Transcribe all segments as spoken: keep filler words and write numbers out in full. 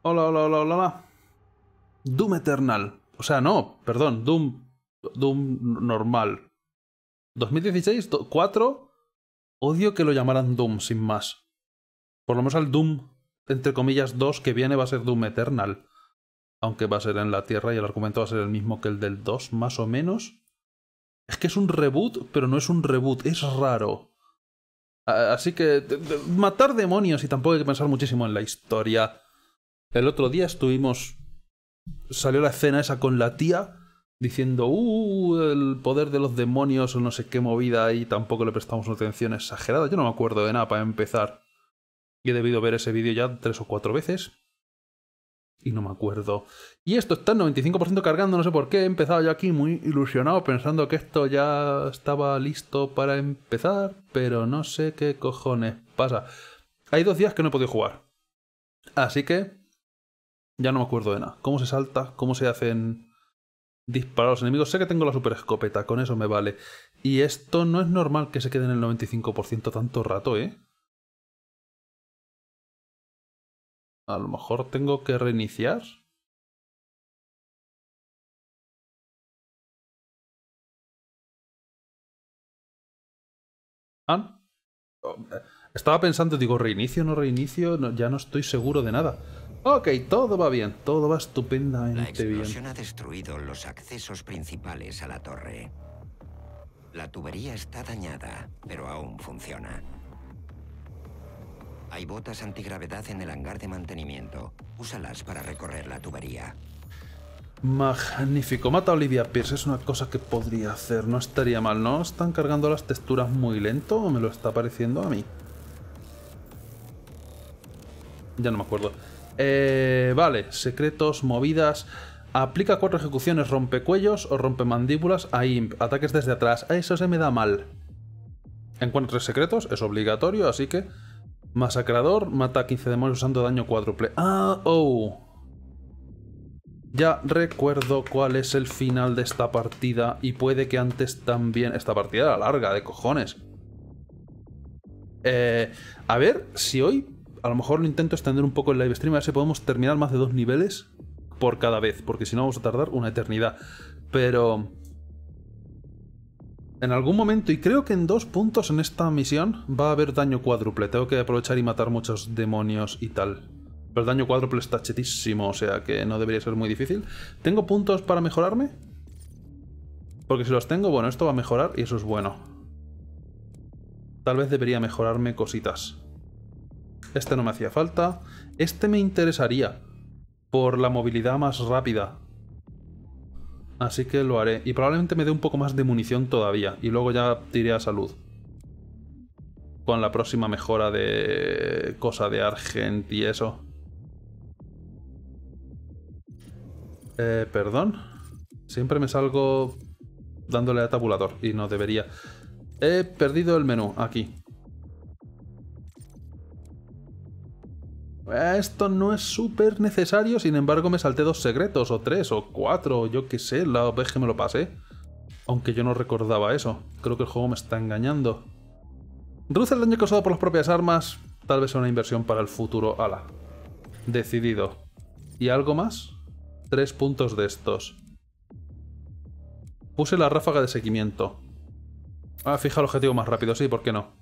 Hola, hola, hola, hola, hola. Doom Eternal. O sea, no, perdón, Doom... Doom normal. dos mil dieciséis, cuatro. Odio que lo llamaran Doom, sin más. Por lo menos al Doom, entre comillas, dos que viene va a ser Doom Eternal. Aunque va a ser en la Tierra y el argumento va a ser el mismo que el del dos, más o menos. Es que es un reboot, pero no es un reboot, es raro. Así que... matar demonios y tampoco hay que pensar muchísimo en la historia. El otro día estuvimos... Salió la escena esa con la tía diciendo, uh, el poder de los demonios o no sé qué movida, y tampoco le prestamos una atención exagerada. Yo no me acuerdo de nada para empezar. Y he debido ver ese vídeo ya tres o cuatro veces. Y no me acuerdo. Y esto está en noventa y cinco por ciento cargando, no sé por qué. He empezado yo aquí muy ilusionado pensando que esto ya estaba listo para empezar, pero no sé qué cojones pasa. Hay dos días que no he podido jugar. Así que... ya no me acuerdo de nada. ¿Cómo se salta? ¿Cómo se hacen disparar a los enemigos? Sé que tengo la super escopeta, con eso me vale. Y esto no es normal que se quede en el noventa y cinco por ciento tanto rato, ¿eh? A lo mejor tengo que reiniciar. ¿Ah? Estaba pensando, digo, ¿reinicio o no reinicio? No, ya no estoy seguro de nada. Ok, todo va bien, todo va estupendamente bien. La explosión ha destruido los accesos principales a la torre. La tubería está dañada, pero aún funciona. Hay botas antigravedad en el hangar de mantenimiento. Úsalas para recorrer la tubería. Magnífico. Mata a Olivia Pierce. Es una cosa que podría hacer. No estaría mal, ¿no? ¿Están cargando las texturas muy lento o me lo está pareciendo a mí? Ya no me acuerdo. Eh, vale. Secretos, movidas. Aplica cuatro ejecuciones, rompecuellos o rompemandíbulas a Imp. Ataques desde atrás. Eso se me da mal. Encuentra tres secretos. Es obligatorio, así que... Masacrador. Mata a quince demonios usando daño cuádruple. Ah, oh... Ya recuerdo cuál es el final de esta partida y puede que antes también... Esta partida era larga, de cojones. Eh, a ver si hoy a lo mejor lo intento extender un poco el live stream, a ver si podemos terminar más de dos niveles por cada vez, porque si no vamos a tardar una eternidad. Pero... en algún momento, y creo que en dos puntos en esta misión, va a haber daño cuádruple. Tengo que aprovechar y matar muchos demonios y tal. Pero el daño cuádruple está chetísimo, o sea que no debería ser muy difícil. ¿Tengo puntos para mejorarme? Porque si los tengo, bueno, esto va a mejorar y eso es bueno. Tal vez debería mejorarme cositas. Este no me hacía falta. Este me interesaría por la movilidad más rápida. Así que lo haré. Y probablemente me dé un poco más de munición todavía. Y luego ya tiré a salud. Con la próxima mejora de... cosa de Argent y eso. Eh, perdón. Siempre me salgo dándole a tabulador y no debería. He perdido el menú, aquí. Esto no es súper necesario, sin embargo me salté dos secretos, o tres, o cuatro, yo qué sé, la vez que me lo pasé. Aunque yo no recordaba eso. Creo que el juego me está engañando. Reduce el daño causado por las propias armas. Tal vez sea una inversión para el futuro. Ala. Decidido. ¿Y algo más? Tres puntos de estos. Puse la ráfaga de seguimiento. Ah, fija el objetivo más rápido, sí, ¿por qué no?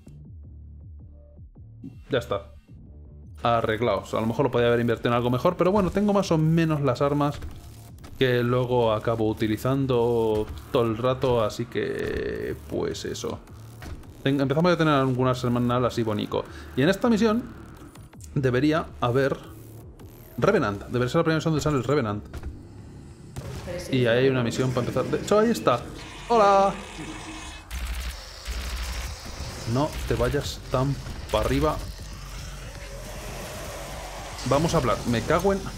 Ya está. Arreglados. A lo mejor lo podía haber invertido en algo mejor, pero bueno, tengo más o menos las armas que luego acabo utilizando todo el rato, así que... pues eso. Empezamos a tener algunas semanal así bonito. Y en esta misión debería haber... Revenant. Debería ser la primera misión donde sale el Revenant. Y ahí hay una misión para empezar. De hecho, ahí está. ¡Hola! No te vayas tan para arriba. Vamos a hablar. Me cago en...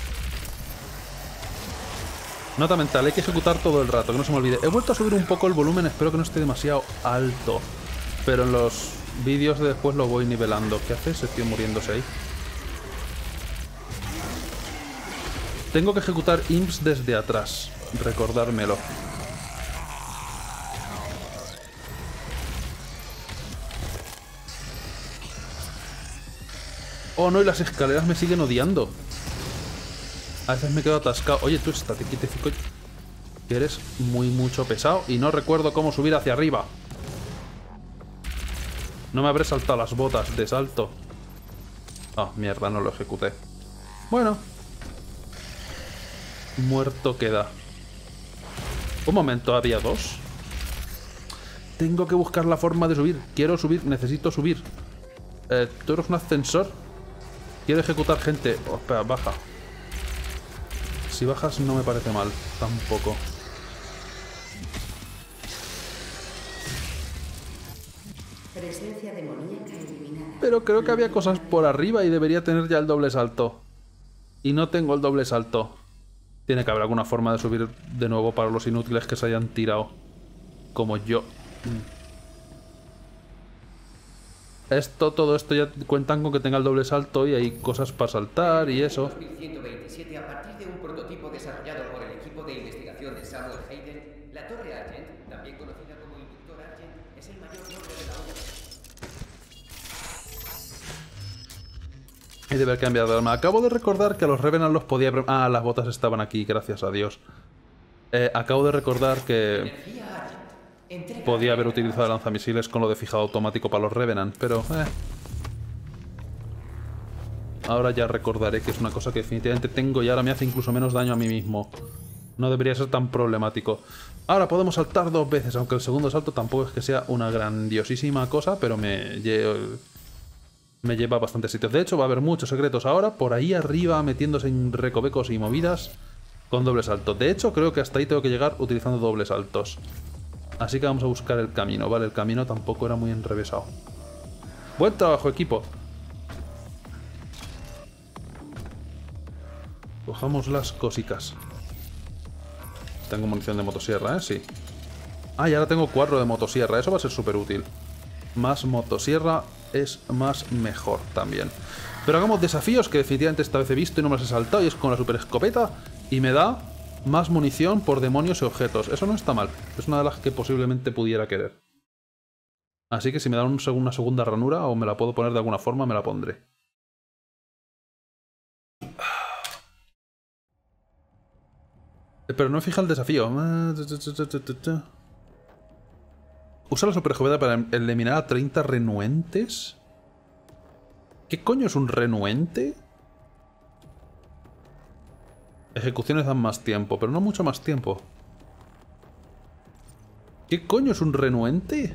Nota mental. Hay que ejecutar todo el rato, que no se me olvide. He vuelto a subir un poco el volumen. Espero que no esté demasiado alto. Pero en los vídeos de después lo voy nivelando. ¿Qué hace ese tío muriéndose ahí? Tengo que ejecutar imps desde atrás. Recordármelo. Oh no, y las escaleras me siguen odiando. A veces me quedo atascado. Oye, tú estate quietecico, que eres muy mucho pesado y no recuerdo cómo subir hacia arriba. No me habré saltado las botas de salto. Ah, oh, mierda, no lo ejecuté. Bueno. Muerto queda. Un momento, ¿había dos? Tengo que buscar la forma de subir. Quiero subir, necesito subir. Eh, ¿Tú eres un ascensor? Quiero ejecutar gente. Oh, espera, baja. Si bajas no me parece mal, tampoco. Presencia demoníaca eliminada. Pero creo que había cosas por arriba y debería tener ya el doble salto. Y no tengo el doble salto. Tiene que haber alguna forma de subir de nuevo para los inútiles que se hayan tirado. Como yo. Esto, todo esto ya cuentan con que tenga el doble salto y hay cosas para saltar y eso. dos mil ciento veintisiete, a partir de un prototipo desarrollado por el equipo de investigación de Samuel Hayden, la Torre Argent, también conocida como Inductor Argent, es el mayor logro de la obra. Hay de haber cambiado de arma. Acabo de recordar que a los Revenant los podía... Ah, las botas estaban aquí, gracias a Dios. Eh, acabo de recordar que... podía haber utilizado lanzamisiles con lo de fijado automático para los Revenant, pero... Eh. Ahora ya recordaré que es una cosa que definitivamente tengo y ahora me hace incluso menos daño a mí mismo. No debería ser tan problemático. Ahora podemos saltar dos veces, aunque el segundo salto tampoco es que sea una grandiosísima cosa, pero me, lle me lleva a bastantes sitios. De hecho, va a haber muchos secretos ahora, por ahí arriba, metiéndose en recovecos y movidas, con doble salto. De hecho, creo que hasta ahí tengo que llegar utilizando dobles saltos. Así que vamos a buscar el camino. Vale, el camino tampoco era muy enrevesado. Buen trabajo, equipo. Cojamos las cosicas. Tengo munición de motosierra, ¿eh? Sí. Ah, y ahora tengo cuatro de motosierra. Eso va a ser súper útil. Más motosierra es más mejor también. Pero hagamos desafíos que definitivamente esta vez he visto y no me los he saltado. Y es con la super escopeta. Y me da... más munición por demonios y objetos. Eso no está mal. Es una de las que posiblemente pudiera querer. Así que si me dan un seg una segunda ranura o me la puedo poner de alguna forma, me la pondré. Pero no me fija el desafío. Usa la superescopeta para eliminar a treinta renuentes. ¿Qué coño es un renuente? Ejecuciones dan más tiempo, pero no mucho más tiempo. ¿Qué coño es un renuente?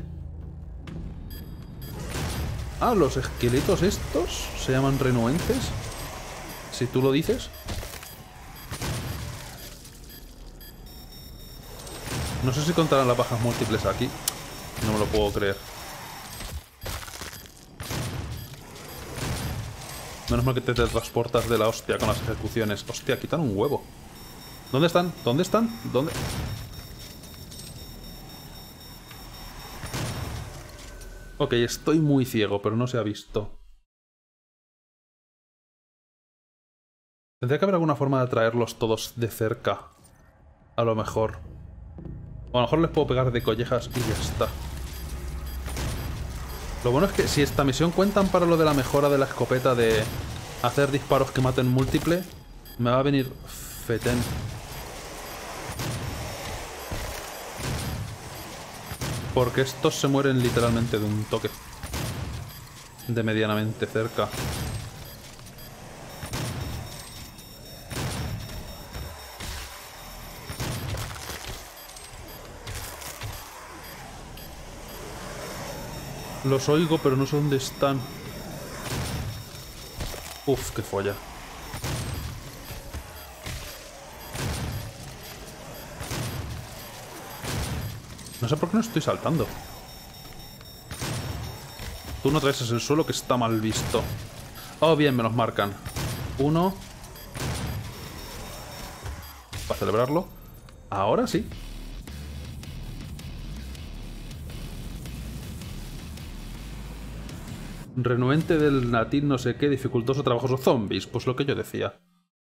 Ah, los esqueletos estos se llaman renuentes. Si tú lo dices. No sé si contarán las bajas múltiples aquí. No me lo puedo creer. Menos mal que te transportas de la hostia con las ejecuciones. Hostia, quitan un huevo. ¿Dónde están? ¿Dónde están? ¿Dónde? Ok, estoy muy ciego, pero no se ha visto. Tendría que haber alguna forma de atraerlos todos de cerca. A lo mejor. O a lo mejor les puedo pegar de collejas y ya está. Lo bueno es que si esta misión cuentan para lo de la mejora de la escopeta de hacer disparos que maten múltiple, me va a venir fetén. Porque estos se mueren literalmente de un toque. De medianamente cerca. Los oigo, pero no sé dónde están. Uf, qué folla. No sé por qué no estoy saltando. Tú no traes el suelo, que está mal visto. Oh, bien, me los marcan. Uno. Para celebrarlo. Ahora sí. Renuente del natín no sé qué, dificultoso, trabajoso, zombies. Pues lo que yo decía.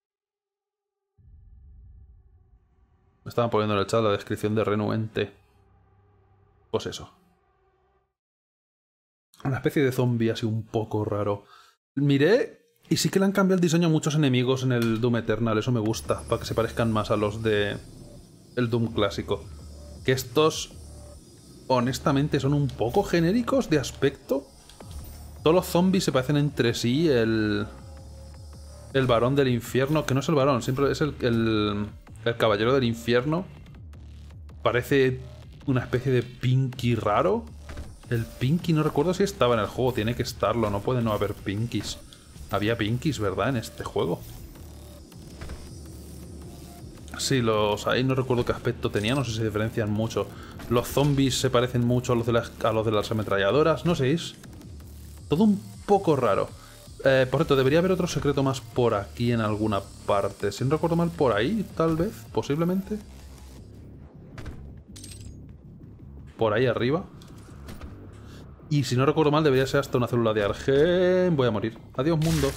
Me estaban poniendo en el chat la descripción de renuente. Pues eso. Una especie de zombie así un poco raro. Miré Y sí que le han cambiado el diseño a muchos enemigos en el Doom Eternal, eso me gusta, para que se parezcan más a los de el Doom clásico. Que estos, honestamente, son un poco genéricos de aspecto. Todos los zombies se parecen entre sí, el... El varón del infierno, que no es el varón, siempre es el, el, el caballero del infierno. Parece una especie de Pinky raro. El Pinky no recuerdo si estaba en el juego, tiene que estarlo, no puede no haber Pinkies. Había Pinkies, ¿verdad? En este juego. Sí, los hay, no recuerdo qué aspecto tenían, no sé si se diferencian mucho. Los zombies se parecen mucho a los de las, a los de las ametralladoras, no sé, es todo un poco raro. Eh, por cierto, debería haber otro secreto más por aquí en alguna parte. Si no recuerdo mal, por ahí, tal vez, posiblemente. Por ahí arriba. Y si no recuerdo mal, debería ser hasta una célula de Argen. Voy a morir. Adiós, mundo.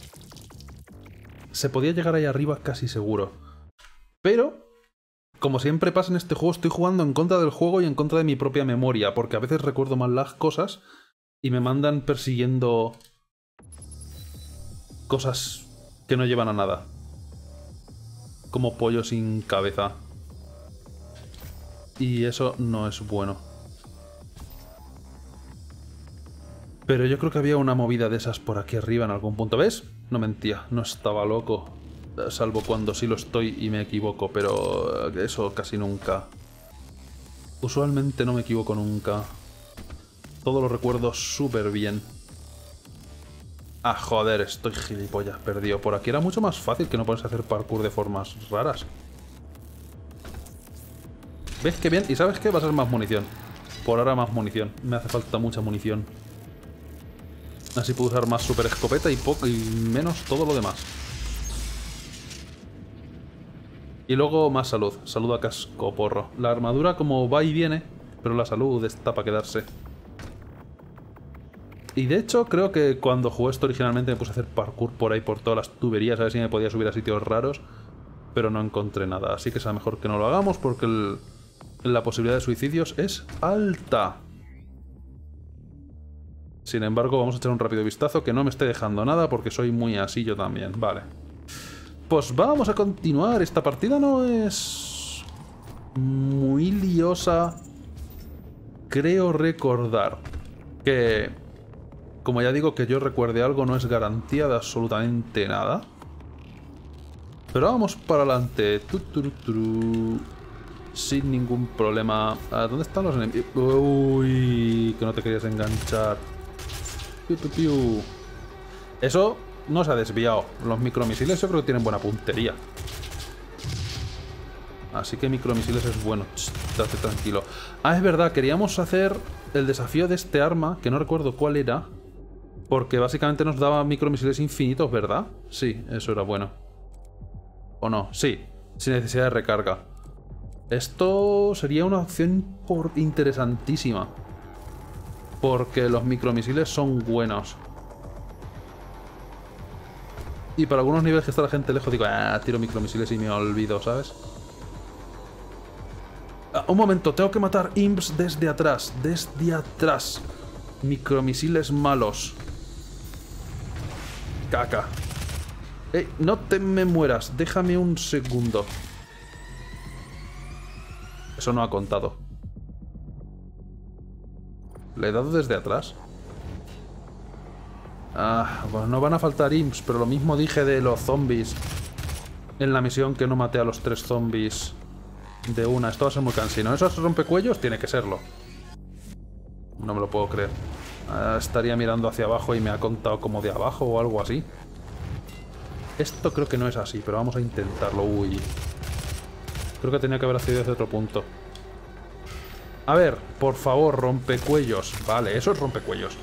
Se podía llegar ahí arriba casi seguro. Pero, como siempre pasa en este juego, estoy jugando en contra del juego y en contra de mi propia memoria. Porque a veces recuerdo mal las cosas y me mandan persiguiendo cosas que no llevan a nada. Como pollo sin cabeza. Y eso no es bueno. Pero yo creo que había una movida de esas por aquí arriba en algún punto. ¿Ves? No mentía, no estaba loco. Salvo cuando sí lo estoy y me equivoco, pero eso casi nunca. Usualmente no me equivoco nunca. Todo lo recuerdo súper bien. Ah, joder, estoy gilipollas, perdido. Por aquí era mucho más fácil que no ponerse a hacer parkour de formas raras. ¿Ves qué bien? ¿Y sabes qué? Va a ser más munición. Por ahora más munición. Me hace falta mucha munición. Así puedo usar más super escopeta y poco y menos todo lo demás. Y luego más salud. Salud a cascoporro. La armadura como va y viene, pero la salud está para quedarse. Y de hecho creo que cuando jugué esto originalmente me puse a hacer parkour por ahí por todas las tuberías a ver si me podía subir a sitios raros, pero no encontré nada. Así que será mejor que no lo hagamos porque el, la posibilidad de suicidios es alta. Sin embargo, vamos a echar un rápido vistazo, que no me esté dejando nada porque soy muy así yo también. Vale. Pues vamos a continuar. Esta partida no es muy liosa. Creo recordar que, como ya digo, que yo recuerde algo no es garantía de absolutamente nada. Pero vamos para adelante. Tu, tu, tu, tu. Sin ningún problema. ¿Dónde están los enemigos? Uy, que no te querías enganchar. Piu, piu, piu. Eso no se ha desviado. Los micromisiles yo creo que tienen buena puntería. Así que micromisiles es bueno. Estate tranquilo. Ah, es verdad, queríamos hacer el desafío de este arma, que no recuerdo cuál era. Porque básicamente nos daba micromisiles infinitos, ¿verdad? Sí, eso era bueno. ¿O no? Sí, sin necesidad de recarga. Esto sería una opción por interesantísima. Porque los micromisiles son buenos. Y para algunos niveles que está la gente lejos digo, ah, tiro micromisiles y me olvido, ¿sabes? Ah, un momento, tengo que matar imps desde atrás. Desde atrás. Micromisiles malos. Caca. Ey, no te me mueras. Déjame un segundo. Eso no ha contado. ¿Le he dado desde atrás? Ah, bueno, no van a faltar imps, pero lo mismo dije de los zombies en la misión que no maté a los tres zombies de una. Esto va a ser muy cansino. ¿Esos rompecuellos? Tiene que serlo. No me lo puedo creer. Ah, estaría mirando hacia abajo y me ha contado como de abajo o algo así. Esto creo que no es así, pero vamos a intentarlo. Uy. Creo que tenía que haber accedido desde otro punto. A ver, por favor, rompecuellos. Vale, eso es rompecuellos.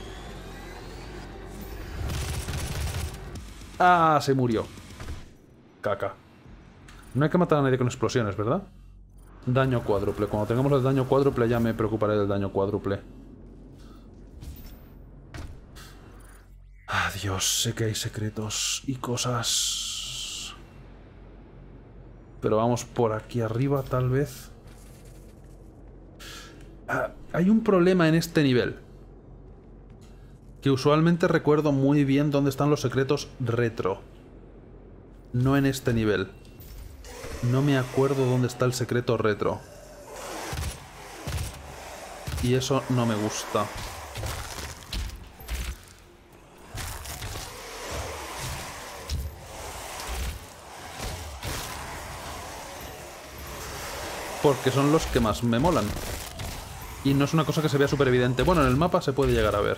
Ah, se murió. Caca. No hay que matar a nadie con explosiones, ¿verdad? Daño cuádruple. Cuando tengamos el daño cuádruple ya me preocuparé del daño cuádruple. Adiós, sé que hay secretos y cosas. Pero vamos por aquí arriba, tal vez. Ah, hay un problema en este nivel. que usualmente recuerdo muy bien dónde están los secretos retro. No en este nivel. No me acuerdo dónde está el secreto retro. Y eso no me gusta. Porque son los que más me molan. Y no es una cosa que se vea súper evidente. Bueno, en el mapa se puede llegar a ver.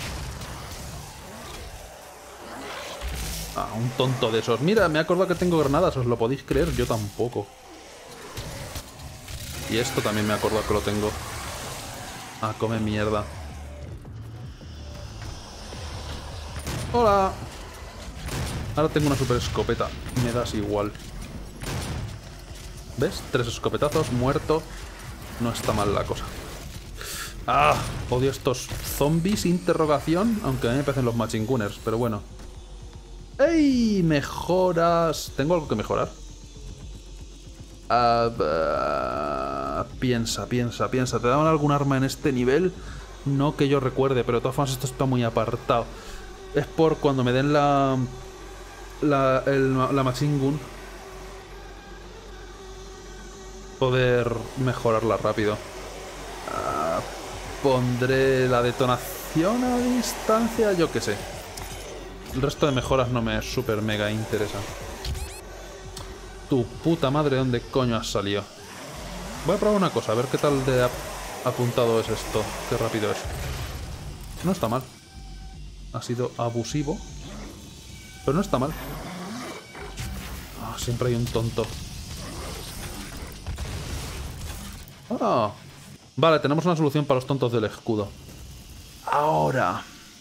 Ah, un tonto de esos. Mira, me he acordado que tengo granadas. ¿Os lo podéis creer? Yo tampoco. Y esto también me he acordado que lo tengo. Ah, come mierda. Hola. Ahora tengo una super escopeta. Me das igual. ¿Ves? Tres escopetazos, muerto. No está mal la cosa. ¡Ah! Odio estos zombies, interrogación. Aunque a mí me parecen los machinguners, pero bueno. ¡Ey! Mejoras. ¿Tengo algo que mejorar? Uh, uh, piensa, piensa, piensa. ¿Te daban algún arma en este nivel? No que yo recuerde, pero de todas formas esto está muy apartado. Es por cuando me den la... La, el, la machine gun, poder mejorarla rápido. Uh, pondré la detonación a distancia, yo qué sé. El resto de mejoras no me super mega interesa. Tu puta madre, ¿dónde coño has salido? Voy a probar una cosa, a ver qué tal de ap apuntado es esto. Qué rápido es. No está mal. Ha sido abusivo, pero no está mal. Ah, siempre hay un tonto. Ah, vale, tenemos una solución para los tontos del escudo. Ahora,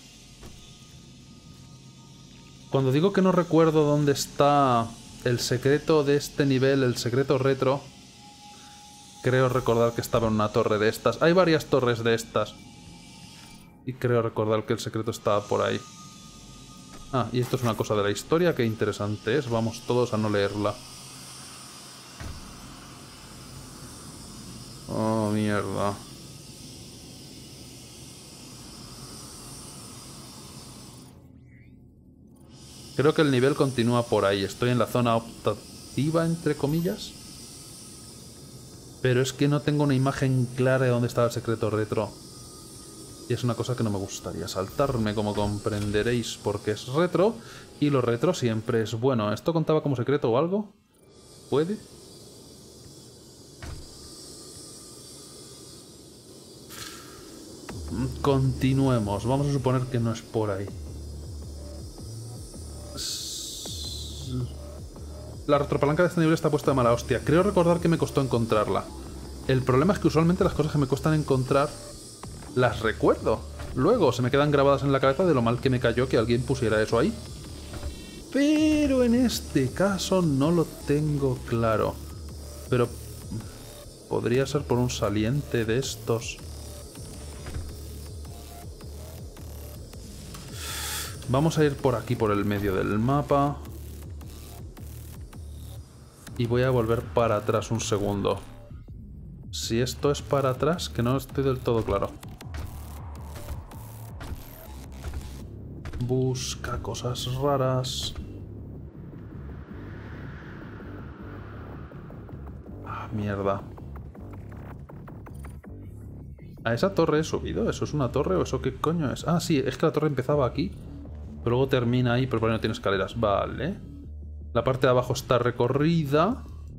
cuando digo que no recuerdo dónde está el secreto de este nivel, el secreto retro, creo recordar que estaba en una torre de estas. Hay varias torres de estas. Y creo recordar que el secreto estaba por ahí. Ah, y esto es una cosa de la historia, qué interesante es. Vamos todos a no leerla. Oh, mierda. Creo que el nivel continúa por ahí. Estoy en la zona optativa, entre comillas. Pero es que no tengo una imagen clara de dónde estaba el secreto retro. Y es una cosa que no me gustaría saltarme, como comprenderéis, porque es retro. Y lo retro siempre es bueno. ¿Esto contaba como secreto o algo? ¿Puede? Continuemos. Vamos a suponer que no es por ahí. La retropalanca de este nivel está puesta de mala hostia. Creo recordar que me costó encontrarla. El problema es que usualmente las cosas que me cuestan encontrar las recuerdo. Luego se me quedan grabadas en la cabeza de lo mal que me cayó que alguien pusiera eso ahí. Pero en este caso no lo tengo claro. Pero podría ser por un saliente de estos. Vamos a ir por aquí, por el medio del mapa. Y voy a volver para atrás un segundo. Si esto es para atrás, que no estoy del todo claro. Busca cosas raras. Ah, mierda. ¿A esa torre he subido? ¿Eso es una torre o eso qué coño es? Ah, sí, es que la torre empezaba aquí. Pero luego termina ahí, pero por ahí no tiene escaleras. Vale. La parte de abajo está recorrida.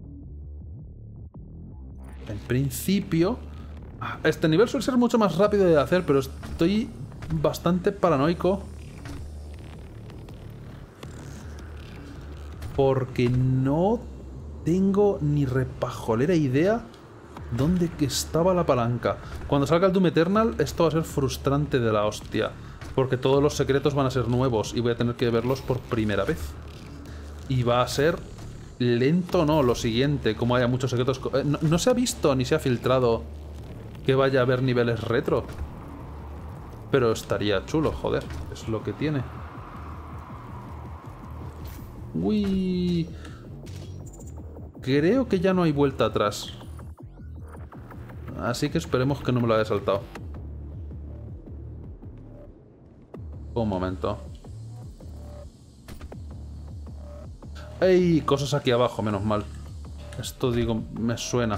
En principio... Este nivel suele ser mucho más rápido de hacer, pero estoy bastante paranoico. Porque no tengo ni repajolera idea dónde estaba la palanca. Cuando salga el Doom Eternal, esto va a ser frustrante de la hostia. Porque todos los secretos van a ser nuevos y voy a tener que verlos por primera vez. Y va a ser lento, no, lo siguiente, como haya muchos secretos... No, no se ha visto ni se ha filtrado que vaya a haber niveles retro. Pero estaría chulo, joder, es lo que tiene. Uy. Creo que ya no hay vuelta atrás. Así que esperemos que no me lo haya saltado. Un momento. ¡Ey! Cosas aquí abajo, menos mal. Esto, digo, me suena.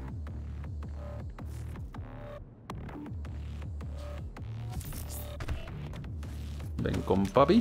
Ven con papi.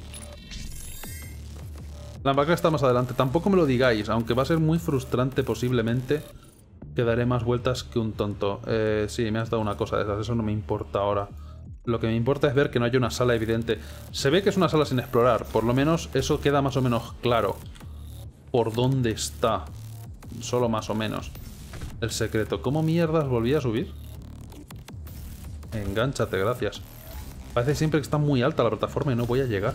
La vaca está más adelante. Tampoco me lo digáis, aunque va a ser muy frustrante posiblemente. Que daré más vueltas que un tonto. Eh, sí, me has dado una cosa de esas. Eso no me importa ahora. Lo que me importa es ver que no hay una sala evidente. Se ve que es una sala sin explorar. Por lo menos eso queda más o menos claro. Por dónde está. Solo más o menos. El secreto. ¿Cómo mierdas volví a subir? Engánchate, gracias. Parece siempre que está muy alta la plataforma y no voy a llegar.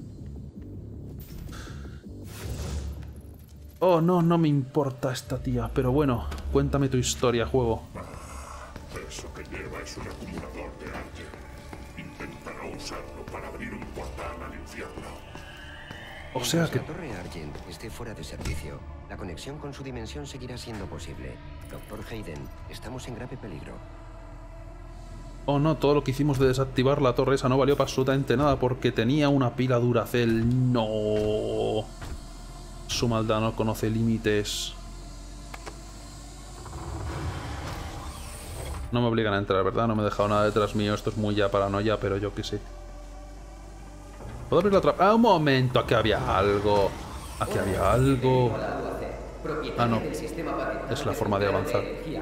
Oh, no, no me importa esta tía. Pero bueno, cuéntame tu historia, juego. Eso que lleva es un acumulador de arte. Intentará usarlo para abrir un portal al infierno. O sea que... la torre Argent esté fuera de servicio, la conexión con su dimensión seguirá siendo posible. Doctor Hayden, estamos en grave peligro. Oh no, todo lo que hicimos de desactivar la torre esa no valió para absolutamente nada porque tenía una pila Duracell. No. Su maldad no conoce límites. No me obligan a entrar, ¿verdad? No me he dejado nada detrás mío. Esto es muy ya paranoia, pero yo qué sé. ¿Puedo abrir la otra? ¡Ah, un momento! Aquí había algo. Aquí había algo. Ah, no. Es la forma de avanzar.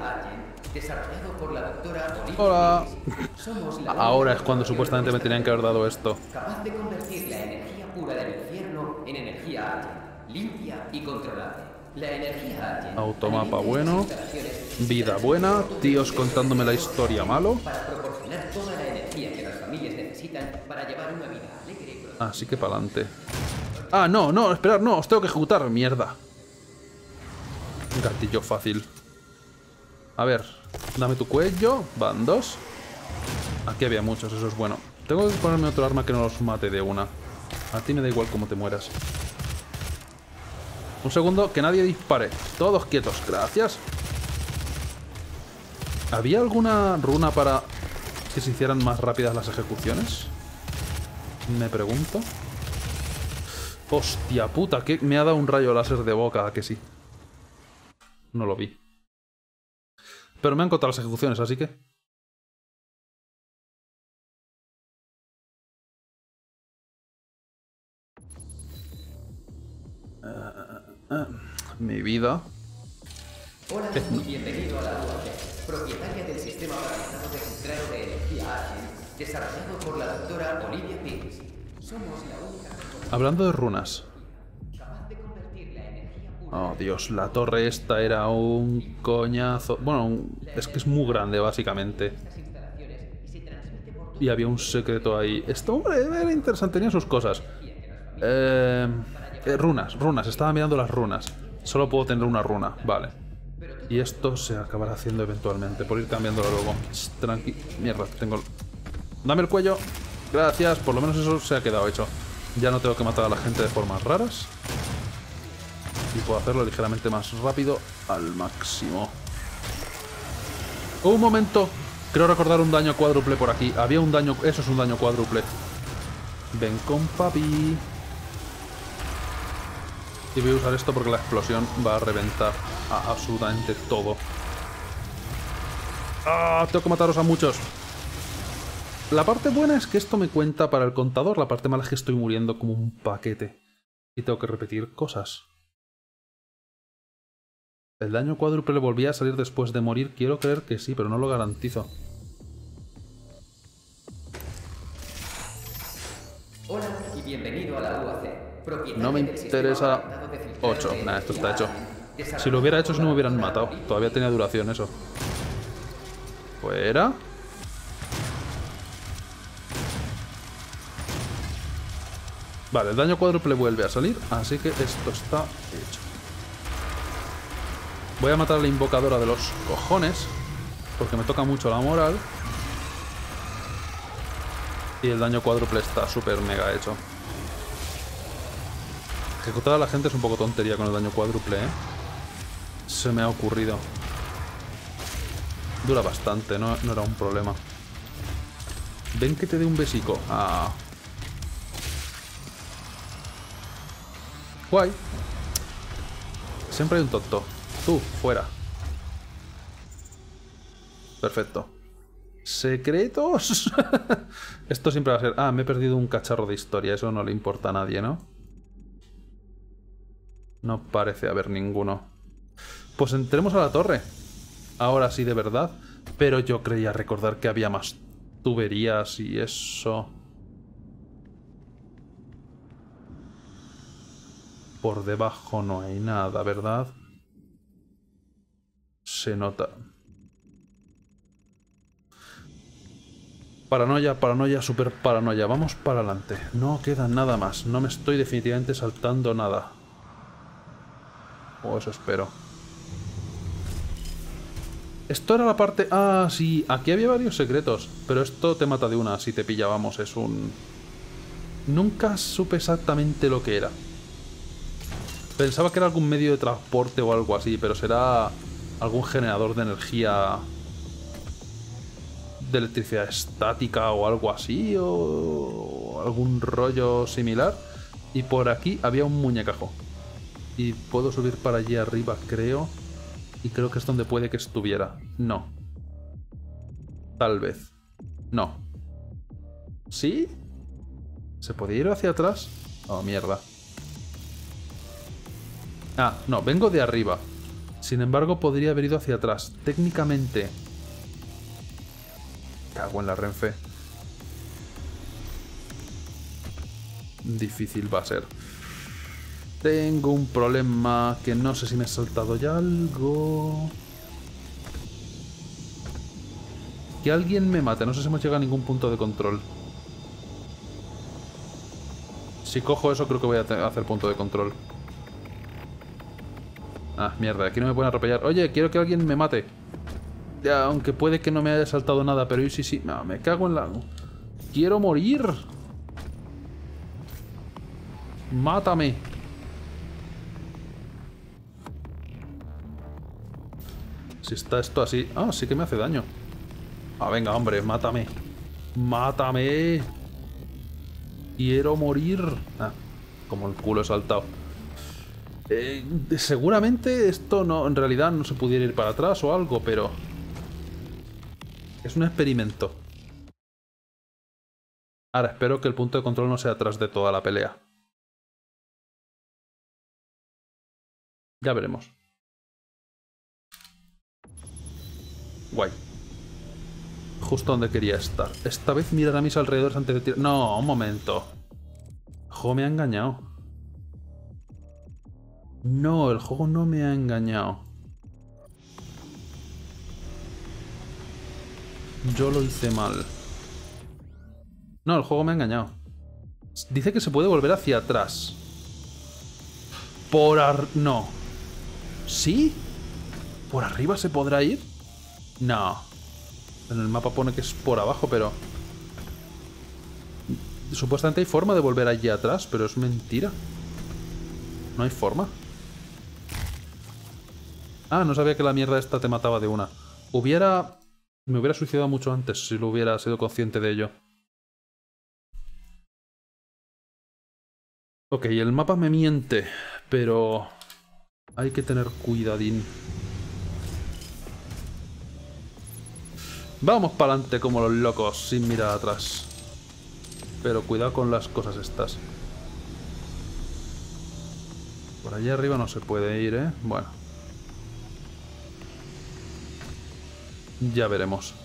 Hola. Ahora es cuando supuestamente me tenían que haber dado esto. Capaz de convertir la energía pura del infierno en energía Argent, limpia y controlable. La energía Argent. Automapa bueno. Vida buena. Tíos contándome la historia malo. Para proporcionar toda la energía que las familias necesitan para llevar una vida alegre y próspera. Así que para adelante. Ah, no, no, esperad, no, os tengo que ejecutar. Mierda. Gatillo fácil. A ver, dame tu cuello. Van dos. Aquí había muchos, eso es bueno. Tengo que ponerme otro arma que no los mate de una. A ti me da igual cómo te mueras. Un segundo, que nadie dispare. Todos quietos, gracias. ¿Había alguna runa para que se hicieran más rápidas las ejecuciones? Me pregunto. Hostia puta, que me ha dado un rayo láser de boca, ¿a que sí? No lo vi. Pero me han contado las ejecuciones, así que... Uh, uh, uh, mi vida. Hola y bienvenido a la U A C, propietaria del sistema organizado de filtrado de energía Argent, desarrollado por la doctora Olivia Pierce. Somos la única... Hablando de runas. Oh, Dios, la torre esta era un coñazo. Bueno, un... es que es muy grande, básicamente. Y había un secreto ahí. Esto, hombre, era interesante, tenía sus cosas. Eh, eh, runas, runas, estaba mirando las runas. Solo puedo tener una runa, vale. Y esto se acabará haciendo eventualmente, por ir cambiándolo luego. Tranqui... Mierda, tengo... Dame el cuello. Gracias, por lo menos eso se ha quedado hecho. Ya no tengo que matar a la gente de formas raras. Y puedo hacerlo ligeramente más rápido al máximo. Un momento. Creo recordar un daño cuádruple por aquí. Había un daño... Eso es un daño cuádruple. Ven con papi. Y voy a usar esto porque la explosión va a reventar a absolutamente todo. ¡Ah! Tengo que mataros a muchos. La parte buena es que esto me cuenta para el contador. La parte mala es que estoy muriendo como un paquete. Y tengo que repetir cosas. ¿El daño cuádruple le volvía a salir después de morir? Quiero creer que sí, pero no lo garantizo. Hola y bienvenido a la U A C. No me interesa... ocho. Nah, esto está hecho. Si lo hubiera hecho, si no me hubieran matado. Todavía tenía duración eso. Fuera. Vale, el daño cuádruple vuelve a salir, así que esto está hecho. Voy a matar a la invocadora de los cojones, porque me toca mucho la moral. Y el daño cuádruple está súper mega hecho. Ejecutar a la gente es un poco tontería con el daño cuádruple, ¿eh? Se me ha ocurrido. Dura bastante, no, no era un problema. Ven que te dé un besico. Ah, Guay. Siempre hay un tonto. Tú, fuera. Perfecto. ¿Secretos? Esto siempre va a ser... Ah, me he perdido un cacharro de historia. Eso no le importa a nadie, ¿no? No parece haber ninguno. Pues entremos a la torre. Ahora sí, de verdad. Pero yo creía recordar que había más tuberías y eso... Por debajo no hay nada, ¿verdad? Se nota. Paranoia, paranoia, super paranoia. Vamos para adelante. No queda nada más. No me estoy definitivamente saltando nada. O eso espero. Esto era la parte... Ah, sí. Aquí había varios secretos. Pero esto te mata de una si te pillábamos. Es un... Nunca supe exactamente lo que era. Pensaba que era algún medio de transporte o algo así, pero será algún generador de energía de electricidad estática o algo así, o algún rollo similar. Y por aquí había un muñecajo. Y puedo subir para allí arriba, creo. Y creo que es donde puede que estuviera. No. Tal vez. No. ¿Sí? ¿Se podía ir hacia atrás? Oh, mierda. Ah, no, vengo de arriba. Sin embargo, podría haber ido hacia atrás. Técnicamente... Cago en la Renfe. Difícil va a ser. Tengo un problema que no sé si me he saltado ya algo. Que alguien me mate. No sé si hemos llegado a ningún punto de control. Si cojo eso, creo que voy a hacer punto de control. Ah, mierda, aquí no me pueden atropellar. Oye, quiero que alguien me mate. Ya, aunque puede que no me haya saltado nada, pero sí, sí. No, me cago en la... ¡Quiero morir! ¡Mátame! Si está esto así... Ah, sí que me hace daño. Ah, venga, hombre, mátame. ¡Mátame! ¡Quiero morir! Ah, como el culo he saltado. Eh, seguramente esto no, en realidad no se pudiera ir para atrás o algo, pero... Es un experimento. Ahora, espero que el punto de control no sea atrás de toda la pelea. Ya veremos. Guay. Justo donde quería estar. Esta vez mirar a mis alrededores antes de tirar... No, un momento. Jo, me ha engañado. No, el juego no me ha engañado. Yo lo hice mal. No, el juego me ha engañado. Dice que se puede volver hacia atrás. Por ar... No. ¿Sí? ¿Por arriba se podrá ir? No. En el mapa pone que es por abajo, pero... Supuestamente hay forma de volver allí atrás, pero es mentira. No hay forma. Ah, no sabía que la mierda esta te mataba de una. Hubiera... Me hubiera suicidado mucho antes si lo hubiera sido consciente de ello. Ok, el mapa me miente, pero... Hay que tener cuidadín. Vamos para adelante como los locos, sin mirar atrás. Pero cuidado con las cosas estas. Por allá arriba no se puede ir, ¿eh? Bueno. Ya veremos.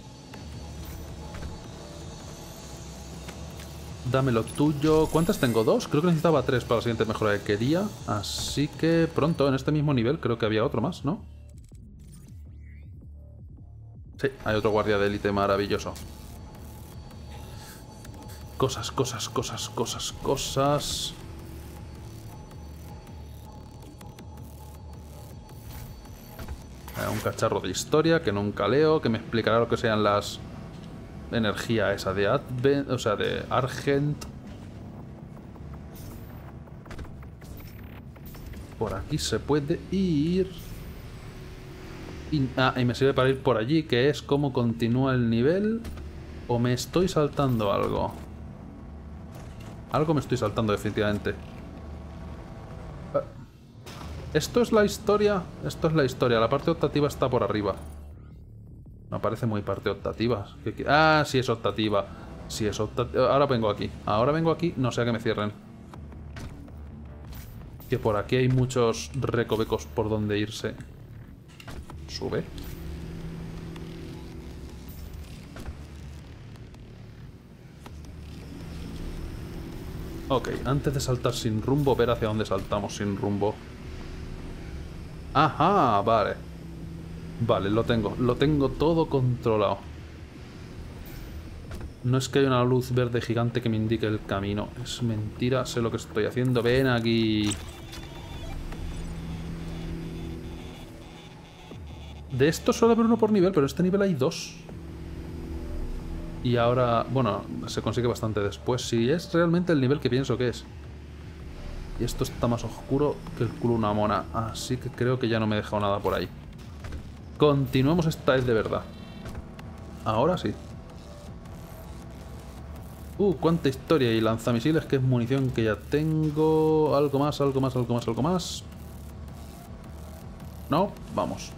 Dame lo tuyo. ¿Cuántas tengo? ¿Dos? Creo que necesitaba tres para la siguiente mejora que quería. Así que pronto, en este mismo nivel, creo que había otro más, ¿no? Sí, hay otro guardia de élite maravilloso. Cosas, cosas, cosas, cosas, cosas... Un cacharro de historia que nunca leo, que me explicará lo que sean las... Energía esa de Advent, o sea, de Argent. Por aquí se puede ir. Y, ah, y me sirve para ir por allí, que es cómo continúa el nivel. ¿O me estoy saltando algo? Algo me estoy saltando definitivamente. Esto es la historia. Esto es la historia. La parte optativa está por arriba. No parece muy parte optativa. Ah, sí es optativa. Sí es optativa. Ahora vengo aquí. Ahora vengo aquí. No sea que me cierren. Que por aquí hay muchos recovecos por donde irse. Sube. Ok, antes de saltar sin rumbo, ver hacia dónde saltamos sin rumbo. Ajá, vale. Vale, lo tengo. Lo tengo todo controlado. No es que haya una luz verde gigante que me indique el camino. Es mentira, sé lo que estoy haciendo. Ven aquí. De esto suele haber uno por nivel, pero en este nivel hay dos. Y ahora, bueno, se consigue bastante después. Si es realmente el nivel que pienso que es. Y esto está más oscuro que el culo de una mona. Así que creo que ya no me he dejado nada por ahí. Continuemos esta vez de verdad. Ahora sí. Uh, cuánta historia y lanzamisiles, que es munición que ya tengo. Algo más, algo más, algo más, algo más. No, vamos.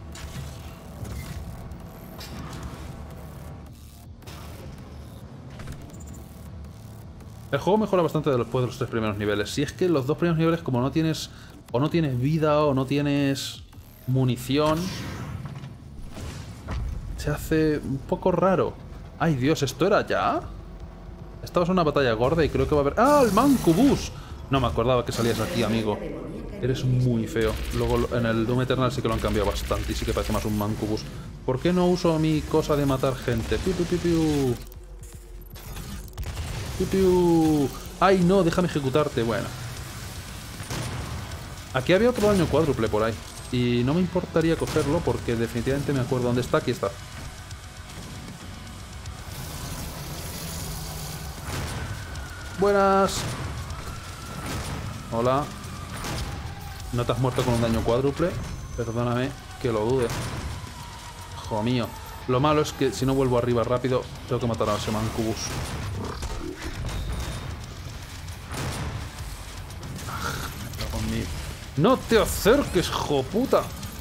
El juego mejora bastante después de los tres primeros niveles. Si es que los dos primeros niveles, como no tienes... O no tienes vida o no tienes munición, se hace un poco raro. ¡Ay, Dios! ¿Esto era ya? Esta es una batalla gorda y creo que va a haber... ¡Ah, el Mancubus! No me acordaba que salías aquí, amigo. Eres muy feo. Luego en el Doom Eternal sí que lo han cambiado bastante y sí que parece más un Mancubus. ¿Por qué no uso mi cosa de matar gente? ¡Piu, piu, piu, piu! ¡Piu, piu! ¡Ay, no! Déjame ejecutarte. Bueno. Aquí había otro daño cuádruple por ahí. Y no me importaría cogerlo porque definitivamente me acuerdo dónde está. Aquí está. Buenas. Hola. ¿No te has muerto con un daño cuádruple? Perdóname que lo dude. Hijo mío. Lo malo es que si no vuelvo arriba rápido, tengo que matar a ese Mancubus. ¡No te acerques, joputa!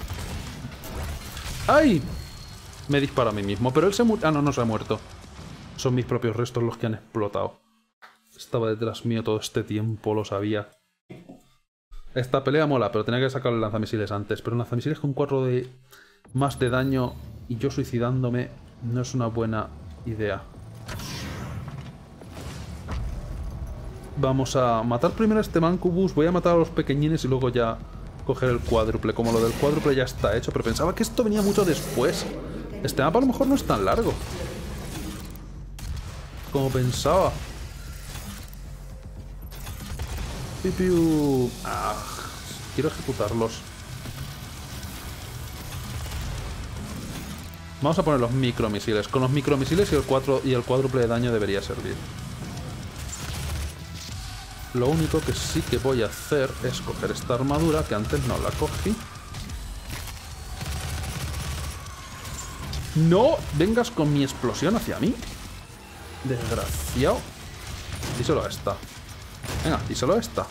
¡Ay! Me disparo a mí mismo, pero él se murió. Ah, no, no se ha muerto. Son mis propios restos los que han explotado. Estaba detrás mío todo este tiempo, lo sabía. Esta pelea mola, pero tenía que sacar el lanzamisiles antes. Pero lanzamisiles con cuatro de más de daño y yo suicidándome no es una buena idea. Vamos a matar primero a este Mancubus. Voy a matar a los pequeñines y luego ya coger el cuádruple. Como lo del cuádruple ya está hecho, pero pensaba que esto venía mucho después. Este mapa a lo mejor no es tan largo como pensaba. Piu, piu. Ah, quiero ejecutarlos. Vamos a poner los micromisiles. Con los micromisiles y el, cuatro, y el cuádruple de daño debería servir. Lo único que sí que voy a hacer es coger esta armadura, que antes no la cogí. ¡No vengas con mi explosión hacia mí! Desgraciado. Díselo a esta. Venga, díselo a esta.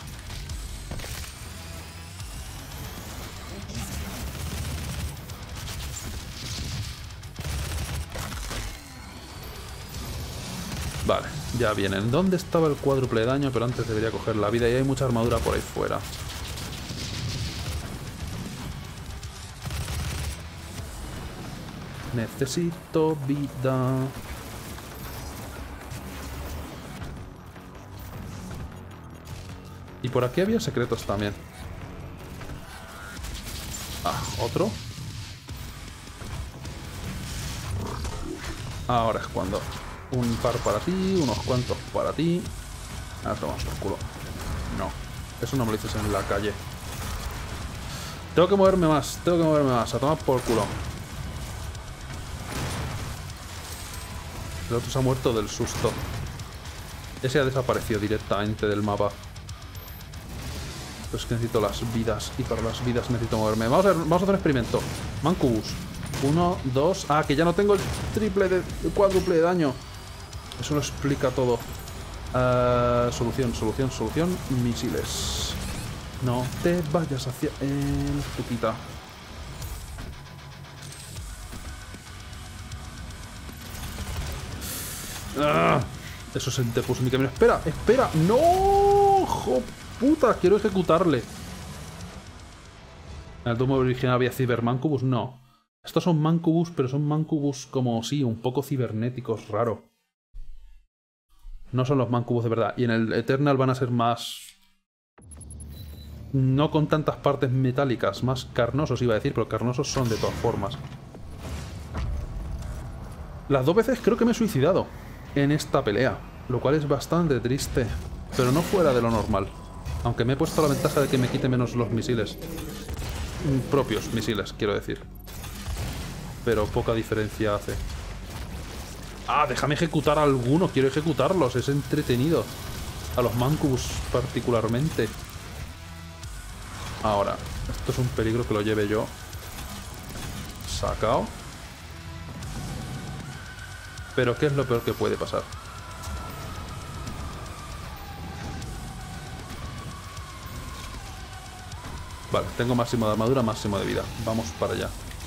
Vale, ya vienen. ¿Dónde estaba el cuádruple de daño? Pero antes debería coger la vida y hay mucha armadura por ahí fuera. Necesito vida. Y por aquí había secretos también. Ah, otro. Ahora es cuando... Un par para ti, unos cuantos para ti. Ah, toma por culo. No, eso no me lo dices en la calle. Tengo que moverme más, tengo que moverme más. A tomar por culo. El otro se ha muerto del susto. Ese ha desaparecido directamente del mapa. Pero es que necesito las vidas. Y para las vidas necesito moverme. Vamos a, ver, vamos a hacer un experimento. Mancubus. Uno, dos... Ah, que ya no tengo el triple de... El cuádruple de daño. Eso lo explica todo. Uh, solución, solución, solución. Misiles. No te vayas hacia el putita. ¡Ah! Eso se te puso en mi camino. ¡Espera! ¡Espera! ¡No! ¡Jo puta! Quiero ejecutarle. ¿En el Doom original había Cybermancubus? No. Estos son Mancubus, pero son Mancubus como, sí, un poco cibernéticos, raro. No son los Mancubus de verdad. Y en el Eternal van a ser más... No con tantas partes metálicas, más carnosos iba a decir, pero carnosos son de todas formas. Las dos veces creo que me he suicidado en esta pelea, lo cual es bastante triste, pero no fuera de lo normal. Aunque me he puesto la ventaja de que me quite menos los misiles. Propios misiles, quiero decir. Pero poca diferencia hace. Ah, déjame ejecutar a alguno, quiero ejecutarlos, es entretenido. A los Mancubus particularmente. Ahora, esto es un peligro que lo lleve yo. Sacao. Pero ¿qué es lo peor que puede pasar? Vale, tengo máximo de armadura, máximo de vida. Vamos para allá.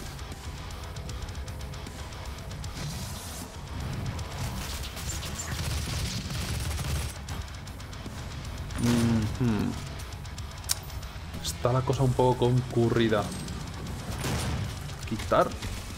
Mm-hmm. Está la cosa un poco concurrida. Quitar.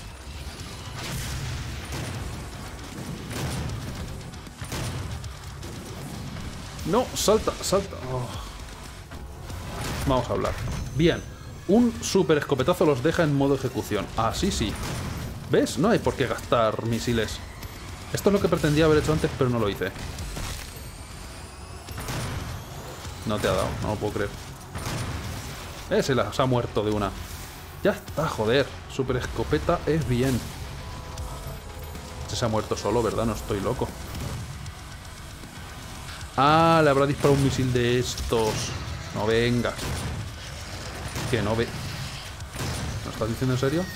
No, salta, salta. Oh. Vamos a hablar. Bien, un super escopetazo los deja en modo ejecución. Así sí. ¿Ves? No hay por qué gastar misiles. Esto es lo que pretendía haber hecho antes, pero no lo hice. No te ha dado, no lo puedo creer. Eh, se, la, se ha muerto de una. Ya está, joder. Super escopeta es bien. Se ha muerto solo, ¿verdad? No estoy loco. Ah, le habrá disparado un misil de estos. No vengas. Que no ve. ¿Me estás diciendo en serio?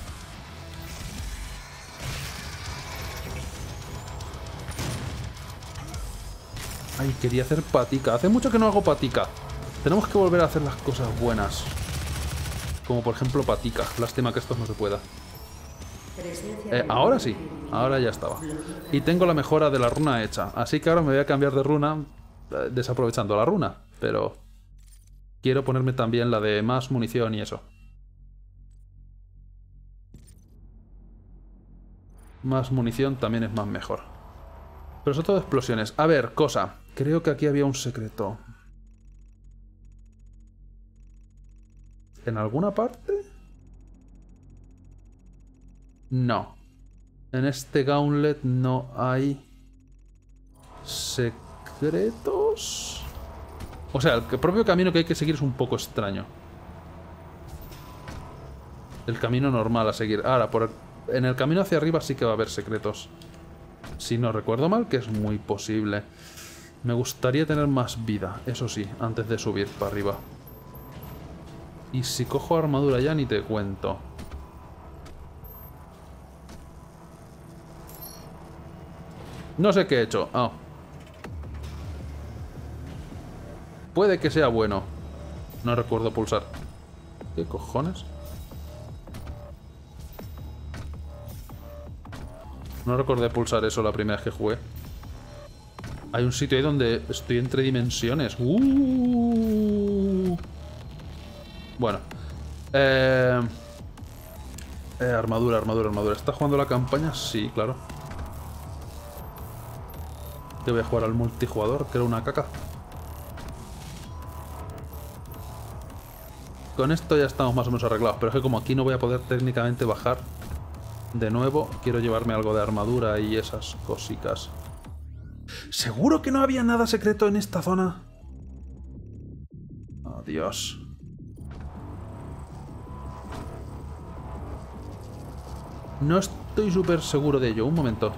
Ay, quería hacer patica. Hace mucho que no hago patica. Tenemos que volver a hacer las cosas buenas. Como por ejemplo patica. Lástima que esto no se pueda. Eh, ahora sí. Ahora ya estaba. Y tengo la mejora de la runa hecha. Así que ahora me voy a cambiar de runa eh, desaprovechando la runa. Pero quiero ponerme también la de más munición y eso. Más munición también es más mejor. Pero son todo explosiones. A ver, cosa. Creo que aquí había un secreto. ¿En alguna parte? No. En este gauntlet no hay secretos. O sea, el propio camino que hay que seguir es un poco extraño. El camino normal a seguir. Ahora, por el, en el camino hacia arriba sí que va a haber secretos. Si no recuerdo mal, que es muy posible. Me gustaría tener más vida, eso sí, antes de subir para arriba. Y si cojo armadura ya ni te cuento. No sé qué he hecho. Oh. Puede que sea bueno. No recuerdo pulsar. ¿Qué cojones? No recordé pulsar eso la primera vez que jugué. Hay un sitio ahí donde estoy entre dimensiones. Uh. Bueno. Eh... Eh, armadura, armadura, armadura. ¿Estás jugando la campaña? Sí, claro. Que voy a jugar al multijugador, que era una caca. Con esto ya estamos más o menos arreglados. Pero es que como aquí no voy a poder técnicamente bajar de nuevo, quiero llevarme algo de armadura y esas cositas. ¿Seguro que no había nada secreto en esta zona? Oh, Dios. No estoy súper seguro de ello. Un momento.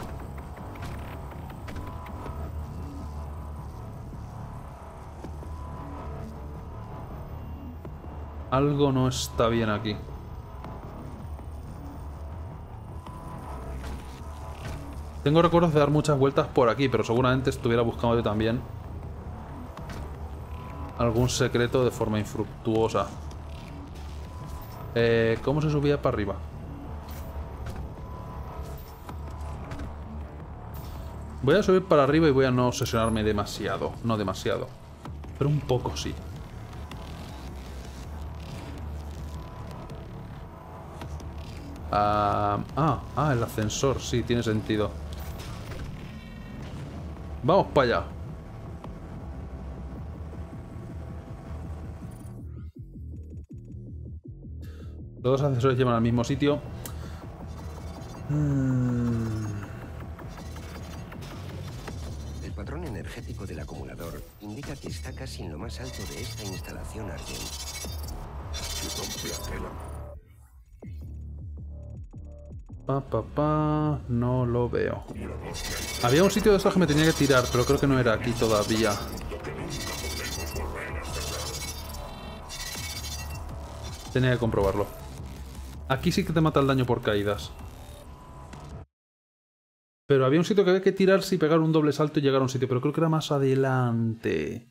Algo no está bien aquí. Tengo recuerdos de dar muchas vueltas por aquí, pero seguramente estuviera buscando yo también. algún secreto de forma infructuosa. Eh, ¿Cómo se subía para arriba? Voy a subir para arriba y voy a no obsesionarme demasiado. No demasiado. Pero un poco sí. Ah, ah, ah, el ascensor. Sí, tiene sentido. Vamos para allá. Los dos ascensores llevan al mismo sitio. Hmm. El patrón energético del acumulador indica que está casi en lo más alto de esta instalación Argent. Pa, pa, pa. No lo veo. Había un sitio de esos que me tenía que tirar, pero creo que no era aquí todavía. Tenía que comprobarlo. Aquí sí que te mata el daño por caídas. Pero había un sitio que había que tirarse y pegar un doble salto y llegar a un sitio, pero creo que era más adelante.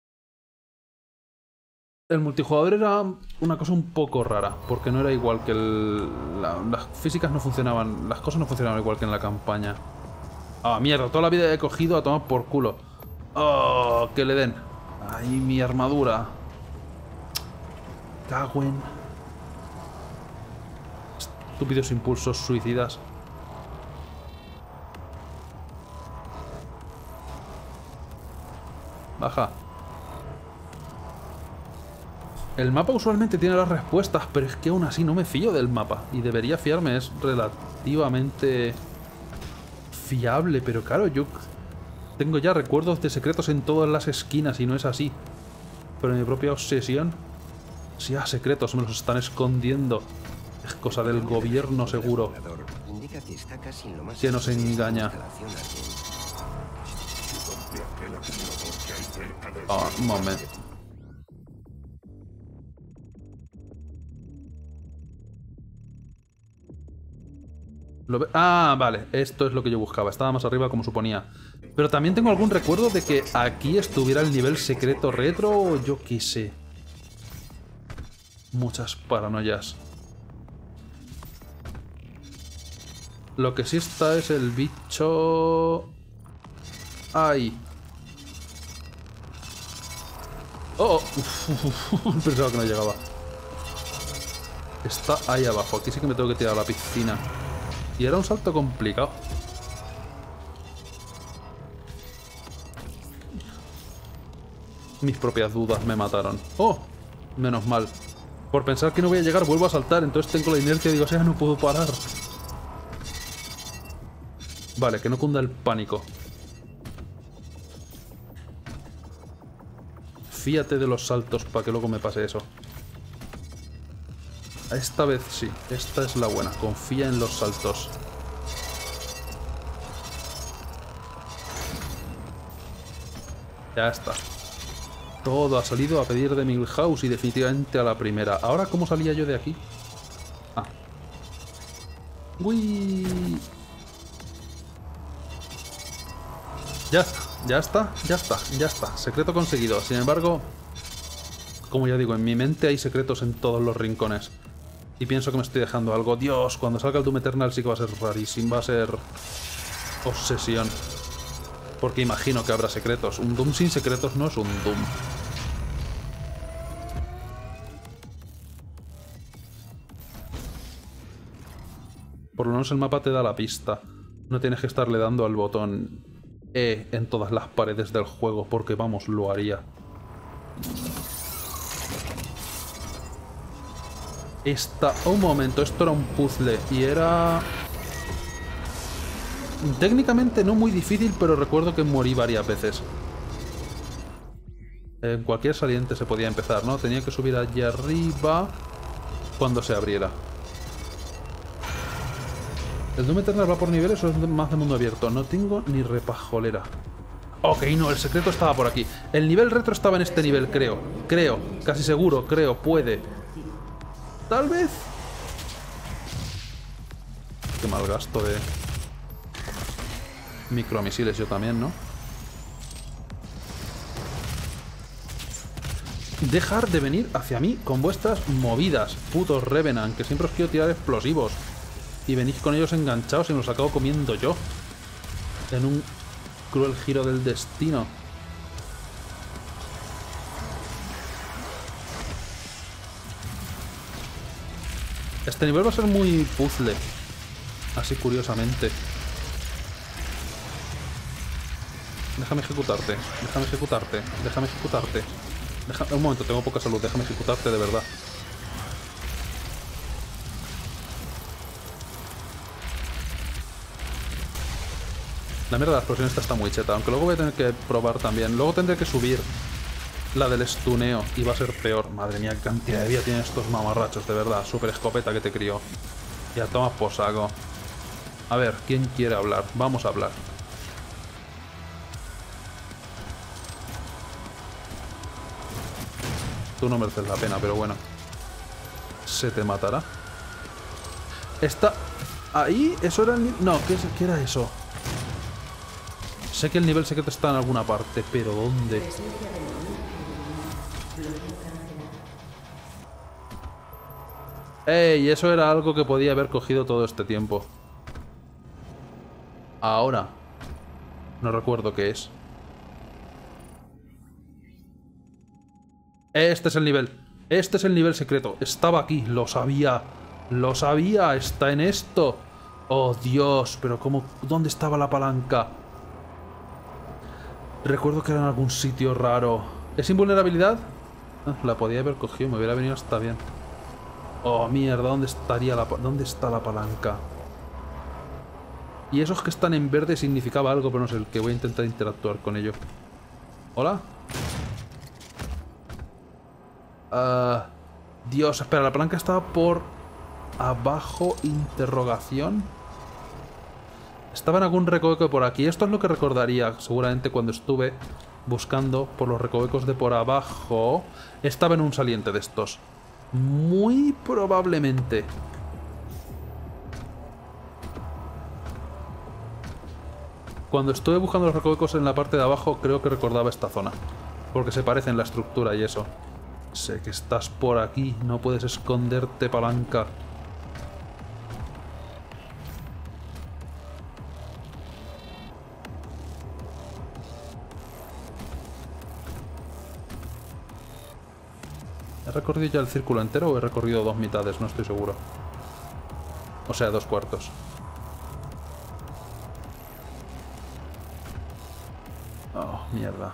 El multijugador era una cosa un poco rara, porque no era igual que el... La, las físicas no funcionaban, las cosas no funcionaban igual que en la campaña. Ah, mierda, toda la vida he cogido a tomar por culo. Oh, que le den. Ay, mi armadura. Cago en... Estúpidos impulsos suicidas. Baja. El mapa usualmente tiene las respuestas, pero es que aún así no me fío del mapa. Y debería fiarme, es relativamente fiable, pero claro, yo tengo ya recuerdos de secretos en todas las esquinas y no es así. Pero mi propia obsesión... Si ah, secretos me los están escondiendo. Es cosa del gobierno seguro. Que nos engaña. Ah, un momento. Lo ve ah, vale. Esto es lo que yo buscaba. Estaba más arriba como suponía. Pero también tengo algún recuerdo de que aquí estuviera el nivel secreto retro o yo qué sé. Muchas paranoias. Lo que sí está es el bicho... Ahí. Oh, oh. Pensaba que no llegaba. Está ahí abajo. Aquí sí que me tengo que tirar a la piscina. Y era un salto complicado. Mis propias dudas me mataron. Oh, menos mal. Por pensar que no voy a llegar vuelvo a saltar. Entonces tengo la inercia y digo, o sea, no puedo parar. Vale, que no cunda el pánico. Fíate de los saltos para que luego me pase eso. Esta vez sí, esta es la buena. Confía en los saltos. Ya está. Todo ha salido a pedir de Milhouse y definitivamente a la primera. ¿Ahora cómo salía yo de aquí? Ah. Uy. Ya está, ya está, ya está, ya está. Secreto conseguido. Sin embargo, como ya digo, en mi mente hay secretos en todos los rincones. Y pienso que me estoy dejando algo. Dios, cuando salga el Doom Eternal sí que va a ser rarísimo. Va a ser obsesión. Porque imagino que habrá secretos. Un Doom sin secretos no es un Doom. Por lo menos el mapa te da la pista. No tienes que estarle dando al botón E en todas las paredes del juego, porque vamos, lo haría. Esta... Un momento, esto era un puzzle y era... Técnicamente no muy difícil, pero recuerdo que morí varias veces. En cualquier saliente se podía empezar, ¿no? Tenía que subir allí arriba cuando se abriera. ¿El Doom Eternal va por niveles o es más de mundo abierto? No tengo ni repajolera. Ok, no, el secreto estaba por aquí. El nivel retro estaba en este nivel, creo. Creo, casi seguro, creo, puede. Tal vez. Qué mal gasto de micromisiles yo también, ¿no? Dejar de venir hacia mí con vuestras movidas, putos Revenant, que siempre os quiero tirar explosivos. Y venís con ellos enganchados y me los acabo comiendo yo. En un cruel giro del destino. Este nivel va a ser muy puzzle. Así curiosamente. Déjame ejecutarte, déjame ejecutarte, déjame ejecutarte. Deja... Un momento, tengo poca salud, déjame ejecutarte de verdad. La mierda de la explosión esta está muy cheta, aunque luego voy a tener que probar también. Luego tendré que subir la del estuneo y va a ser peor. Madre mía, qué cantidad de vida tienen estos mamarrachos, de verdad. Super escopeta que te crió. Ya tomas por saco. A ver, ¿quién quiere hablar? Vamos a hablar. Tú no mereces la pena, pero bueno. Se te matará. Está... Ahí, eso era el... No, ¿qué, ¿qué era eso? Sé que el nivel secreto está en alguna parte, pero ¿dónde? ¡Ey! Eso era algo que podía haber cogido todo este tiempo. Ahora. No recuerdo qué es. Este es el nivel. Este es el nivel secreto. Estaba aquí. Lo sabía. Lo sabía. Está en esto. Oh, Dios. Pero ¿cómo? ¿Dónde estaba la palanca? Recuerdo que era en algún sitio raro. ¿Es invulnerabilidad? Ah, la podía haber cogido. Me hubiera venido hasta bien. Oh, mierda. ¿Dónde estaría la... ¿Dónde está la palanca? Y esos que están en verde significaba algo, pero no sé el que. Voy a intentar interactuar con ello. ¿Hola? Uh, Dios, espera, la palanca estaba por abajo, interrogación. Estaba en algún recoveco por aquí. Esto es lo que recordaría seguramente cuando estuve buscando por los recovecos de por abajo. Estaba en un saliente de estos. Muy probablemente. Cuando estuve buscando los recovecos en la parte de abajo, creo que recordaba esta zona. Porque se parece en la estructura y eso. Sé que estás por aquí, no puedes esconderte, palanca. ¿He recorrido ya el círculo entero o he recorrido dos mitades? No estoy seguro. O sea, dos cuartos. Oh, mierda.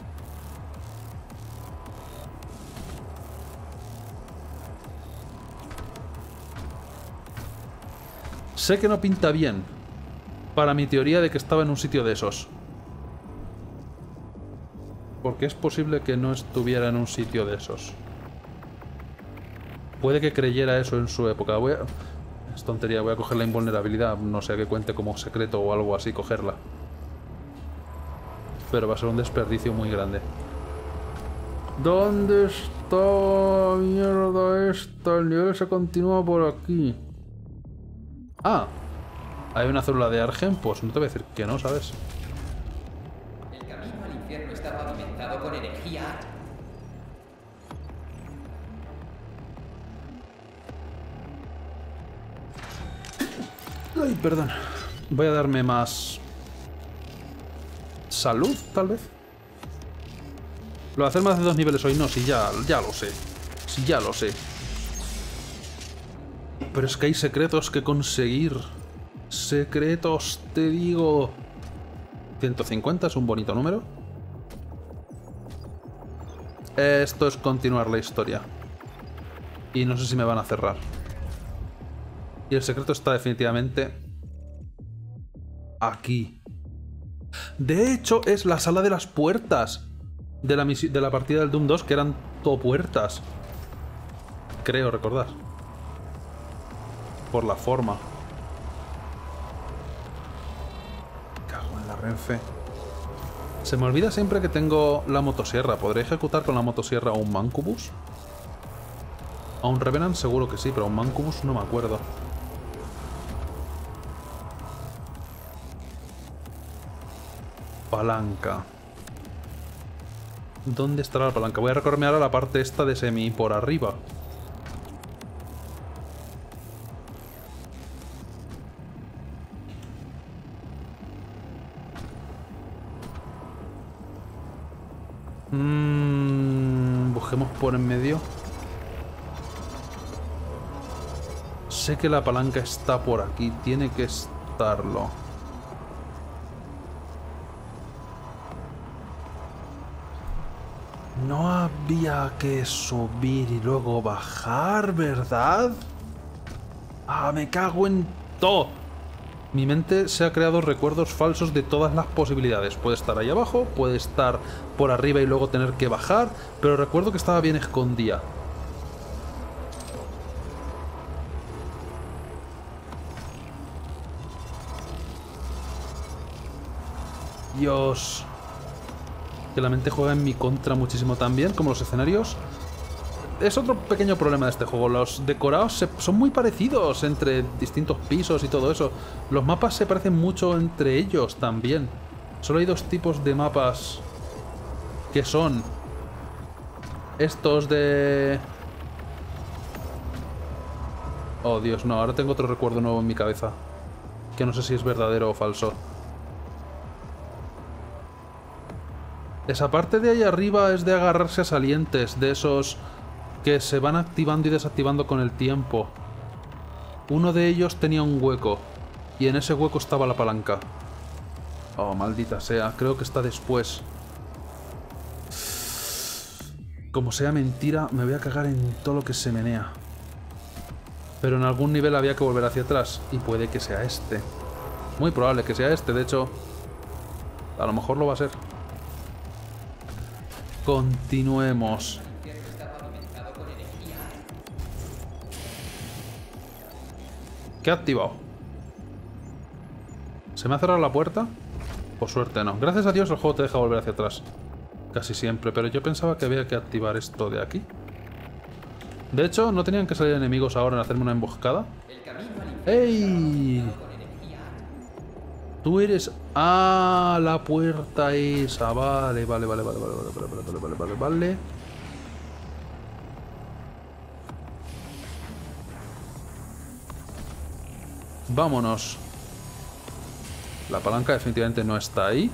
Sé que no pinta bien para mi teoría de que estaba en un sitio de esos. Porque es posible que no estuviera en un sitio de esos. Puede que creyera eso en su época. Voy a... Es tontería, voy a coger la invulnerabilidad. No sé, que cuente como secreto o algo así, cogerla. Pero va a ser un desperdicio muy grande. ¿Dónde está mierda esta? El nivel se continúa por aquí. Ah, hay una célula de Argen, pues no te voy a decir que no, ¿sabes? El camino al infierno está pavimentado con energía. Ay, perdón. Voy a darme más... salud, tal vez. Lo de hacer más de dos niveles hoy no, si ya, ya lo sé. Si ya lo sé. Pero es que hay secretos que conseguir. Secretos, te digo. ciento cincuenta es un bonito número. Esto es continuar la historia. Y no sé si me van a cerrar. Y el secreto está definitivamente aquí. De hecho, es la sala de las puertas de la, de la partida del Doom dos, que eran todo puertas. Creo recordar. Por la forma. Cago en la Renfe. Se me olvida siempre que tengo la motosierra. ¿Podré ejecutar con la motosierra a un Mancubus? A un Revenant seguro que sí, pero a un Mancubus no me acuerdo. Palanca. ¿Dónde estará la palanca? Voy a recorrerme ahora la parte esta de semi por arriba. Mmm... Busquemos por en medio. Sé que la palanca está por aquí. Tiene que estarlo. No había que subir y luego bajar, ¿verdad? ¡Ah, me cago en todo! Mi mente se ha creado recuerdos falsos de todas las posibilidades. Puede estar ahí abajo, puede estar por arriba y luego tener que bajar, pero recuerdo que estaba bien escondida. Dios... Que la mente juega en mi contra muchísimo también, como los escenarios. Es otro pequeño problema de este juego. Los decorados se, son muy parecidos entre distintos pisos y todo eso. Los mapas se parecen mucho entre ellos también. Solo hay dos tipos de mapas que son estos de... Oh, Dios, no. Ahora tengo otro recuerdo nuevo en mi cabeza. Que no sé si es verdadero o falso. Esa parte de ahí arriba es de agarrarse a salientes, de esos que se van activando y desactivando con el tiempo. Uno de ellos tenía un hueco, y en ese hueco estaba la palanca. Oh, maldita sea, creo que está después. Como sea mentira, me voy a cagar en todo lo que se menea. Pero en algún nivel había que volver hacia atrás, y puede que sea este. Muy probable que sea este, de hecho, a lo mejor lo va a ser. Continuemos. ¿Qué ha activado? ¿Se me ha cerrado la puerta? Por suerte no. Gracias a Dios el juego te deja volver hacia atrás. Casi siempre, pero yo pensaba que había que activar esto de aquí. De hecho, ¿no tenían que salir enemigos ahora en hacerme una emboscada? ¡Ey! Tú eres... Ah, la puerta esa. Vale, vale, vale, vale, vale, vale, vale, vale, vale, vale, vale. Vámonos. La palanca definitivamente no está ahí.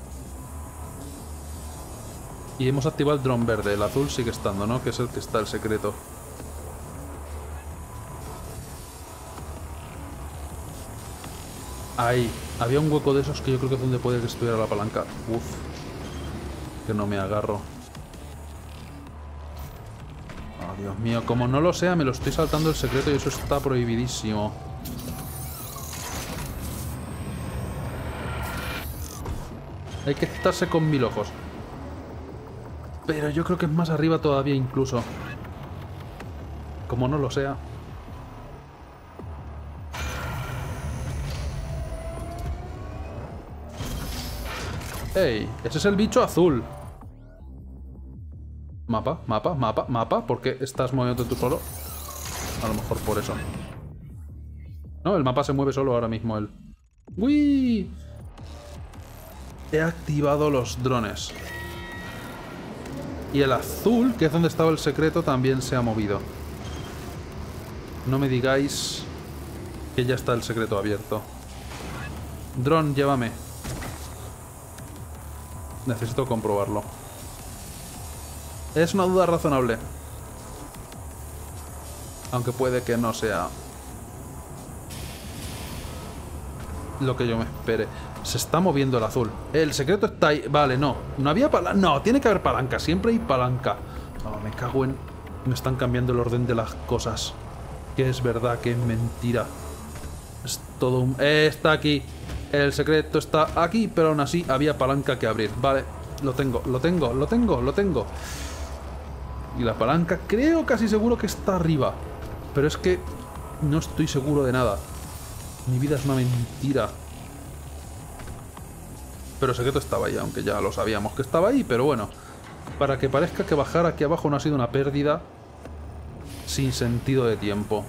Y hemos activado el dron verde. El azul sigue estando, ¿no? Que es el que está el secreto. Ahí. Había un hueco de esos que yo creo que es donde puede que estuviera la palanca. Uf. Que no me agarro. Oh, Dios mío. Como no lo sea, me lo estoy saltando el secreto y eso está prohibidísimo. Hay que estarse con mil ojos. Pero yo creo que es más arriba todavía incluso. Como no lo sea. ¡Ey! Ese es el bicho azul. Mapa, mapa, mapa, mapa. ¿Por qué estás moviéndote tú solo? A lo mejor por eso. No, el mapa se mueve solo ahora mismo él. ¡Uy! He activado los drones. Y el azul, que es donde estaba el secreto, también se ha movido. No me digáis que ya está el secreto abierto. Dron, llévame. Necesito comprobarlo. Es una duda razonable. Aunque puede que no sea lo que yo me espere. Se está moviendo el azul. El secreto está ahí. Vale, no. No había palanca. No, tiene que haber palanca. Siempre hay palanca. Oh, me cago en... Me están cambiando el orden de las cosas. Que es verdad, que es mentira. Es todo un... Eh, está aquí. El secreto está aquí, pero aún así había palanca que abrir. Vale, lo tengo, lo tengo, lo tengo, lo tengo. Y la palanca creo casi seguro que está arriba. Pero es que no estoy seguro de nada. Mi vida es una mentira. Pero el secreto estaba ahí, aunque ya lo sabíamos que estaba ahí. Pero bueno, para que parezca que bajar aquí abajo no ha sido una pérdida sin sentido de tiempo.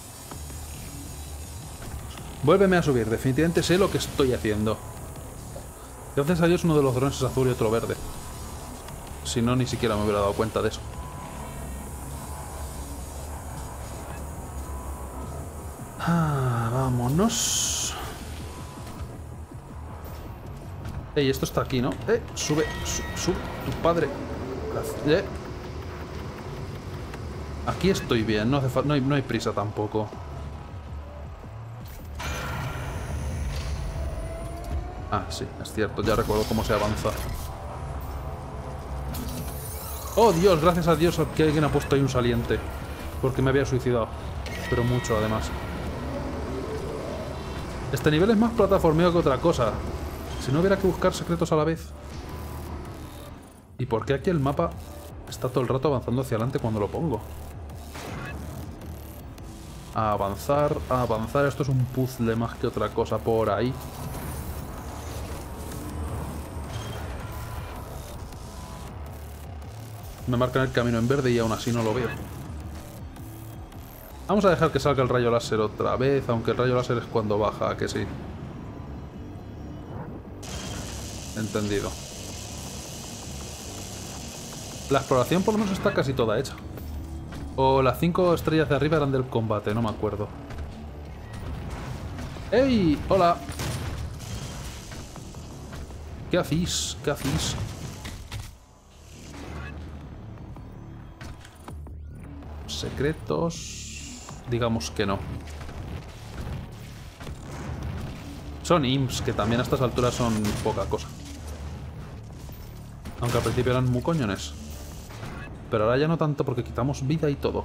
Vuélveme a subir, definitivamente sé lo que estoy haciendo. Gracias a Dios uno de los drones es azul y otro verde. Si no, ni siquiera me hubiera dado cuenta de eso. Ah, vámonos. Ey, esto está aquí, ¿no? Eh, sube, su, sube, tu padre. Eh. Aquí estoy bien, no, hace fa no, hay, no hay prisa tampoco. Ah, sí, es cierto, ya recuerdo cómo se avanza. Oh, Dios, gracias a Dios que alguien ha puesto ahí un saliente. Porque me había suicidado. Pero mucho, además. Este nivel es más plataformeo que otra cosa. Si no hubiera que buscar secretos a la vez. ¿Y por qué aquí el mapa está todo el rato avanzando hacia adelante cuando lo pongo? A avanzar, a avanzar. Esto es un puzzle más que otra cosa por ahí. Me marcan el camino en verde y aún así no lo veo. Vamos a dejar que salga el rayo láser otra vez, aunque el rayo láser es cuando baja, que sí. Entendido. La exploración por lo menos está casi toda hecha. O las cinco estrellas de arriba eran del combate, no me acuerdo. ¡Ey! ¡Hola! ¿Qué hacís? ¿Qué hacís? Secretos... Digamos que no. Son imps, que también a estas alturas son poca cosa. Aunque al principio eran muy coñones. Pero ahora ya no tanto porque quitamos vida y todo.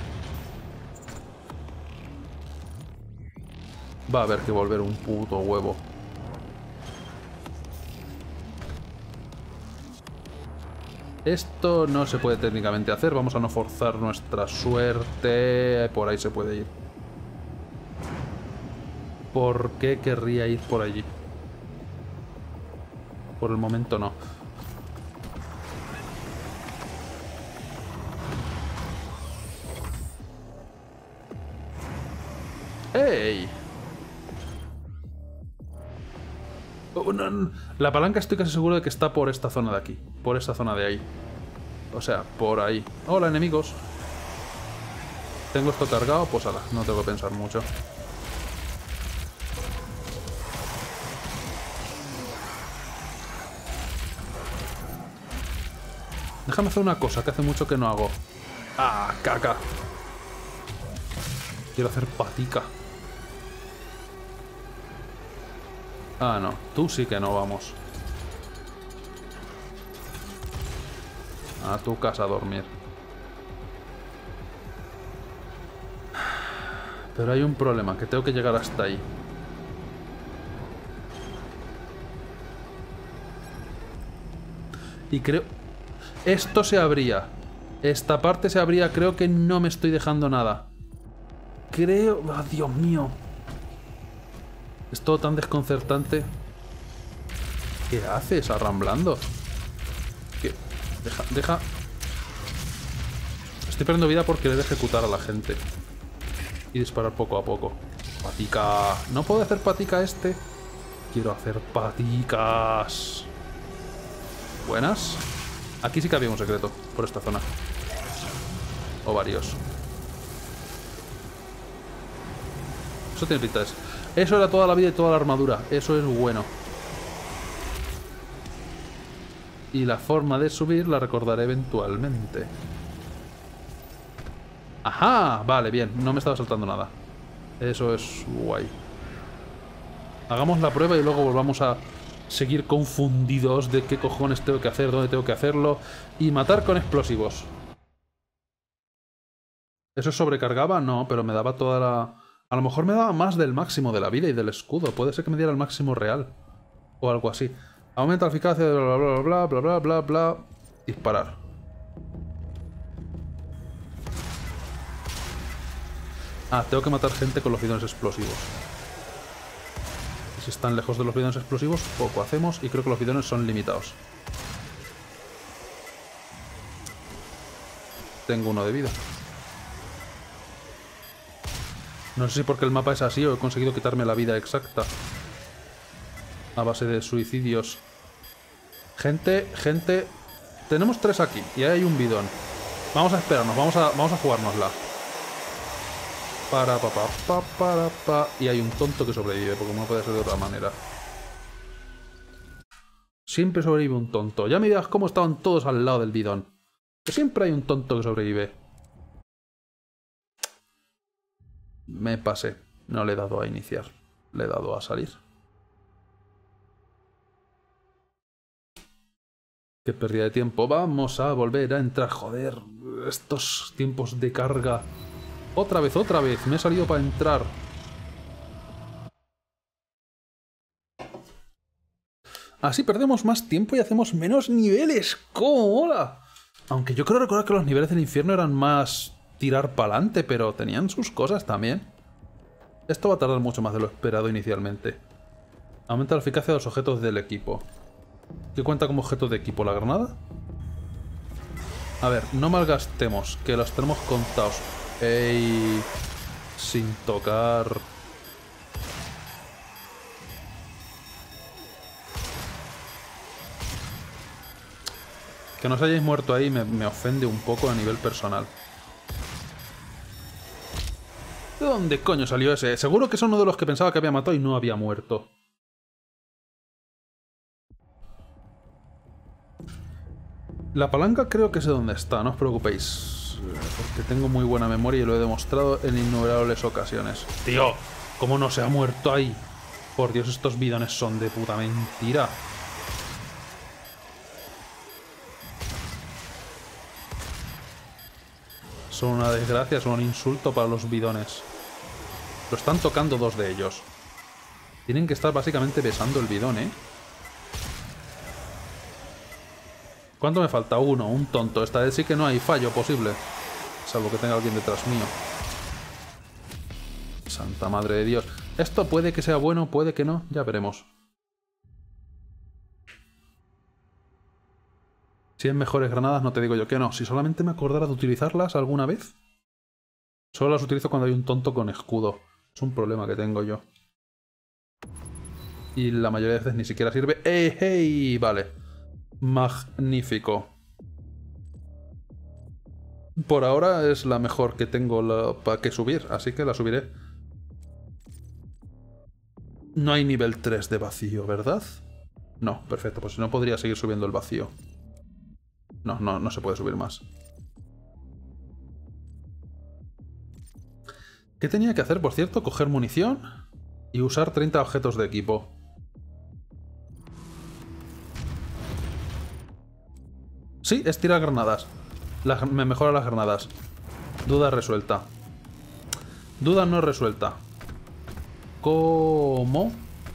Va a haber que volver un puto huevo. Esto no se puede técnicamente hacer. Vamos a no forzar nuestra suerte. Por ahí se puede ir. ¿Por qué querría ir por allí? Por el momento no. ¡Ey! Oh, no, la palanca estoy casi seguro de que está por esta zona de aquí. Por esta zona de ahí. O sea, por ahí. Hola, enemigos. ¿Tengo esto cargado? Pues ala, no tengo que pensar mucho. Déjame hacer una cosa que hace mucho que no hago. ¡Ah, caca! Quiero hacer patica. Ah, no. Tú sí que no, vamos. A tu casa a dormir. Pero hay un problema, que tengo que llegar hasta ahí. Y creo... Esto se abría. Esta parte se abría. Creo que no me estoy dejando nada. Creo... ¡Oh, Dios mío! Es todo tan desconcertante. ¿Qué haces arramblando? ¿Qué? Deja, deja... Estoy perdiendo vida por querer ejecutar a la gente. Y disparar poco a poco. Patica. ¿No puedo hacer patica este? Quiero hacer paticas. Buenas. Aquí sí que había un secreto. Por esta zona. O varios. Eso tiene pinta de... Eso era toda la vida y toda la armadura. Eso es bueno. Y la forma de subir la recordaré eventualmente. ¡Ajá! Vale, bien. No me estaba saltando nada. Eso es guay. Hagamos la prueba y luego volvamos a seguir confundidos de qué cojones tengo que hacer, dónde tengo que hacerlo. Y matar con explosivos. ¿Eso sobrecargaba? No, pero me daba toda la... A lo mejor me daba más del máximo de la vida y del escudo. Puede ser que me diera el máximo real. O algo así. Aumenta la eficacia de bla bla bla bla bla bla bla. Disparar. Ah, tengo que matar gente con los bidones explosivos. Y si están lejos de los bidones explosivos, poco hacemos. Y creo que los bidones son limitados. Tengo uno de vida. No sé si porque el mapa es así o he conseguido quitarme la vida exacta. A base de suicidios. Gente, gente... tenemos tres aquí y ahí hay un bidón. Vamos a esperarnos, vamos a, vamos a jugárnosla. Para, pa, pa, pa, para, pa. Y hay un tonto que sobrevive, porque no puede ser de otra manera. Siempre sobrevive un tonto. Ya me dirás cómo estaban todos al lado del bidón. Que siempre hay un tonto que sobrevive. Me pasé. No le he dado a iniciar. Le he dado a salir. Qué pérdida de tiempo. Vamos a volver a entrar. Joder. Estos tiempos de carga. Otra vez, otra vez. Me he salido para entrar. Así perdemos más tiempo y hacemos menos niveles. ¡Cómo mola! Aunque yo creo recordar que los niveles del infierno eran más tirar para adelante, pero tenían sus cosas también. Esto va a tardar mucho más de lo esperado inicialmente. Aumenta la eficacia de los objetos del equipo. ¿Qué cuenta como objeto de equipo? ¿La granada? A ver, no malgastemos, que los tenemos contados. ¡Ey! Sin tocar... Que no os hayáis muerto ahí me, me ofende un poco a nivel personal. ¿De dónde coño salió ese? Seguro que es uno de los que pensaba que había matado y no había muerto. La palanca creo que sé dónde está, no os preocupéis. Porque tengo muy buena memoria y lo he demostrado en innumerables ocasiones. Tío, ¿cómo no se ha muerto ahí? Por Dios, estos bidones son de puta mentira. Son una desgracia, son un insulto para los bidones. Lo están tocando dos de ellos. Tienen que estar básicamente besando el bidón, ¿eh? ¿Cuánto me falta? Uno, un tonto. Esta vez sí que no hay fallo posible. Salvo que tenga alguien detrás mío. Santa madre de Dios. Esto puede que sea bueno, puede que no. Ya veremos. Si es mejores granadas, no te digo yo que no. Si solamente me acordara de utilizarlas alguna vez. Solo las utilizo cuando hay un tonto con escudo. Es un problema que tengo yo. Y la mayoría de veces ni siquiera sirve. ¡Ey, hey! Vale. Magnífico. Por ahora es la mejor que tengo la... para que subir, así que la subiré. No hay nivel tres de vacío, ¿verdad? No, perfecto, pues si no podría seguir subiendo el vacío. No, no, no se puede subir más. ¿Qué tenía que hacer, por cierto? Coger munición y usar treinta objetos de equipo. Sí, es tirar granadas. La, me mejora las granadas. Duda resuelta. Duda no resuelta. ¿Cómo?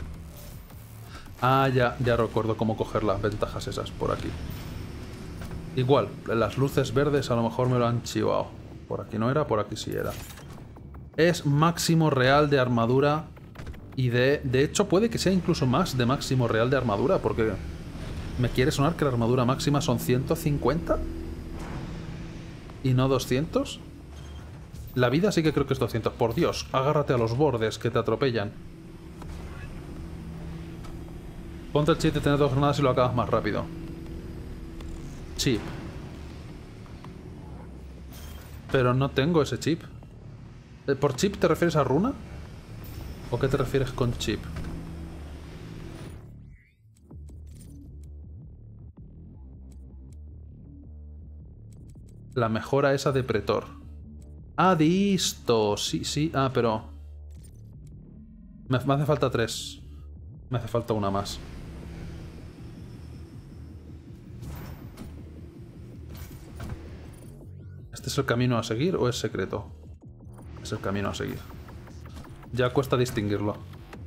Ah, ya, ya recuerdo cómo coger las ventajas esas por aquí. Igual, las luces verdes a lo mejor me lo han chivado. Por aquí no era, por aquí sí era. Es máximo real de armadura. Y de... De hecho puede que sea incluso más de máximo real de armadura, porque... Me quiere sonar que la armadura máxima son ciento cincuenta. ¿Y no doscientos? La vida sí que creo que es doscientos. Por Dios, agárrate a los bordes que te atropellan. Ponte el chip de tener dos granadas y lo acabas más rápido. Chip. Pero no tengo ese chip. ¿Por chip te refieres a runa? ¿O qué te refieres con chip? La mejora esa de pretor. Ah, de esto. Sí, sí. Ah, pero... Me, me hace falta tres. Me hace falta una más. ¿Este es el camino a seguir o es secreto? Es el camino a seguir. Ya cuesta distinguirlo.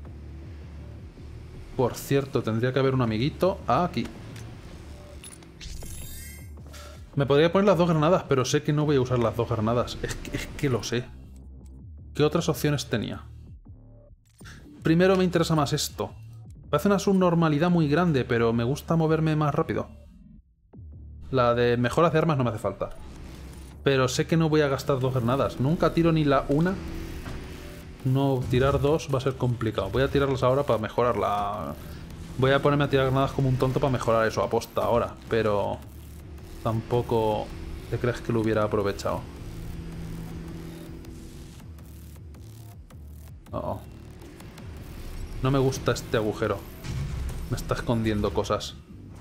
Por cierto, tendría que haber un amiguito aquí. Me podría poner las dos granadas, pero sé que no voy a usar las dos granadas. Es que, es que lo sé. ¿Qué otras opciones tenía? Primero me interesa más esto. Parece una subnormalidad muy grande, pero me gusta moverme más rápido. La de mejoras de armas no me hace falta. Pero sé que no voy a gastar dos granadas. Nunca tiro ni la una. No, tirar dos va a ser complicado. Voy a tirarlas ahora para mejorarla. Voy a ponerme a tirar granadas como un tonto para mejorar eso aposta ahora. Pero... tampoco te crees que lo hubiera aprovechado. Oh. No me gusta este agujero. Me está escondiendo cosas.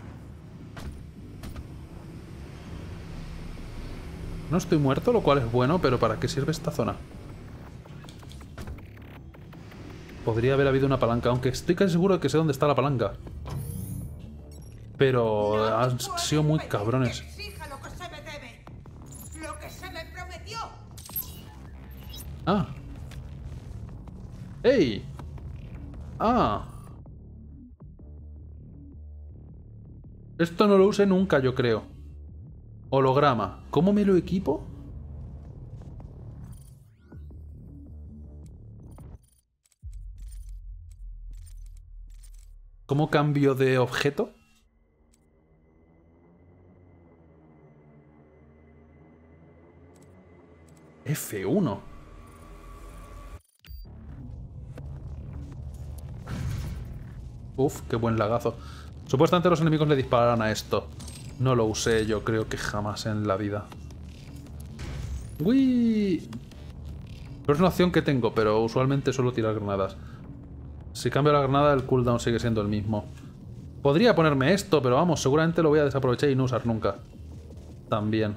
No estoy muerto, lo cual es bueno, pero ¿para qué sirve esta zona? Podría haber habido una palanca, aunque estoy casi seguro de que sé dónde está la palanca. Pero han sido muy cabrones. Ah. ¡Ey! Ah. Esto no lo usé nunca, yo creo. Holograma. ¿Cómo me lo equipo? ¿Cómo cambio de objeto? F uno. Uf, qué buen lagazo. Supuestamente los enemigos le dispararán a esto. No lo usé, yo creo que jamás en la vida. ¡Uy! Pero es una opción que tengo, pero usualmente suelo tirar granadas. Si cambio la granada, el cooldown sigue siendo el mismo. Podría ponerme esto, pero vamos, seguramente lo voy a desaprovechar y no usar nunca. También.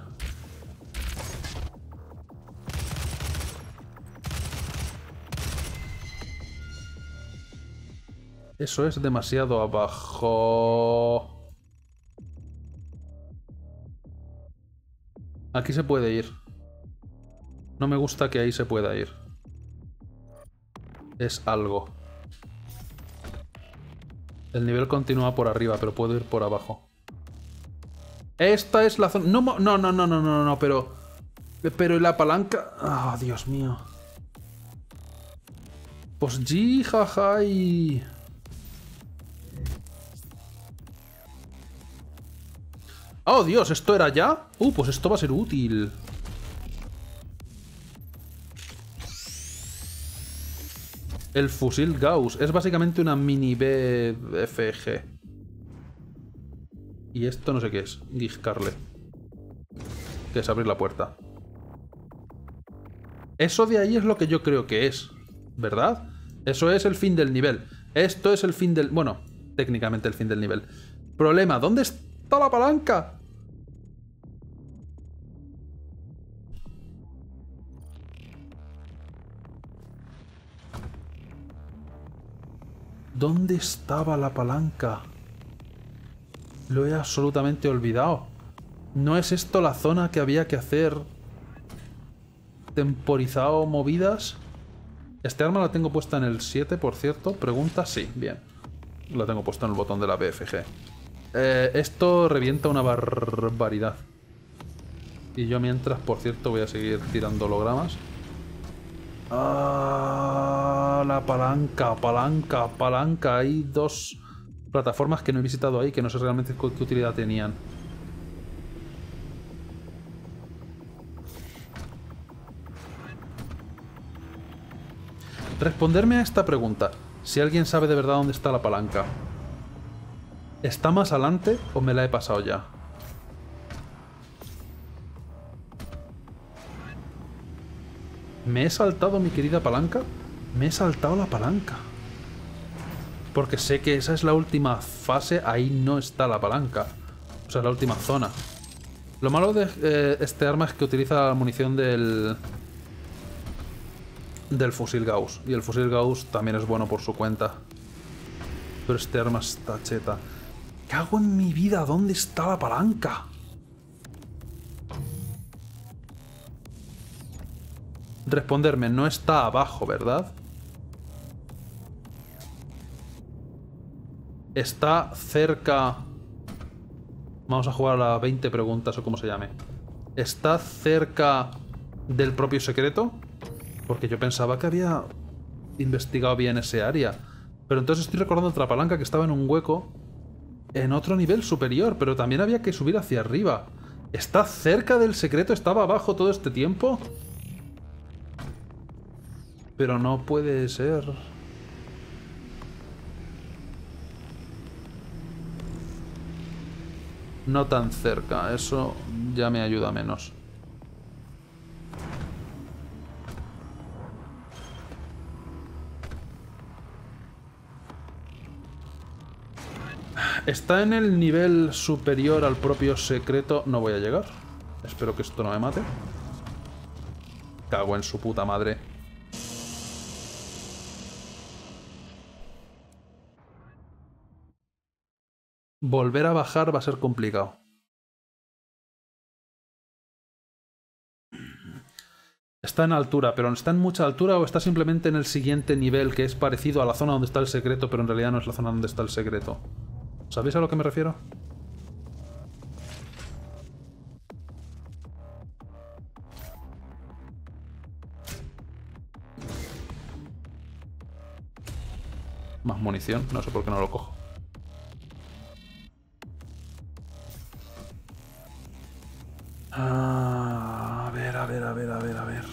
Eso es demasiado abajo. Aquí se puede ir. No me gusta que ahí se pueda ir. Es algo. El nivel continúa por arriba, pero puedo ir por abajo. Esta es la zona... No, no, no, no, no, no, no, no, pero... Pero la palanca... Ah, oh, Dios mío. Pues G, jaja, y... ¡Oh, Dios! ¿Esto era ya? Uh, pues esto va a ser útil. El fusil Gauss. Es básicamente una mini B F G. Y esto no sé qué es. Discarle. Que es abrir la puerta. Eso de ahí es lo que yo creo que es. ¿Verdad? Eso es el fin del nivel. Esto es el fin del... Bueno, técnicamente el fin del nivel. Problema, ¿dónde está la palanca? ¿Dónde estaba la palanca? Lo he absolutamente olvidado. ¿No es esto la zona que había que hacer? ¿Temporizado movidas? Este arma la tengo puesta en el siete, por cierto. Pregunta, sí, bien. La tengo puesta en el botón de la B F G. Eh, esto revienta una barbaridad. Y yo mientras, por cierto, voy a seguir tirando hologramas. Ah, la palanca, palanca, palanca. Hay dos plataformas que no he visitado ahí, que no sé realmente qué utilidad tenían. Responderme a esta pregunta. Si alguien sabe de verdad dónde está la palanca. ¿Está más adelante o me la he pasado ya? ¿Me he saltado mi querida palanca? Me he saltado la palanca. Porque sé que esa es la última fase, ahí no está la palanca. O sea, la última zona. Lo malo de eh, este arma es que utiliza la munición del... del fusil Gauss. Y el fusil Gauss también es bueno por su cuenta. Pero este arma está cheta. ¡Cago en mi vida! ¿Dónde está la palanca? Responderme, no está abajo, ¿verdad? Está cerca... Vamos a jugar a las veinte preguntas o como se llame. ¿Está cerca del propio secreto? Porque yo pensaba que había investigado bien ese área. Pero entonces estoy recordando otra palanca que estaba en un hueco en otro nivel superior, pero también había que subir hacia arriba. ¿Está cerca del secreto? ¿Estaba abajo todo este tiempo? Pero no puede ser. No tan cerca, eso ya me ayuda menos. Está en el nivel superior al propio secreto. No voy a llegar. Espero que esto no me mate. Cago en su puta madre. Volver a bajar va a ser complicado. Está en altura, pero ¿está en mucha altura o está simplemente en el siguiente nivel que es parecido a la zona donde está el secreto, pero en realidad no es la zona donde está el secreto? ¿Sabéis a lo que me refiero? Más munición, no sé por qué no lo cojo. Ah, a ver, a ver, a ver, a ver, a ver.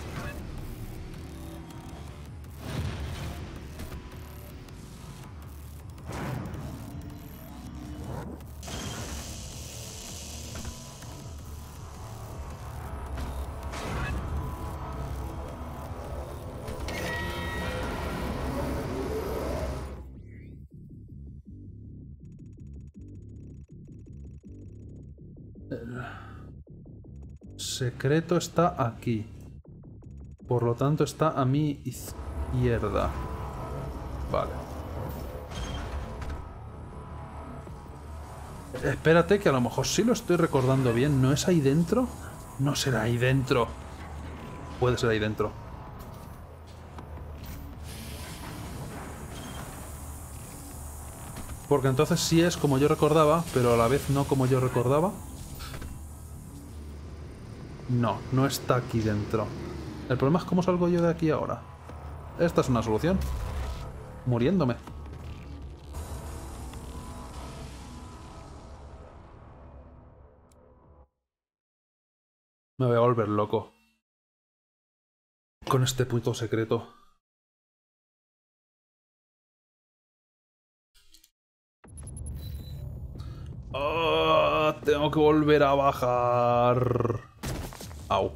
El secreto está aquí. Por lo tanto está a mi izquierda. Vale. Espérate que a lo mejor sí lo estoy recordando bien. ¿No es ahí dentro? No será ahí dentro. Puede ser ahí dentro. Porque entonces sí es como yo recordaba, pero a la vez no como yo recordaba. No, no está aquí dentro. El problema es cómo salgo yo de aquí ahora. Esta es una solución. Muriéndome. Me voy a volver loco con este puto secreto. Oh, tengo que volver a bajar. Au.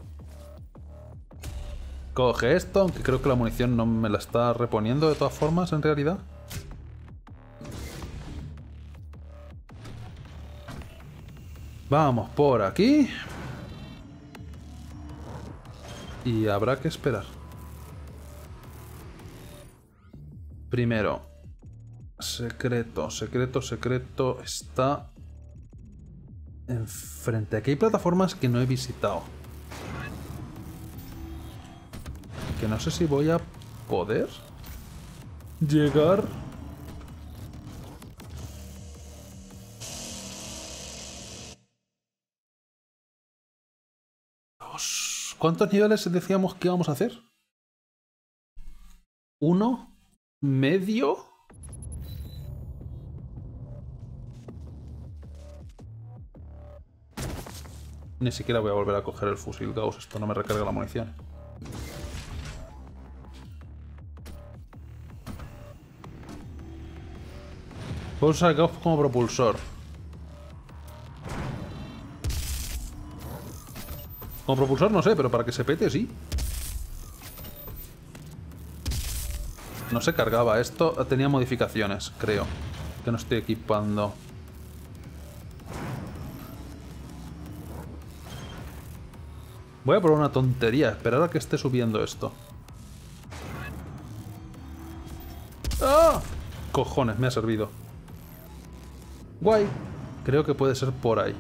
Coge esto, aunque creo que la munición no me la está reponiendo de todas formas, en realidad. Vamos por aquí. Y habrá que esperar. Primero. Secreto, secreto, secreto. Está enfrente. Aquí hay plataformas que no he visitado. Que no sé si voy a poder llegar. ¿Cuántos niveles decíamos que íbamos a hacer? ¿Uno? ¿Medio? Ni siquiera voy a volver a coger el fusil Gauss. Esto no me recarga la munición. Puedo usar Gauss como propulsor. Como propulsor no sé, pero para que se pete sí. No se cargaba. Esto tenía modificaciones, creo. Que no estoy equipando. Voy a probar una tontería. Esperar a que esté subiendo esto. ¡Ah! Cojones, me ha servido. Guay. Creo que puede ser por ahí.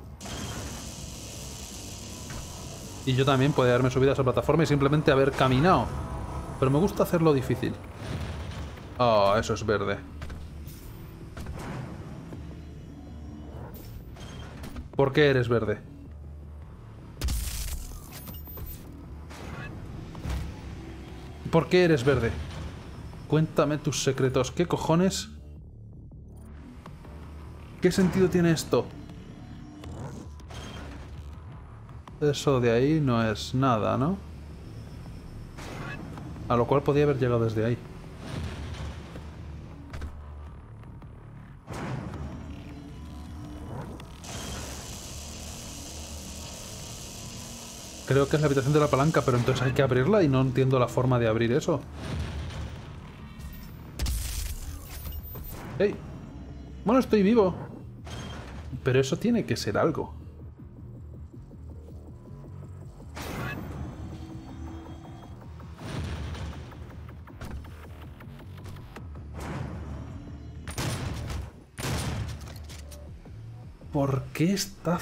Y yo también podría haberme subido a esa plataforma y simplemente haber caminado. Pero me gusta hacerlo difícil. Oh, eso es verde. ¿Por qué eres verde? ¿Por qué eres verde? Cuéntame tus secretos. ¿Qué cojones? ¿Qué sentido tiene esto? Eso de ahí no es nada, ¿no? A lo cual podía haber llegado desde ahí. Creo que es la habitación de la palanca, pero entonces hay que abrirla y no entiendo la forma de abrir eso. ¡Ey! Bueno, estoy vivo. Pero eso tiene que ser algo. ¿Por qué está...?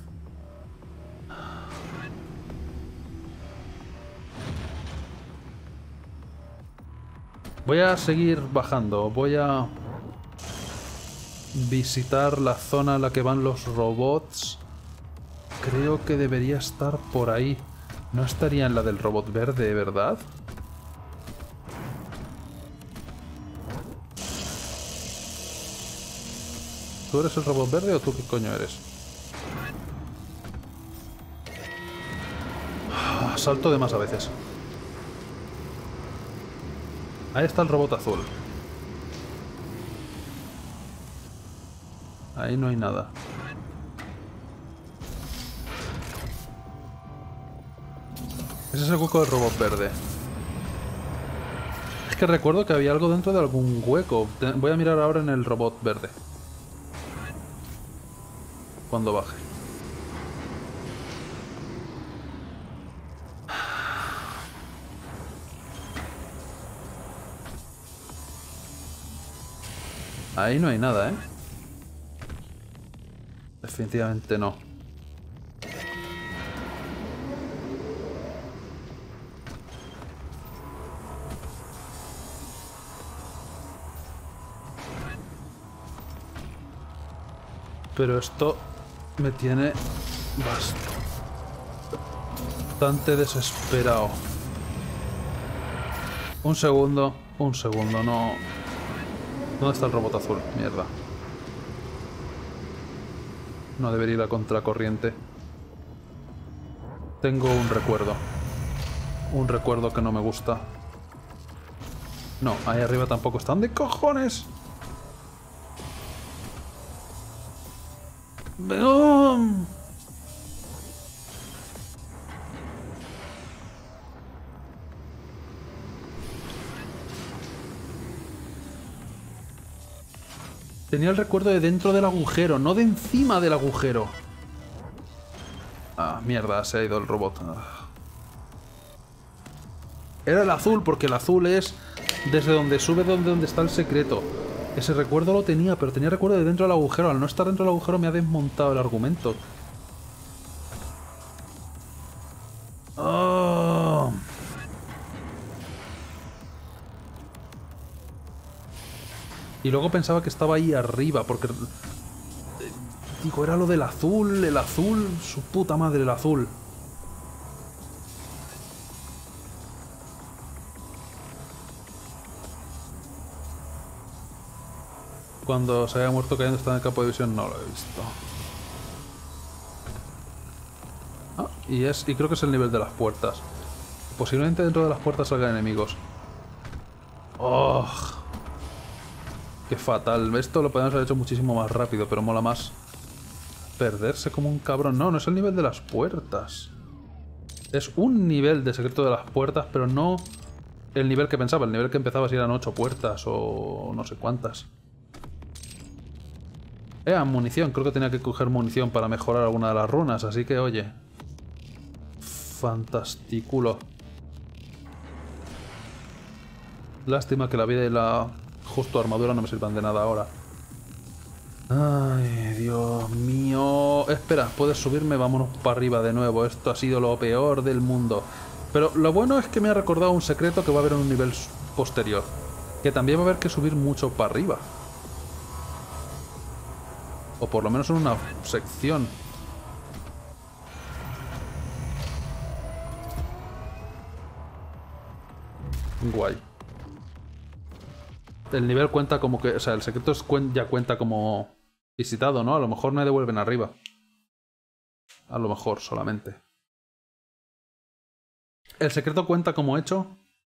Voy a seguir bajando. Voy a visitar la zona en la que van los robots. Creo que debería estar por ahí. No estaría en la del robot verde, ¿verdad? ¿Tú eres el robot verde o tú qué coño eres? Salto de más a veces. Ahí está el robot azul. Ahí no hay nada. Ese es el hueco del robot verde. Es que recuerdo que había algo dentro de algún hueco. Voy a mirar ahora en el robot verde. Cuando baje. Ahí no hay nada, ¿eh? Definitivamente no. Pero esto me tiene bastante desesperado. Un segundo, un segundo, no... ¿Dónde está el robot azul? Mierda. No debería ir a contracorriente. Tengo un recuerdo. Un recuerdo que no me gusta. No, ahí arriba tampoco están. ¿De cojones? ¡No! Tenía el recuerdo de dentro del agujero, no de encima del agujero. Ah, mierda, se ha ido el robot. Ah. Era el azul, porque el azul es desde donde sube, donde, donde está el secreto. Ese recuerdo lo tenía, pero tenía recuerdo de dentro del agujero. Al no estar dentro del agujero me ha desmontado el argumento. Oh. Y luego pensaba que estaba ahí arriba, porque... Digo, era lo del azul, el azul, su puta madre, el azul. Cuando se había muerto cayendo está en el campo de visión, no lo he visto. Ah, y, es, y creo que es el nivel de las puertas. Posiblemente dentro de las puertas salgan enemigos. ¡Oh! ¡Qué fatal! Esto lo podemos haber hecho muchísimo más rápido, pero mola más perderse como un cabrón. No, no es el nivel de las puertas. Es un nivel de secreto de las puertas, pero no el nivel que pensaba. El nivel que empezaba si eran ocho puertas o no sé cuántas. Eh, munición. Creo que tenía que coger munición para mejorar alguna de las runas, así que oye. Fantasticulo. Lástima que la vida y la justo armadura no me sirvan de nada ahora. Ay, Dios mío. Espera, ¿puedes subirme? Vámonos para arriba de nuevo. Esto ha sido lo peor del mundo. Pero lo bueno es que me ha recordado un secreto que va a haber en un nivel posterior. Que también va a haber que subir mucho para arriba. O por lo menos en una sección. Guay. El nivel cuenta como que... O sea, el secreto es, ya cuenta como visitado, ¿no? A lo mejor me devuelven arriba. A lo mejor solamente. ¿El secreto cuenta como hecho?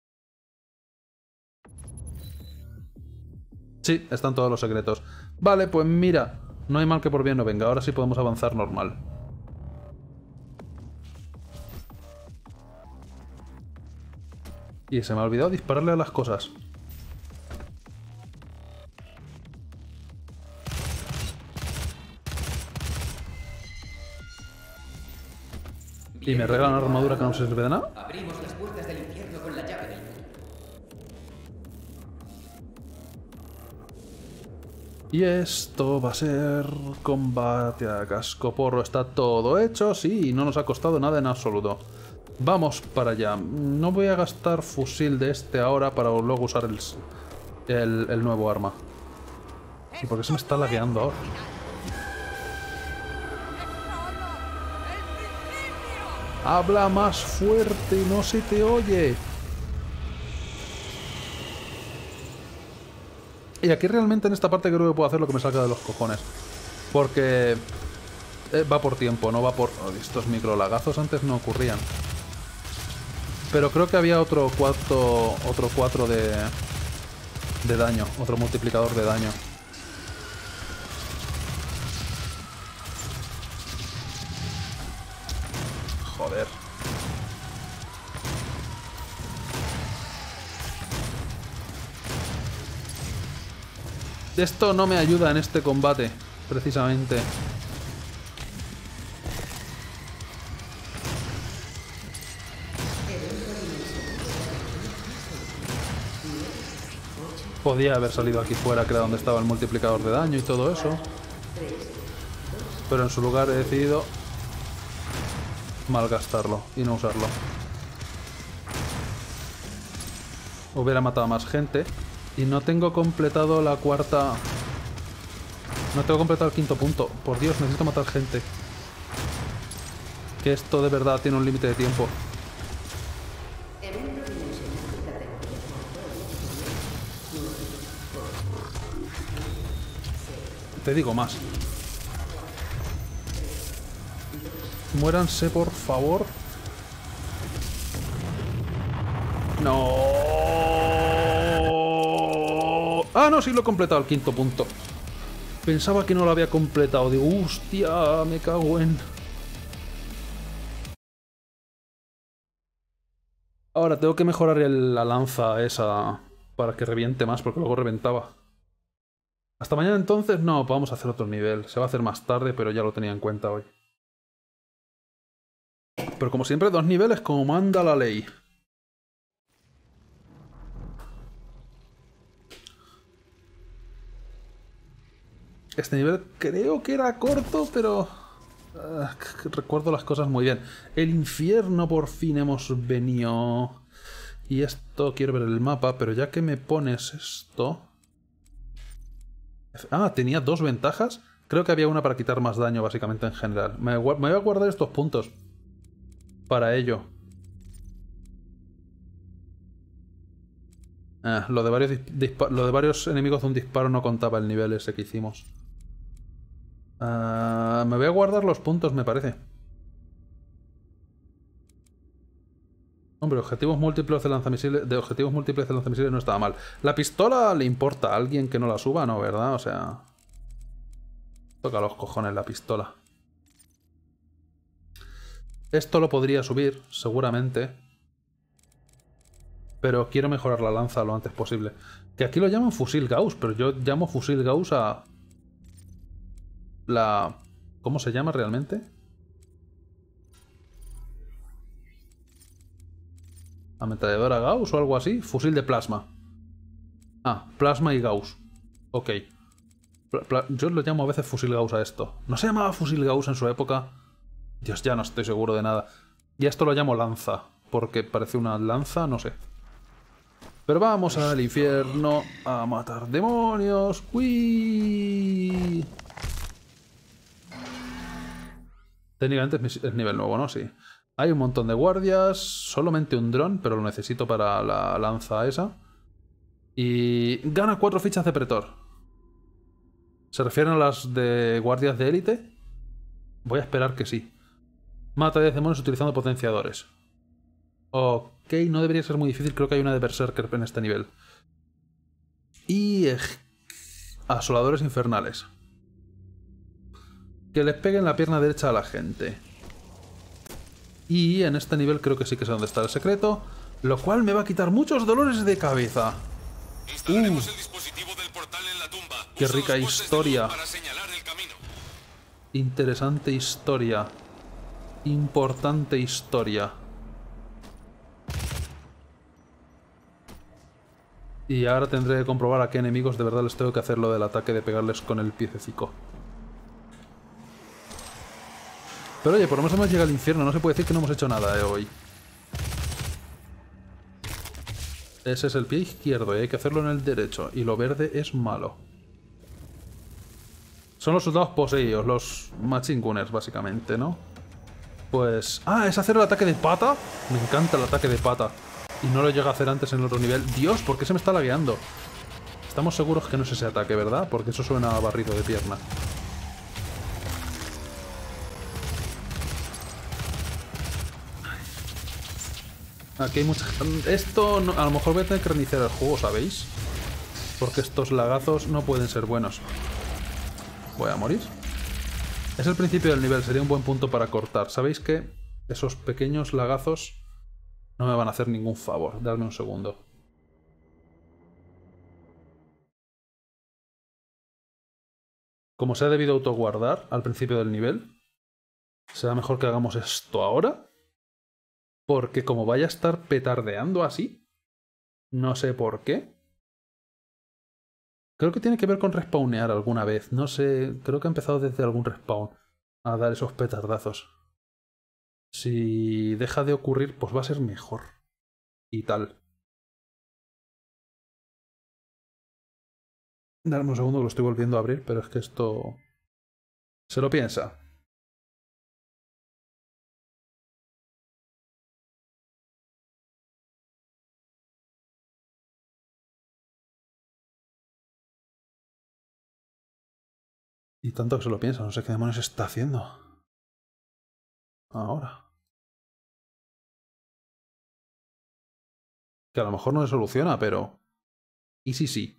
Sí, están todos los secretos. Vale, pues mira. No hay mal que por bien no venga. Ahora sí podemos avanzar normal. Y se me ha olvidado dispararle a las cosas. Y me regalan una armadura que no se sirve de nada. Abrimos las puertas del infierno con la llave del mundo. Y esto va a ser combate a cascoporro. Está todo hecho, sí, y no nos ha costado nada en absoluto. Vamos para allá. No voy a gastar fusil de este ahora para luego usar el, el, el nuevo arma. ¿Y por qué se me está lagueando ahora? Habla más fuerte, no se te oye. Y aquí realmente en esta parte creo que puedo hacer lo que me salga de los cojones. Porque eh, va por tiempo, no va por... Oh, estos microlagazos antes no ocurrían. Pero creo que había otro cuatro, otro cuatro de, de daño, otro multiplicador de daño. Joder. Esto no me ayuda en este combate, precisamente. Podía haber salido aquí fuera, que era donde estaba el multiplicador de daño y todo eso. Pero en su lugar he decidido malgastarlo y no usarlo. Hubiera matado a más gente. Y no tengo completado la cuarta... No tengo completado el quinto punto. Por Dios, necesito matar gente. Que esto de verdad tiene un límite de tiempo. Te digo más. Muéranse, por favor. No. Ah, no, sí lo he completado el quinto punto. Pensaba que no lo había completado. Digo, hostia, me cago en... Ahora tengo que mejorar el, la lanza esa para que reviente más, porque luego reventaba. Hasta mañana entonces, no, vamos a hacer otro nivel. Se va a hacer más tarde, pero ya lo tenía en cuenta hoy. Pero como siempre, dos niveles como manda la ley. Este nivel creo que era corto, pero... Uh, recuerdo las cosas muy bien. El infierno por fin hemos venido. Y esto, quiero ver el mapa, pero ya que me pones esto... Ah, tenía dos ventajas. Creo que había una para quitar más daño, básicamente, en general. Me, me voy a guardar estos puntos para ello. Ah, lo de varios, lo de varios enemigos de un disparo no contaba el nivel ese que hicimos. Uh, me voy a guardar los puntos, me parece. Hombre, objetivos múltiples de lanzamisiles, de objetivos múltiples de lanzamisiles no estaba mal. ¿La pistola le importa a alguien que no la suba? No, ¿verdad? O sea... Toca los cojones la pistola. Esto lo podría subir, seguramente. Pero quiero mejorar la lanza lo antes posible. Que aquí lo llaman fusil Gauss, pero yo llamo fusil Gauss a... La... ¿Cómo se llama realmente? ¿Ametralladora Gauss o algo así? Fusil de plasma. Ah, plasma y Gauss. Ok. Pla pla yo lo llamo a veces fusil Gauss a esto. ¿No se llamaba fusil Gauss en su época? Dios, ya no estoy seguro de nada. Y a esto lo llamo lanza. Porque parece una lanza, no sé. Pero vamos al infierno a matar demonios. ¡Uy! Técnicamente es, es nivel nuevo, ¿no? Sí. Hay un montón de guardias, solamente un dron, pero lo necesito para la lanza esa. Y gana cuatro fichas de pretor. ¿Se refieren a las de guardias de élite? Voy a esperar que sí. Mata a diez demonios utilizando potenciadores. Ok, no debería ser muy difícil, creo que hay una de Berserker en este nivel. Y... Eh, asoladores infernales. Que les peguen la pierna derecha a la gente. Y en este nivel creo que sí que sé dónde está el secreto. Lo cual me va a quitar muchos dolores de cabeza. Instalaremos Uh. el dispositivo del portal en la tumba. Qué Usa rica los postes de historia. luz para señalar el camino. Interesante historia. Importante historia. Y ahora tendré que comprobar a qué enemigos de verdad les tengo que hacer lo del ataque de pegarles con el piececico. Pero oye, por lo menos hemos llegado al infierno. No se puede decir que no hemos hecho nada eh, hoy. Ese es el pie izquierdo y hay que hacerlo en el derecho. Y lo verde es malo. Son los soldados poseídos, los machine gunners, básicamente, ¿no? Pues... Ah, es hacer el ataque de pata. Me encanta el ataque de pata. Y no lo llega a hacer antes en el otro nivel. Dios, ¿por qué se me está lagueando? Estamos seguros que no es ese ataque, ¿verdad? Porque eso suena a barrido de pierna. Aquí hay mucha... Esto no... a lo mejor voy a tener que reiniciar el juego, ¿sabéis? Porque estos lagazos no pueden ser buenos. Voy a morir. Es el principio del nivel, sería un buen punto para cortar. ¿Sabéis qué? Esos pequeños lagazos no me van a hacer ningún favor. Dadme un segundo. Como se ha debido autoguardar al principio del nivel, será mejor que hagamos esto ahora. Porque como vaya a estar petardeando así, no sé por qué. Creo que tiene que ver con respawnear alguna vez. No sé, creo que ha empezado desde algún respawn a dar esos petardazos. Si deja de ocurrir, pues va a ser mejor. Y tal. Dame un segundo que lo estoy volviendo a abrir, pero es que esto... se lo piensa. Y tanto que se lo piensa, no sé qué demonios está haciendo. Ahora. Que a lo mejor no se soluciona, pero... ¿y sí sí?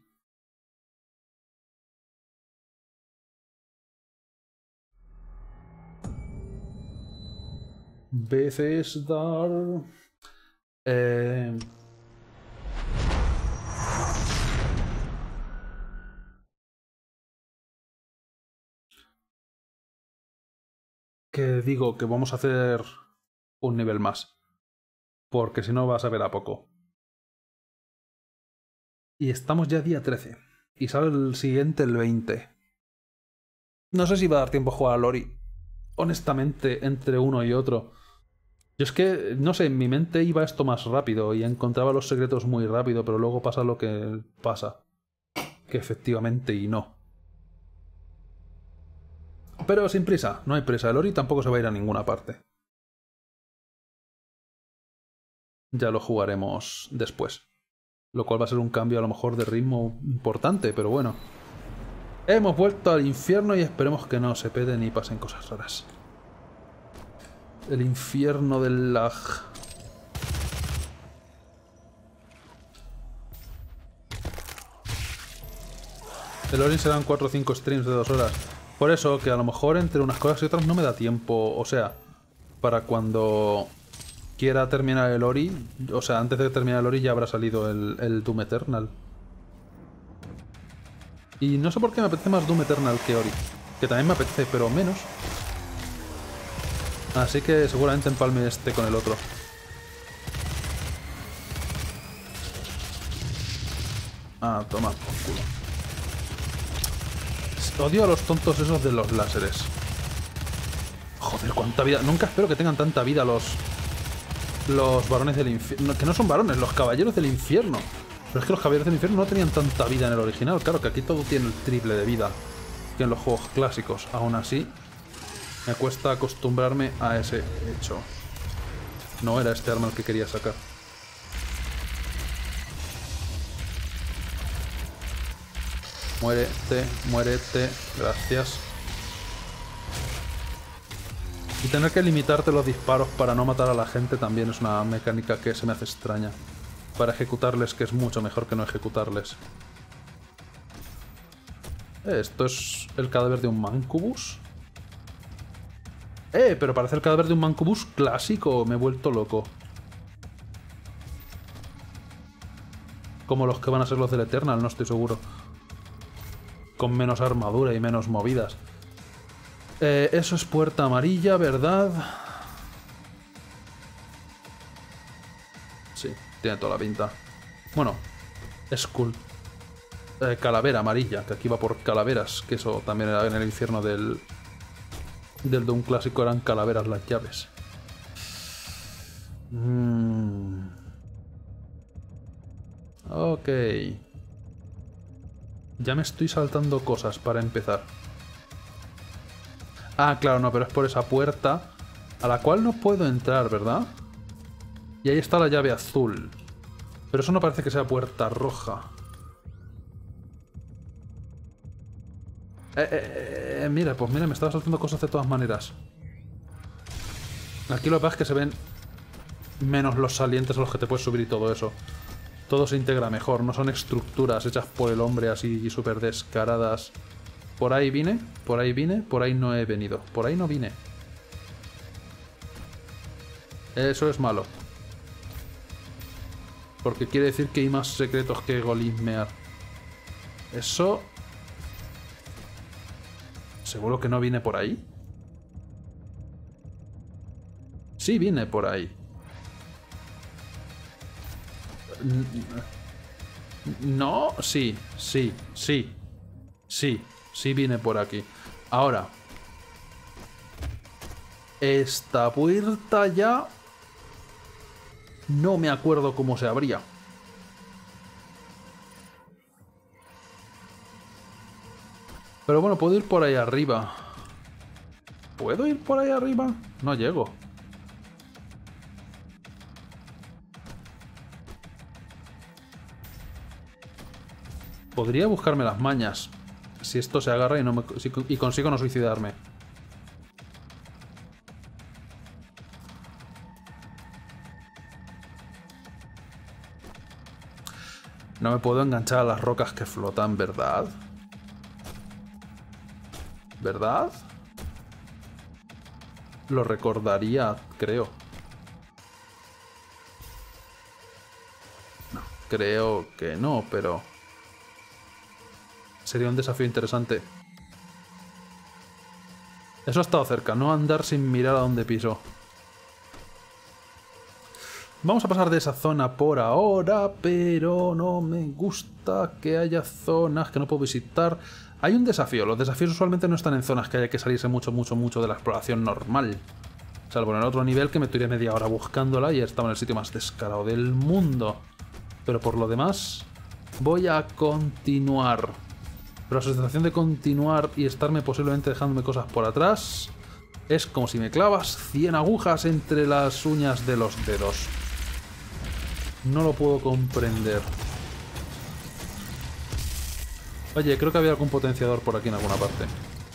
Veces dar... Eh... Que digo que vamos a hacer un nivel más. Porque si no vas a ver a poco. Y estamos ya día trece. Y sale el siguiente el veinte. No sé si va a dar tiempo a jugar a Lori. Honestamente, entre uno y otro. Yo es que, no sé, en mi mente iba esto más rápido y encontraba los secretos muy rápido, pero luego pasa lo que pasa. Que efectivamente y no. Pero sin prisa, no hay prisa. El Ori tampoco se va a ir a ninguna parte. Ya lo jugaremos después. Lo cual va a ser un cambio a lo mejor de ritmo importante, pero bueno. Hemos vuelto al infierno y esperemos que no se peten ni pasen cosas raras. El infierno del lag. El Ori serán cuatro o cinco streams de dos horas. Por eso, que a lo mejor entre unas cosas y otras no me da tiempo. O sea, para cuando quiera terminar el Ori, o sea, antes de terminar el Ori ya habrá salido el, el Doom Eternal. Y no sé por qué me apetece más Doom Eternal que Ori. Que también me apetece, pero menos. Así que seguramente empalme este con el otro. Ah, toma por culo. Odio a los tontos esos de los láseres. Joder, cuánta vida. Nunca espero que tengan tanta vida los... Los varones del infierno. Que no son varones, los caballeros del infierno. Pero es que los caballeros del infierno no tenían tanta vida en el original. Claro que aquí todo tiene el triple de vida que en los juegos clásicos. Aún así, me cuesta acostumbrarme a ese hecho. No era este arma el que quería sacar. Muérete, muérete, gracias. Y tener que limitarte los disparos para no matar a la gente también es una mecánica que se me hace extraña. Para ejecutarles, que es mucho mejor que no ejecutarles. ¿Esto es el cadáver de un Mancubus? Eh, pero parece el cadáver de un Mancubus clásico. Me he vuelto loco. Como los que van a ser los del Eternal, no estoy seguro. Con menos armadura y menos movidas. Eh, eso es puerta amarilla, ¿verdad? Sí, tiene toda la pinta. Bueno, Skull. Eh, calavera amarilla, que aquí va por calaveras, que eso también era en el infierno del... Del Doom clásico, eran calaveras las llaves. Mm. Ok. Ya me estoy saltando cosas para empezar. Ah, claro, no, pero es por esa puerta a la cual no puedo entrar, ¿verdad? Y ahí está la llave azul. Pero eso no parece que sea puerta roja. Eh, eh, eh, mira, pues mira, me estaba saltando cosas de todas maneras. Aquí lo que pasa es que se ven menos los salientes a los que te puedes subir y todo eso. Todo se integra mejor, no son estructuras hechas por el hombre así súper descaradas. Por ahí vine, por ahí vine, por ahí no he venido. Por ahí no vine. Eso es malo. Porque quiere decir que hay más secretos que golismear. Eso... ¿Seguro que no vine por ahí? Sí vine por ahí. No, sí, sí, sí. Sí, sí vine por aquí. Ahora. Esta puerta ya... No me acuerdo cómo se abría. Pero bueno, puedo ir por ahí arriba. ¿Puedo ir por ahí arriba? No llego. Podría buscarme las mañas. Si esto se agarra y, no me, si, y consigo no suicidarme. No me puedo enganchar a las rocas que flotan, ¿verdad? ¿Verdad? Lo recordaría, creo. No, creo que no, pero... Sería un desafío interesante. Eso ha estado cerca, no andar sin mirar a dónde piso. Vamos a pasar de esa zona por ahora, pero no me gusta que haya zonas que no puedo visitar. Hay un desafío. Los desafíos usualmente no están en zonas que haya que salirse mucho, mucho, mucho de la exploración normal. Salvo en el otro nivel que me tiré media hora buscándola y estaba en el sitio más descarado del mundo. Pero por lo demás, voy a continuar. Pero la sensación de continuar y estarme posiblemente dejándome cosas por atrás es como si me clavas cien agujas entre las uñas de los dedos. No lo puedo comprender. Oye, creo que había algún potenciador por aquí en alguna parte.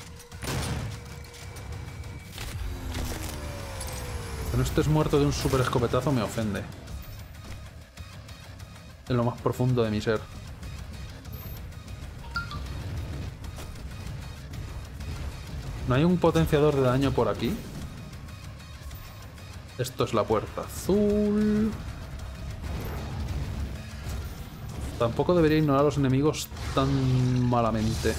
Que no estés muerto de un super escopetazo me ofende. En lo más profundo de mi ser. ¿No hay un potenciador de daño por aquí? Esto es la puerta azul. Tampoco debería ignorar a los enemigos tan malamente.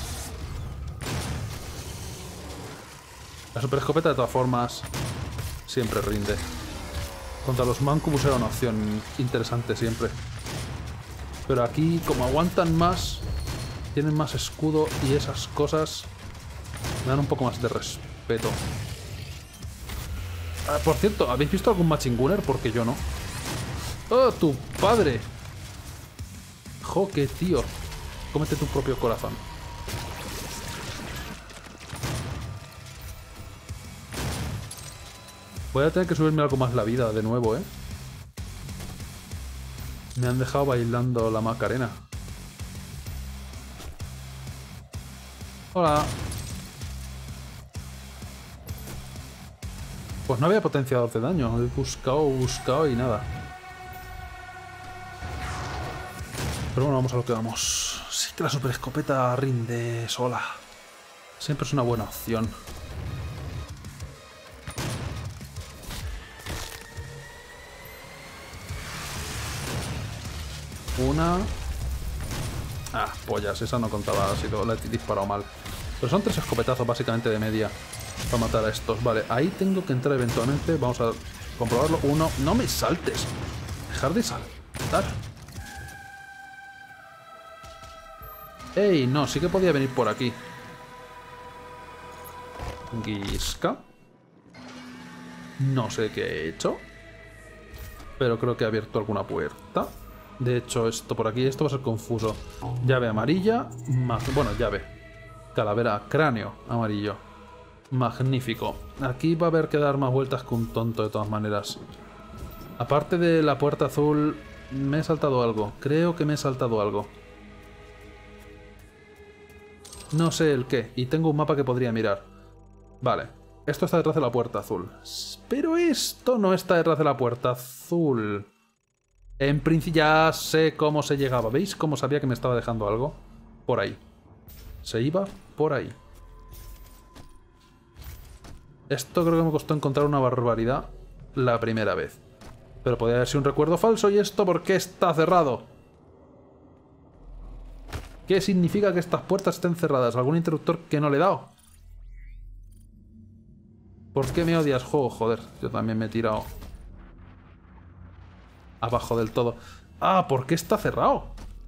La super escopeta de todas formas siempre rinde. Contra los Mancubus era una opción interesante siempre. Pero aquí, como aguantan más, tienen más escudo y esas cosas, me dan un poco más de respeto. Ah, por cierto, ¿habéis visto algún Machine Gunner? Porque yo no. ¡Oh, tu padre! ¡Joque, tío! Cómete tu propio corazón. Voy a tener que subirme algo más la vida de nuevo, ¿eh? Me han dejado bailando la Macarena. Hola. Pues no había potenciador de daño. He buscado, buscado y nada. Pero bueno, vamos a lo que vamos. Sí que la super escopeta rinde sola. Siempre es una buena opción. Una... Ah, pollas, esa no contaba, ha sido, la he disparado mal. Pero son tres escopetazos básicamente de media para matar a estos. Vale, ahí tengo que entrar eventualmente. Vamos a comprobarlo. Uno, no me saltes. Dejar de saltar. Ey, no, sí que podía venir por aquí. Guisca. No sé qué he hecho. Pero creo que he abierto alguna puerta. De hecho, esto por aquí, esto va a ser confuso. Llave amarilla. Bueno, llave. Calavera, cráneo amarillo. Magnífico. Aquí va a haber que dar más vueltas que un tonto de todas maneras. Aparte de la puerta azul, me he saltado algo. Creo que me he saltado algo. No sé el qué. Y tengo un mapa que podría mirar. Vale. Esto está detrás de la puerta azul. Pero esto no está detrás de la puerta azul. En principio ya sé cómo se llegaba. ¿Veis cómo sabía que me estaba dejando algo? Por ahí. Se iba por ahí. Esto creo que me costó encontrar una barbaridad la primera vez. Pero podría haber sido un recuerdo falso. ¿Y esto por qué está cerrado? ¿Qué significa que estas puertas estén cerradas? ¿Algún interruptor que no le he dado? ¿Por qué me odias, juego? Joder, yo también me he tirado abajo del todo. Ah, ¿por qué está cerrado?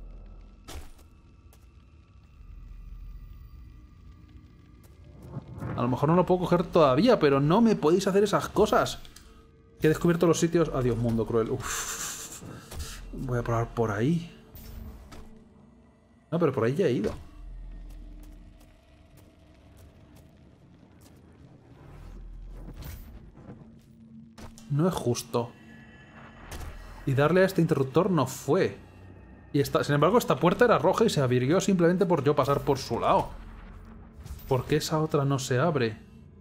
A lo mejor no lo puedo coger todavía, pero no me podéis hacer esas cosas. Que he descubierto los sitios... Adiós, mundo cruel. Uf. Voy a probar por ahí. No, pero por ahí ya he ido. No es justo. Y darle a este interruptor no fue. Y esta, sin embargo, esta puerta era roja y se abrió simplemente por yo pasar por su lado. ¿Por qué esa otra no se abre?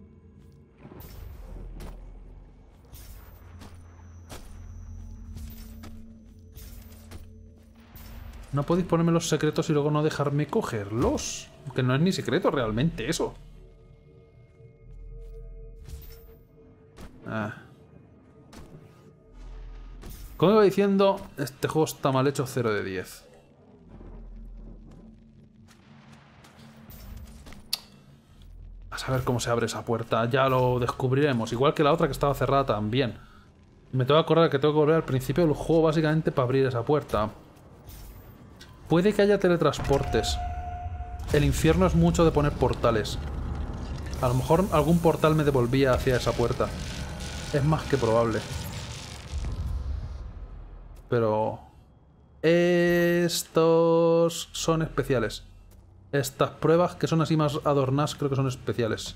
No podéis ponerme los secretos y luego no dejarme cogerlos. Que no es ni secreto realmente eso. Ah. Como iba diciendo, este juego está mal hecho, cero de diez. A saber cómo se abre esa puerta, ya lo descubriremos. Igual que la otra que estaba cerrada también. Me tengo que acordar que tengo que volver al principio del juego básicamente para abrir esa puerta. Puede que haya teletransportes. El infierno es mucho de poner portales. A lo mejor algún portal me devolvía hacia esa puerta. Es más que probable. Pero... estos son especiales. Estas pruebas que son así más adornadas creo que son especiales.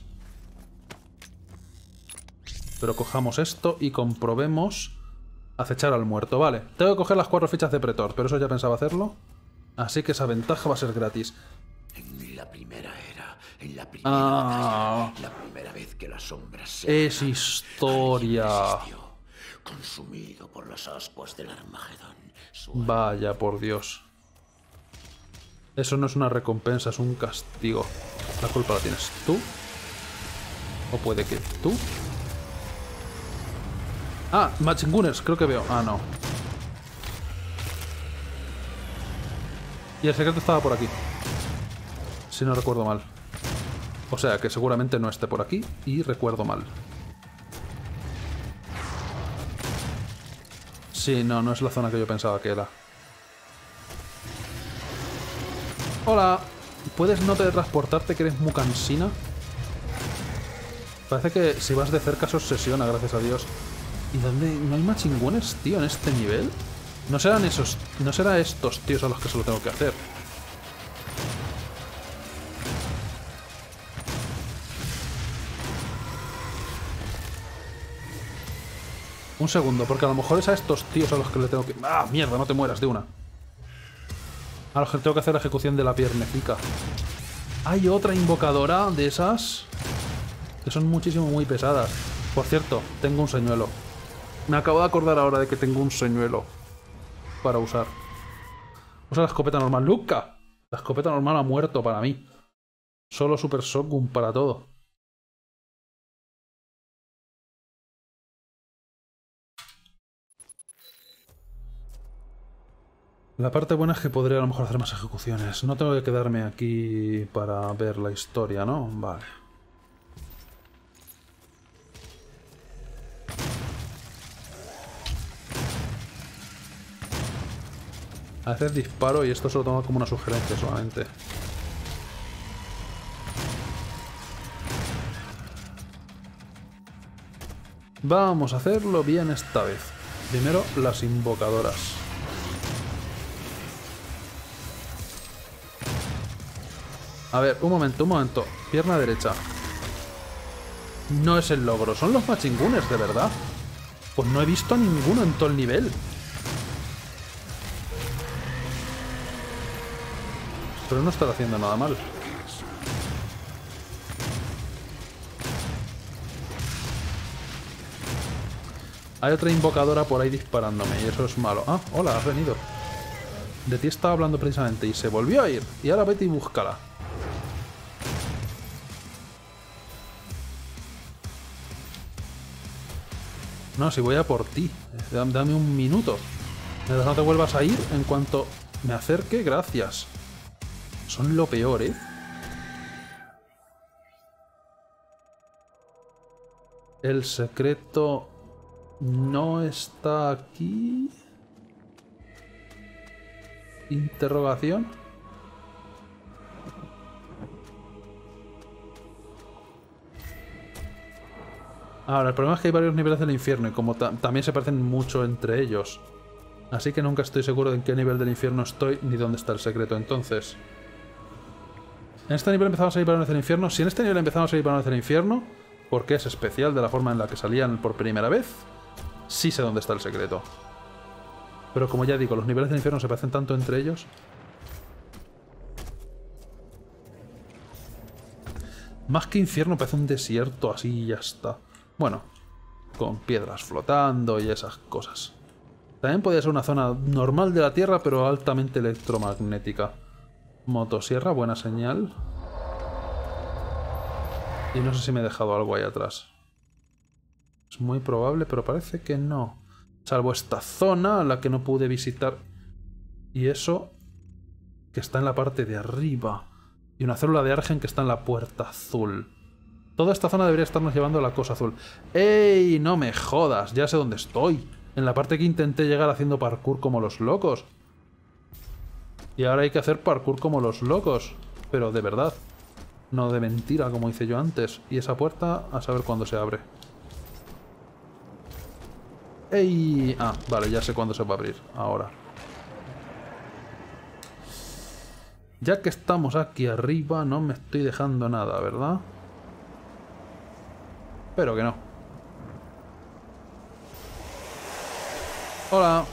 Pero cojamos esto y comprobemos acechar al muerto. Vale, tengo que coger las cuatro fichas de Pretor, pero eso ya pensaba hacerlo. Así que esa ventaja va a ser gratis. En la primera era, en la primera Ah, batalla, la primera vez que las sombras se es historia. Consumido por las ascuas del Armagedón. Vaya, por Dios. Eso no es una recompensa, es un castigo. La culpa la tienes tú. O puede que tú. Ah, Machine Gunners, creo que veo. Ah, no. Y el secreto estaba por aquí. Si no recuerdo mal. O sea, que seguramente no esté por aquí y recuerdo mal. Sí, no, no es la zona que yo pensaba que era. Hola. ¿Puedes no teletransportarte que eres muy cansina? Parece que si vas de cerca se obsesiona, gracias a Dios. ¿Y dónde? ¿No hay más chingones, tío, en este nivel? No serán esos... No serán estos tíos a los que se lo tengo que hacer. Un segundo, porque a lo mejor es a estos tíos a los que le tengo que... ¡Ah, mierda! No te mueras de una. A los que tengo que hacer la ejecución de la piernecica. Hay otra invocadora de esas que son muchísimo, muy pesadas. Por cierto, tengo un señuelo. Me acabo de acordar ahora de que tengo un señuelo para usar. Usa la escopeta normal. ¡Luca! La escopeta normal ha muerto para mí. Solo Super Shotgun para todo. La parte buena es que podría a lo mejor hacer más ejecuciones. No tengo que quedarme aquí para ver la historia, ¿no? Vale. A veces disparo y esto se lo tomo como una sugerencia solamente. Vamos a hacerlo bien esta vez. Primero las invocadoras. A ver, un momento, un momento. Pierna derecha. No es el logro, son los machingunes, de verdad. Pues no he visto a ninguno en todo el nivel. Pero no estará haciendo nada mal. Hay otra invocadora por ahí disparándome y eso es malo. Ah, hola, has venido. De ti estaba hablando precisamente y se volvió a ir. Y ahora vete y búscala. No, si voy a por ti. Dame un minuto. No te vuelvas a ir en cuanto me acerque. Gracias. Son lo peor, ¿eh? El secreto no está aquí. Interrogación. Ahora, el problema es que hay varios niveles del infierno y como ta también se parecen mucho entre ellos. Así que nunca estoy seguro de en qué nivel del infierno estoy ni dónde está el secreto. Entonces, en este nivel empezamos a ir varones del infierno. Si en este nivel empezamos a ir varones del infierno, porque es especial de la forma en la que salían por primera vez, sí sé dónde está el secreto. Pero como ya digo, los niveles del infierno se parecen tanto entre ellos. Más que infierno parece un desierto así y ya está. Bueno, con piedras flotando y esas cosas. También podría ser una zona normal de la Tierra, pero altamente electromagnética. Motosierra, buena señal. Y no sé si me he dejado algo ahí atrás. Es muy probable, pero parece que no. Salvo esta zona a la que no pude visitar. Y eso que está en la parte de arriba. Y una célula de Argen que está en la puerta azul. Toda esta zona debería estarnos llevando a la cosa azul. ¡Ey! No me jodas, ya sé dónde estoy. En la parte que intenté llegar haciendo parkour como los locos. Y ahora hay que hacer parkour como los locos. Pero de verdad. No de mentira, como hice yo antes. Y esa puerta, a saber cuándo se abre. ¡Ey! Ah, vale, ya sé cuándo se va a abrir. Ahora. Ya que estamos aquí arriba, no me estoy dejando nada, ¿verdad? Pero que no. Hola.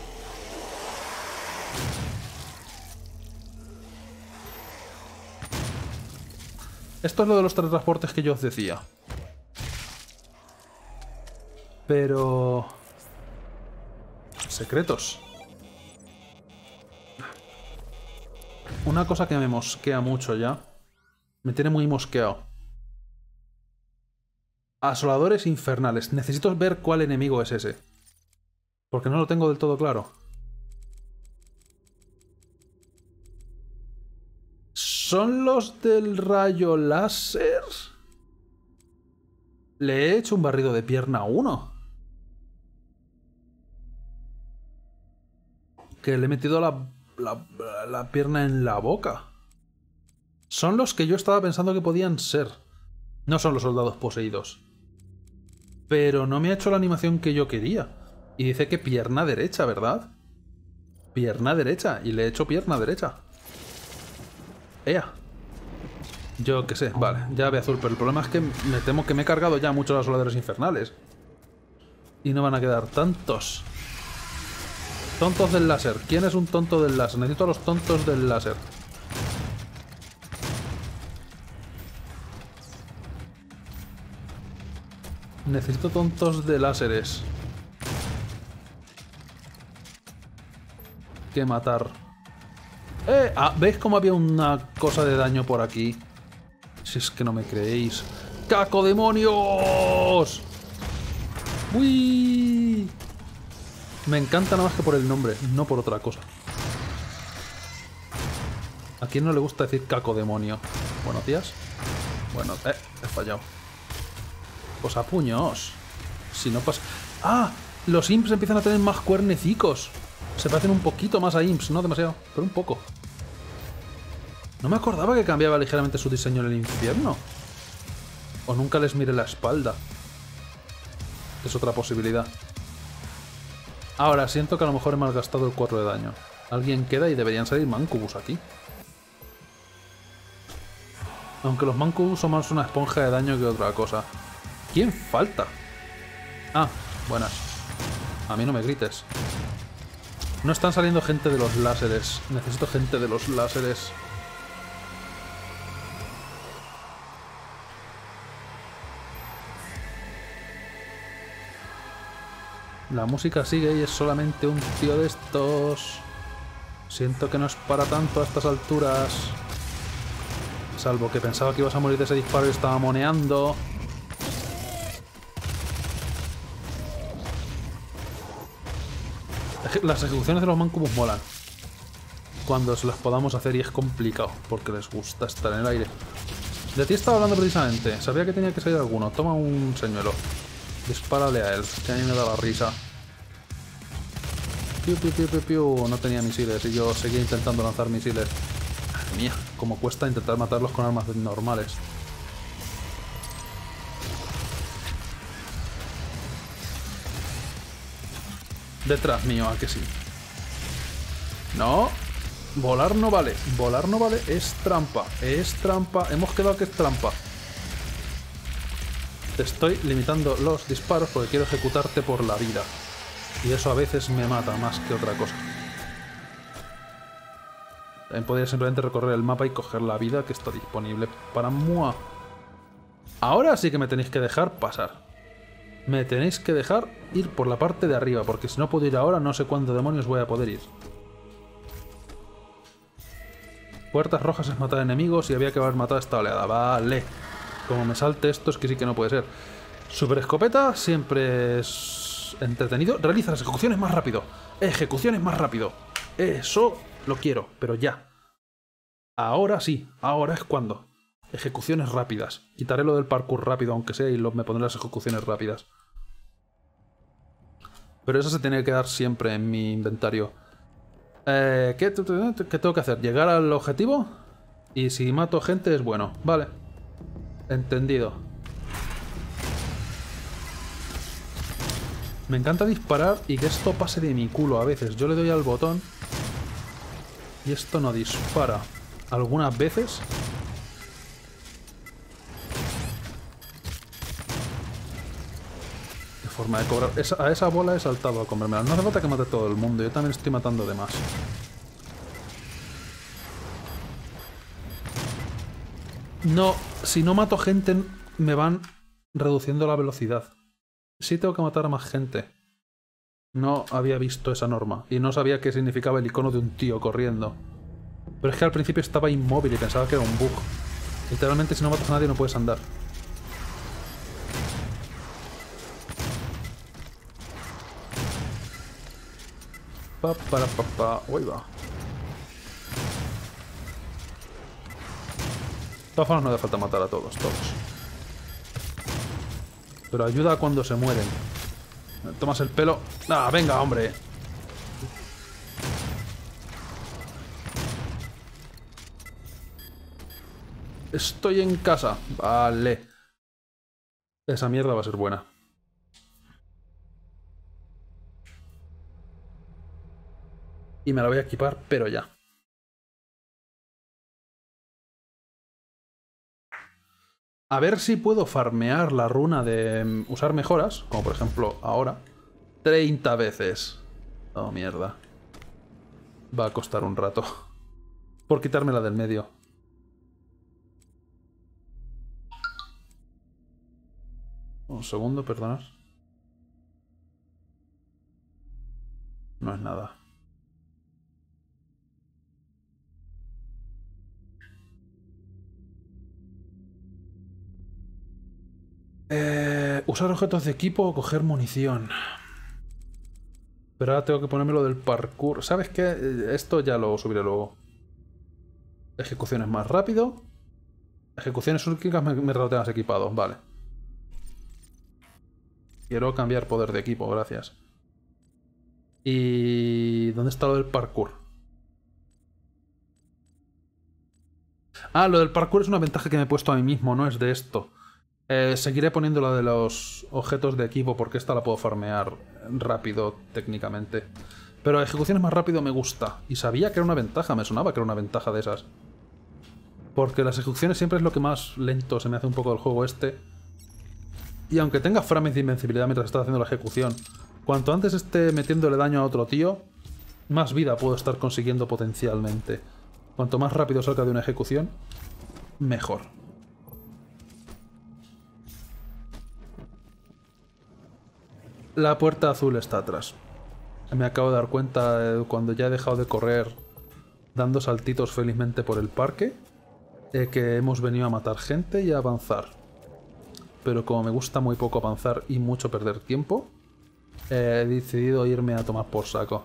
Esto es lo de los teletransportes que yo os decía. Pero... secretos. Una cosa que me mosquea mucho ya. Me tiene muy mosqueado. Asoladores infernales. Necesito ver cuál enemigo es ese. Porque no lo tengo del todo claro. ¿Son los del rayo láser? Le he hecho un barrido de pierna a uno. Que le he metido la, la, la pierna en la boca. Son los que yo estaba pensando que podían ser. No son los soldados poseídos. Pero no me ha hecho la animación que yo quería. Y dice que pierna derecha, ¿verdad? Pierna derecha. Y le he hecho pierna derecha. ¡Ea! Yo qué sé, vale, ya ve azul. Pero el problema es que me temo que me he cargado ya muchos asoladores infernales. Y no van a quedar tantos. Tontos del láser. ¿Quién es un tonto del láser? Necesito a los tontos del láser. Necesito tontos de láseres. Que matar. ¡Eh! Ah, ¿veis cómo había una cosa de daño por aquí? Si es que no me creéis. ¡Caco demonios! ¡Uy! Me encanta nada más que por el nombre, no por otra cosa. ¿A quién no le gusta decir caco demonio? Buenos días. Bueno, eh, he fallado. Pues a puños. Si no pasa... ¡Ah! Los imps empiezan a tener más cuernecicos. Se parecen un poquito más a imps, no demasiado, pero un poco. No me acordaba que cambiaba ligeramente su diseño en el infierno. O nunca les miré la espalda. Es otra posibilidad. Ahora, siento que a lo mejor he malgastado el cuatro de daño. Alguien queda y deberían salir mancubus aquí. Aunque los mancubus son más una esponja de daño que otra cosa. ¿Quién falta? Ah, buenas. A mí no me grites. No están saliendo gente de los láseres. Necesito gente de los láseres. La música sigue y es solamente un tío de estos. Siento que no es para tanto a estas alturas. Salvo que pensaba que ibas a morir de ese disparo y estaba moneando. Las ejecuciones de los mancubus molan. Cuando se las podamos hacer y es complicado, porque les gusta estar en el aire. De ti estaba hablando precisamente. Sabía que tenía que salir alguno. Toma un señuelo. Dispárale a él, que a mí me da la risa. Piu, piu, piu, piu, piu. No tenía misiles y yo seguía intentando lanzar misiles. Madre mía, cómo cuesta intentar matarlos con armas normales. Detrás mío, ¿a que sí? No. Volar no vale. Volar no vale. Es trampa. Es trampa. Hemos quedado que es trampa. Te estoy limitando los disparos porque quiero ejecutarte por la vida. Y eso a veces me mata más que otra cosa. También podría simplemente recorrer el mapa y coger la vida que está disponible para Mua. Ahora sí que me tenéis que dejar pasar. Me tenéis que dejar ir por la parte de arriba, porque si no puedo ir ahora no sé cuándo demonios voy a poder ir. Puertas rojas es matar enemigos y había que haber matado a esta oleada. Vale. Como me salte esto es que sí que no puede ser. Super escopeta siempre es entretenido. Realiza las ejecuciones más rápido. Ejecuciones más rápido. Eso lo quiero, pero ya. Ahora sí, ahora es cuando. Ejecuciones rápidas. Quitaré lo del parkour rápido, aunque sea, y lo, me pondré las ejecuciones rápidas. Pero eso se tiene que quedar siempre en mi inventario. Eh, ¿qué, ¿Qué tengo que hacer? ¿Llegar al objetivo? Y si mato gente es bueno. Vale. Entendido. Me encanta disparar y que esto pase de mi culo a veces. Yo le doy al botón y esto no dispara. Algunas veces. Qué forma de cobrar. Esa, a esa bola he saltado a comérmela. No hace falta que mate todo el mundo. Yo también estoy matando de más. No, si no mato gente me van reduciendo la velocidad. Sí tengo que matar a más gente. No había visto esa norma y no sabía qué significaba el icono de un tío corriendo. Pero es que al principio estaba inmóvil y pensaba que era un bug. Literalmente si no matas a nadie no puedes andar. Pa, para, pa, pa. Uy, va. De todas formas no hace falta matar a todos, todos. Pero ayuda cuando se mueren. Tomas el pelo. ¡Ah, venga, hombre! Estoy en casa. Vale. Esa mierda va a ser buena. Y me la voy a equipar, pero ya. A ver si puedo farmear la runa de usar mejoras, como por ejemplo ahora, treinta veces. Oh, mierda. Va a costar un rato. Por quitarme la del medio. Un segundo, perdonad. No es nada. Eh, usar objetos de equipo o coger munición. Pero ahora tengo que ponerme lo del parkour. ¿Sabes qué? Esto ya lo subiré luego. Ejecuciones más rápido. Ejecuciones únicas me, me lo tengas equipado, vale. Quiero cambiar poder de equipo, gracias. ¿Y dónde está lo del parkour? Ah, lo del parkour es una ventaja que me he puesto a mí mismo, no es de esto. Eh, seguiré poniendo la de los objetos de equipo porque esta la puedo farmear rápido técnicamente. Pero ejecuciones más rápido me gusta. Y sabía que era una ventaja, me sonaba que era una ventaja de esas. Porque las ejecuciones siempre es lo que más lento se me hace un poco del juego este. Y aunque tenga frames de invencibilidad mientras está haciendo la ejecución, cuanto antes esté metiéndole daño a otro tío, más vida puedo estar consiguiendo potencialmente. Cuanto más rápido salga de una ejecución, mejor. La puerta azul está atrás. Me acabo de dar cuenta eh, cuando ya he dejado de correr dando saltitos felizmente por el parque, eh, que hemos venido a matar gente y a avanzar. Pero como me gusta muy poco avanzar y mucho perder tiempo, eh, he decidido irme a tomar por saco.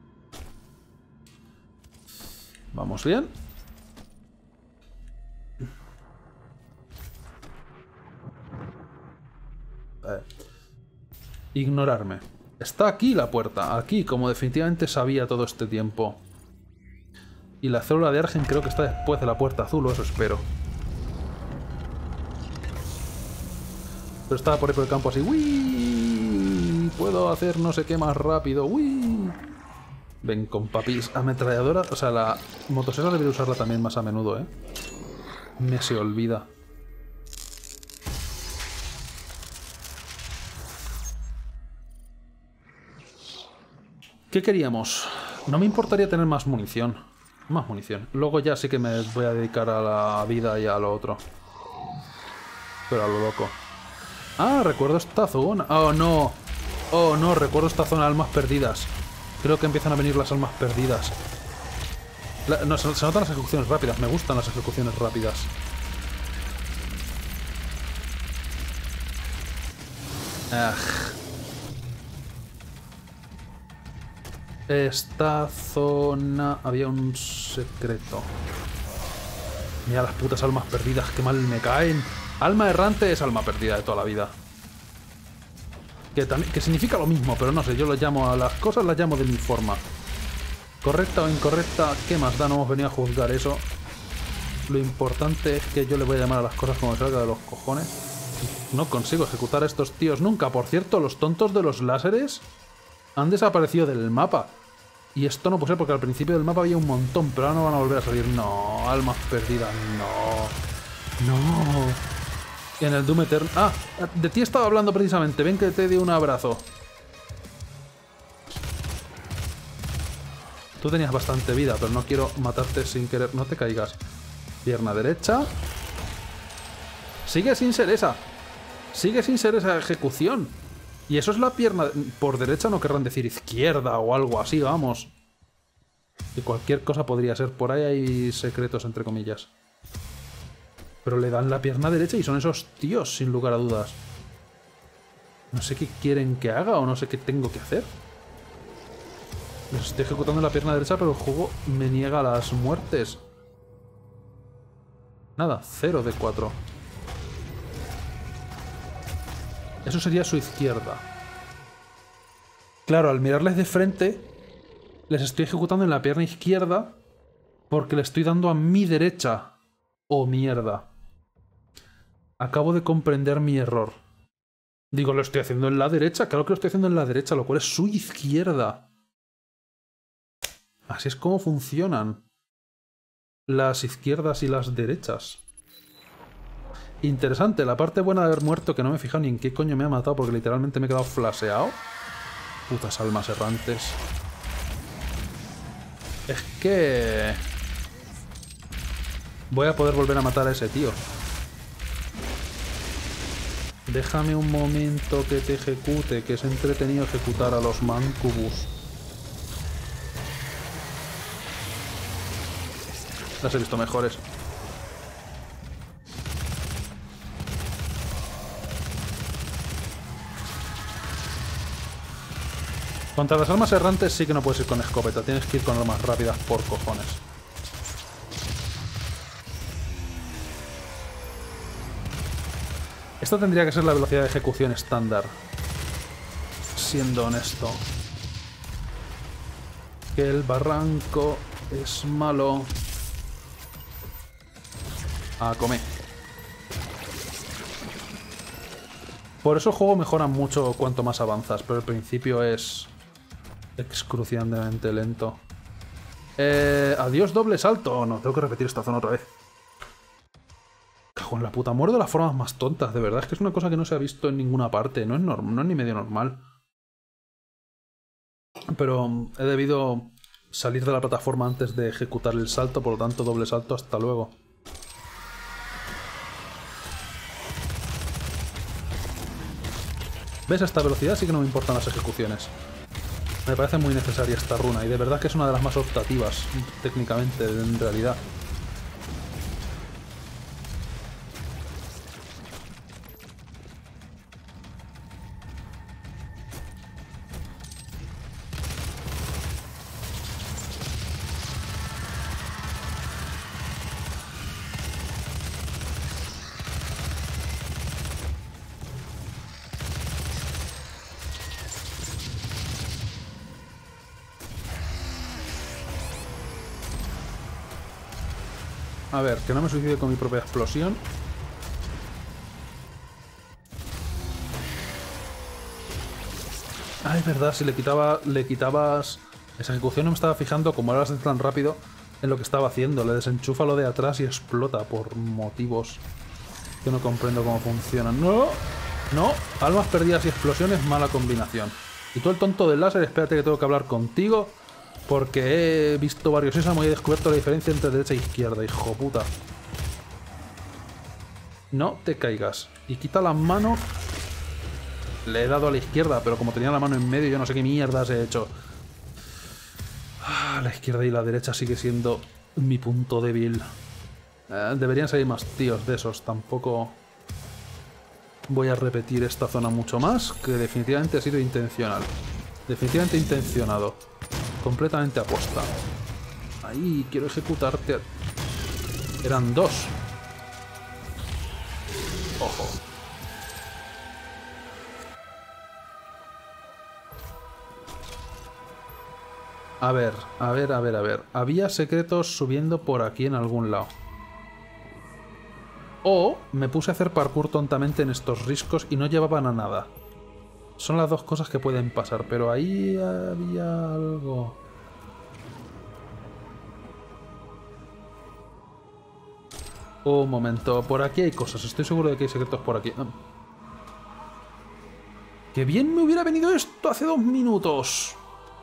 Vamos bien. Eh. Ignorarme. Está aquí la puerta, aquí, como definitivamente sabía todo este tiempo. Y la célula de Argen creo que está después de la puerta azul, o eso espero. Pero estaba por ahí por el campo así. ¡Uy! Puedo hacer no sé qué más rápido. ¡Uy! Ven con papis. Ametralladora. O sea, la motosierra debería usarla también más a menudo, ¿eh? Me se olvida. ¿Qué queríamos? No me importaría tener más munición. Más munición. Luego ya sí que me voy a dedicar a la vida y a lo otro. Pero a lo loco. Ah, recuerdo esta zona. Oh, no. Oh, no, recuerdo esta zona de almas perdidas. Creo que empiezan a venir las almas perdidas. La, no, se, se notan las ejecuciones rápidas. Me gustan las ejecuciones rápidas. Ah. Esta zona... Había un secreto. Mira las putas almas perdidas, qué mal me caen. Alma errante es alma perdida de toda la vida. Que, también, que significa lo mismo, pero no sé, yo lo llamo a las cosas, las llamo de mi forma. Correcta o incorrecta, ¿qué más da? No hemos venido a juzgar eso. Lo importante es que yo le voy a llamar a las cosas como salga de los cojones. No consigo ejecutar a estos tíos nunca. Por cierto, los tontos de los láseres han desaparecido del mapa. Y esto no puede ser porque al principio del mapa había un montón, pero ahora no van a volver a salir. No, almas perdidas, no. No. En el Doom Eternal... Ah, de ti estaba hablando precisamente. Ven que te di un abrazo. Tú tenías bastante vida, pero no quiero matarte sin querer. No te caigas. Pierna derecha. Sigue sin ser esa. Sigue sin ser esa ejecución. Y eso es la pierna... Por derecha no querrán decir izquierda o algo así, vamos. Y cualquier cosa podría ser. Por ahí hay secretos, entre comillas. Pero le dan la pierna derecha y son esos tíos, sin lugar a dudas. No sé qué quieren que haga o no sé qué tengo que hacer. Les estoy ejecutando la pierna derecha, pero el juego me niega las muertes. Nada, cero de cuatro. Eso sería su izquierda. Claro, al mirarles de frente, les estoy ejecutando en la pierna izquierda porque le estoy dando a mi derecha. Oh, mierda. Acabo de comprender mi error. Digo, lo estoy haciendo en la derecha. Claro que lo estoy haciendo en la derecha, lo cual es su izquierda. Así es como funcionan las izquierdas y las derechas. Interesante, la parte buena de haber muerto, que no me he fijado ni en qué coño me ha matado porque literalmente me he quedado flaseado. Putas almas errantes. Es que... voy a poder volver a matar a ese tío. Déjame un momento que te ejecute, que es entretenido ejecutar a los mancubus. Las he visto mejores. Contra las armas errantes sí que no puedes ir con escopeta, tienes que ir con armas rápidas por cojones. Esto tendría que ser la velocidad de ejecución estándar. Siendo honesto. Que el barranco es malo. A comer. Por eso el juego mejora mucho cuanto más avanzas, pero al principio es excruciantemente lento. Eh, adiós doble salto. No, tengo que repetir esta zona otra vez. Cago en la puta. Muero de las formas más tontas, de verdad. Es que es una cosa que no se ha visto en ninguna parte. No es, norm no es ni medio normal. Pero he debido salir de la plataforma antes de ejecutar el salto, por lo tanto doble salto, hasta luego. ¿Ves? A esta velocidad sí que no me importan las ejecuciones. Me parece muy necesaria esta runa y de verdad que es una de las más optativas técnicamente en realidad. A ver, que no me suicide con mi propia explosión. Ah, es verdad, si le quitaba, le quitabas... Esa ejecución no me estaba fijando, como ahora lo haces tan rápido, en lo que estaba haciendo. Le desenchufa lo de atrás y explota por motivos que no comprendo cómo funcionan. ¡No! No, almas perdidas y explosiones, mala combinación. Y tú el tonto del láser, espérate que tengo que hablar contigo. Porque he visto varios sésamo y he descubierto la diferencia entre derecha e izquierda, hijo puta. No te caigas. Y quita la mano. Le he dado a la izquierda, pero como tenía la mano en medio, yo no sé qué mierdas he hecho. Ah, la izquierda y la derecha sigue siendo mi punto débil. Eh, deberían salir más tíos de esos. Tampoco voy a repetir esta zona mucho más, que definitivamente ha sido intencional. Definitivamente intencionado. Completamente aposta. Ahí, quiero ejecutarte. Eran dos. Ojo. A ver, a ver, a ver, a ver. Había secretos subiendo por aquí en algún lado. O me puse a hacer parkour tontamente en estos riscos y no llevaban a nada. Son las dos cosas que pueden pasar, pero ahí había algo. Un momento, por aquí hay cosas, estoy seguro de que hay secretos por aquí. ¡Qué bien me hubiera venido esto hace dos minutos!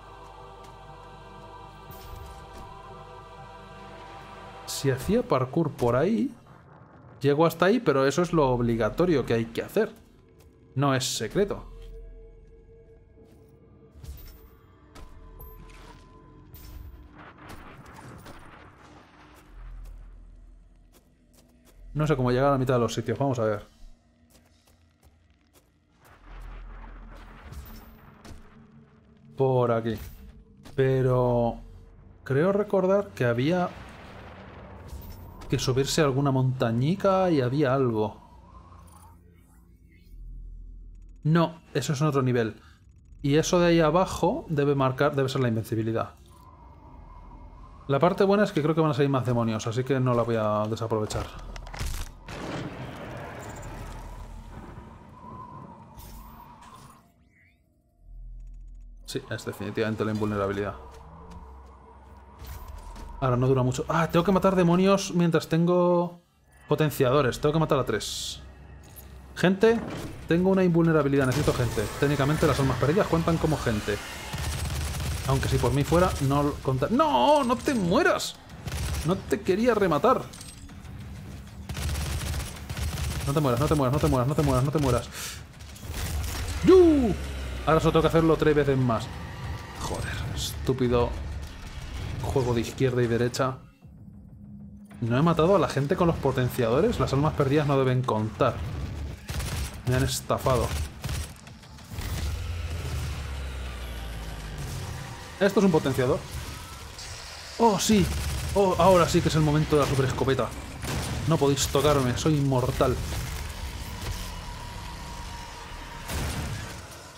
Si hacía parkour por ahí, llego hasta ahí, pero eso es lo obligatorio que hay que hacer. No es secreto. No sé cómo llegar a la mitad de los sitios, vamos a ver. Por aquí. Pero creo recordar que había que subirse a alguna montañica y había algo. No, eso es en otro nivel. Y eso de ahí abajo debe marcar, debe ser la invencibilidad. La parte buena es que creo que van a salir más demonios, así que no la voy a desaprovechar. Sí, es definitivamente la invulnerabilidad. Ahora no dura mucho. Ah, tengo que matar demonios mientras tengo potenciadores. Tengo que matar a tres. Gente, tengo una invulnerabilidad. Necesito gente. Técnicamente las almas perdidas cuentan como gente. Aunque si por mí fuera, no conta... ¡No! ¡No te mueras! No te quería rematar. No te mueras, no te mueras, no te mueras, no te mueras, no te mueras. ¡Yu! Ahora solo tengo que hacerlo tres veces más. Joder, estúpido juego de izquierda y derecha. ¿No he matado a la gente con los potenciadores? Las almas perdidas no deben contar. Me han estafado. Esto es un potenciador. ¡Oh, sí! ¡Oh, ahora sí que es el momento de la super escopeta! No podéis tocarme, soy inmortal.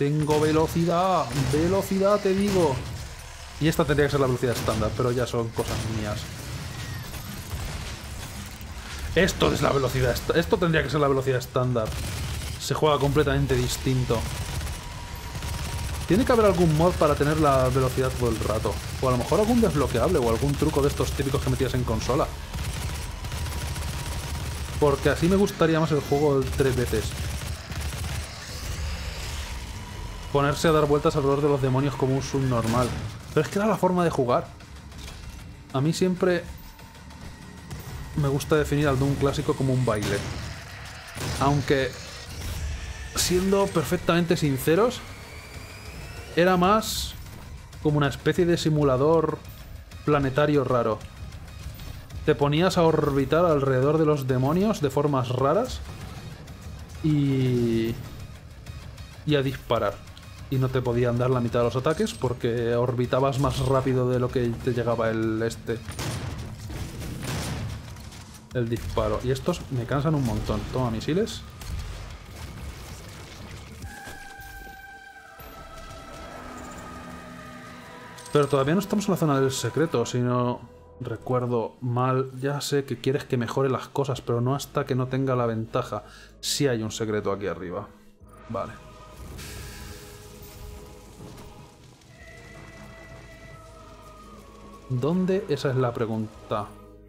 Tengo velocidad. Velocidad, te digo. Y esta tendría que ser la velocidad estándar, pero ya son cosas mías. Esto es la velocidad. Esto tendría que ser la velocidad estándar. Se juega completamente distinto. Tiene que haber algún mod para tener la velocidad todo el rato. O a lo mejor algún desbloqueable o algún truco de estos típicos que metías en consola. Porque así me gustaría más el juego tres veces. Ponerse a dar vueltas alrededor de los demonios como un subnormal. Pero es que era la forma de jugar. A mí siempre me gusta definir al Doom clásico como un baile. Aunque, siendo perfectamente sinceros, era más como una especie de simulador planetario raro. Te ponías a orbitar alrededor de los demonios de formas raras y... y a disparar. Y no te podían dar la mitad de los ataques porque orbitabas más rápido de lo que te llegaba el este. El disparo. Y estos me cansan un montón. Toma misiles. Pero todavía no estamos en la zona del secreto, si no recuerdo mal. Ya sé que quieres que mejore las cosas, pero no hasta que no tenga la ventaja. Sí hay un secreto aquí arriba. Vale. ¿Dónde? Esa es la pregunta.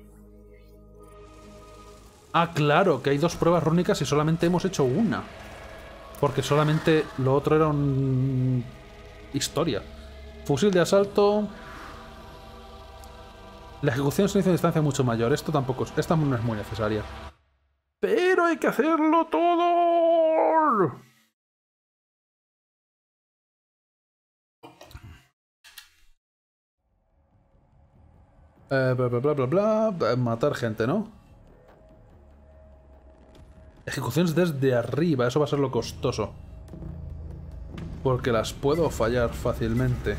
Ah, claro, que hay dos pruebas rúnicas y solamente hemos hecho una. Porque solamente lo otro era un... historia. Fusil de asalto. La ejecución se hizo a distancia mucho mayor. Esto tampoco es... esta no es muy necesaria. Pero hay que hacerlo todo. Eh, bla, bla, bla, bla, bla. Matar gente, ¿no? Ejecuciones desde arriba. Eso va a ser lo costoso. Porque las puedo fallar fácilmente.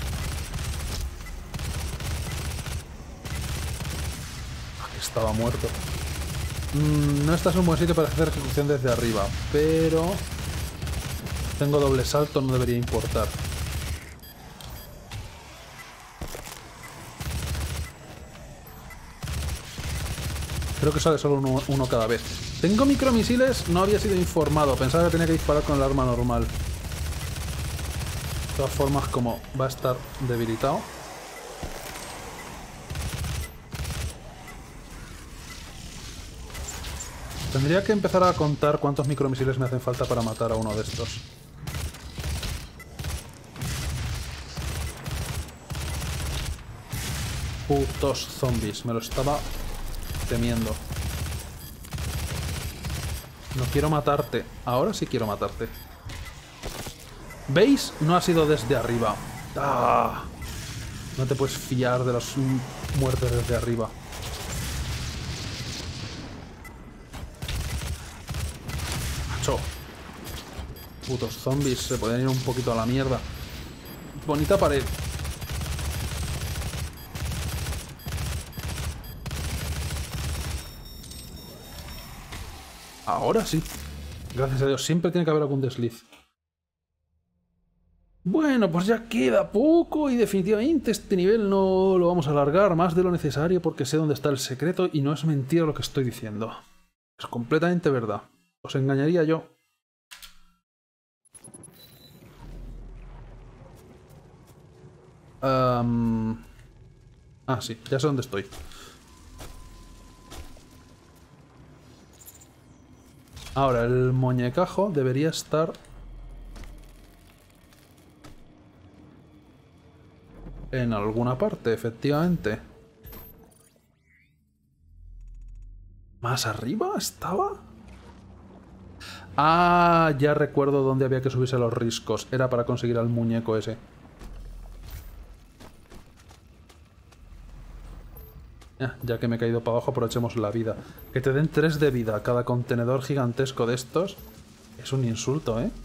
Estaba muerto. Mm, no estás en un buen sitio para hacer ejecución desde arriba, pero tengo doble salto, no debería importar. Creo que sale solo uno, uno cada vez. Tengo micromisiles, no había sido informado. Pensaba que tenía que disparar con el arma normal. De todas formas, como va a estar debilitado. Tendría que empezar a contar cuántos micromisiles me hacen falta para matar a uno de estos. Putos zombies, me lo estaba temiendo. No quiero matarte. Ahora sí quiero matarte. ¿Veis? No ha sido desde arriba. ¡Ah! No te puedes fiar de los muertos desde arriba. Macho. Putos zombies. Se pueden ir un poquito a la mierda. Bonita pared. Ahora sí. Gracias a Dios. Siempre tiene que haber algún desliz. Bueno, pues ya queda poco y definitivamente este nivel no lo vamos a alargar más de lo necesario porque sé dónde está el secreto y no es mentira lo que estoy diciendo. Es completamente verdad. Os engañaría yo. Um... Ah, sí, ya sé dónde estoy. Ahora, el muñecajo debería estar... en alguna parte, efectivamente. ¿Más arriba estaba? Ah, ya recuerdo dónde había que subirse a los riscos. Era para conseguir al muñeco ese. Ya, ya que me he caído para abajo, aprovechemos la vida. Que te den tres de vida cada contenedor gigantesco de estos es un insulto, ¿eh?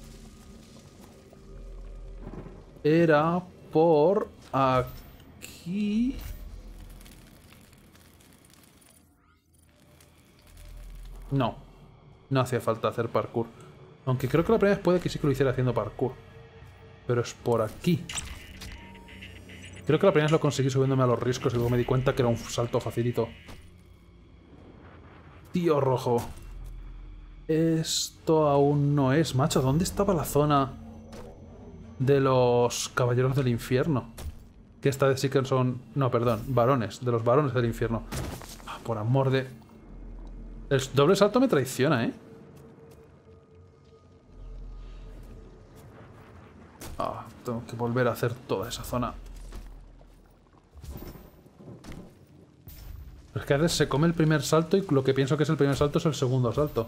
Era por aquí... No. No hacía falta hacer parkour. Aunque creo que la primera vez puede que sí que lo hiciera haciendo parkour. Pero es por aquí. Creo que la primera vez lo conseguí subiéndome a los riscos y luego me di cuenta que era un salto facilito. Tío rojo. Esto aún no es, macho. ¿Dónde estaba la zona de los caballeros del infierno? Que esta vez sí que son... No, perdón, varones. De los varones del infierno. Ah, por amor de... El doble salto me traiciona, ¿eh? Ah, tengo que volver a hacer toda esa zona. Es que a veces se come el primer salto y lo que pienso que es el primer salto es el segundo salto.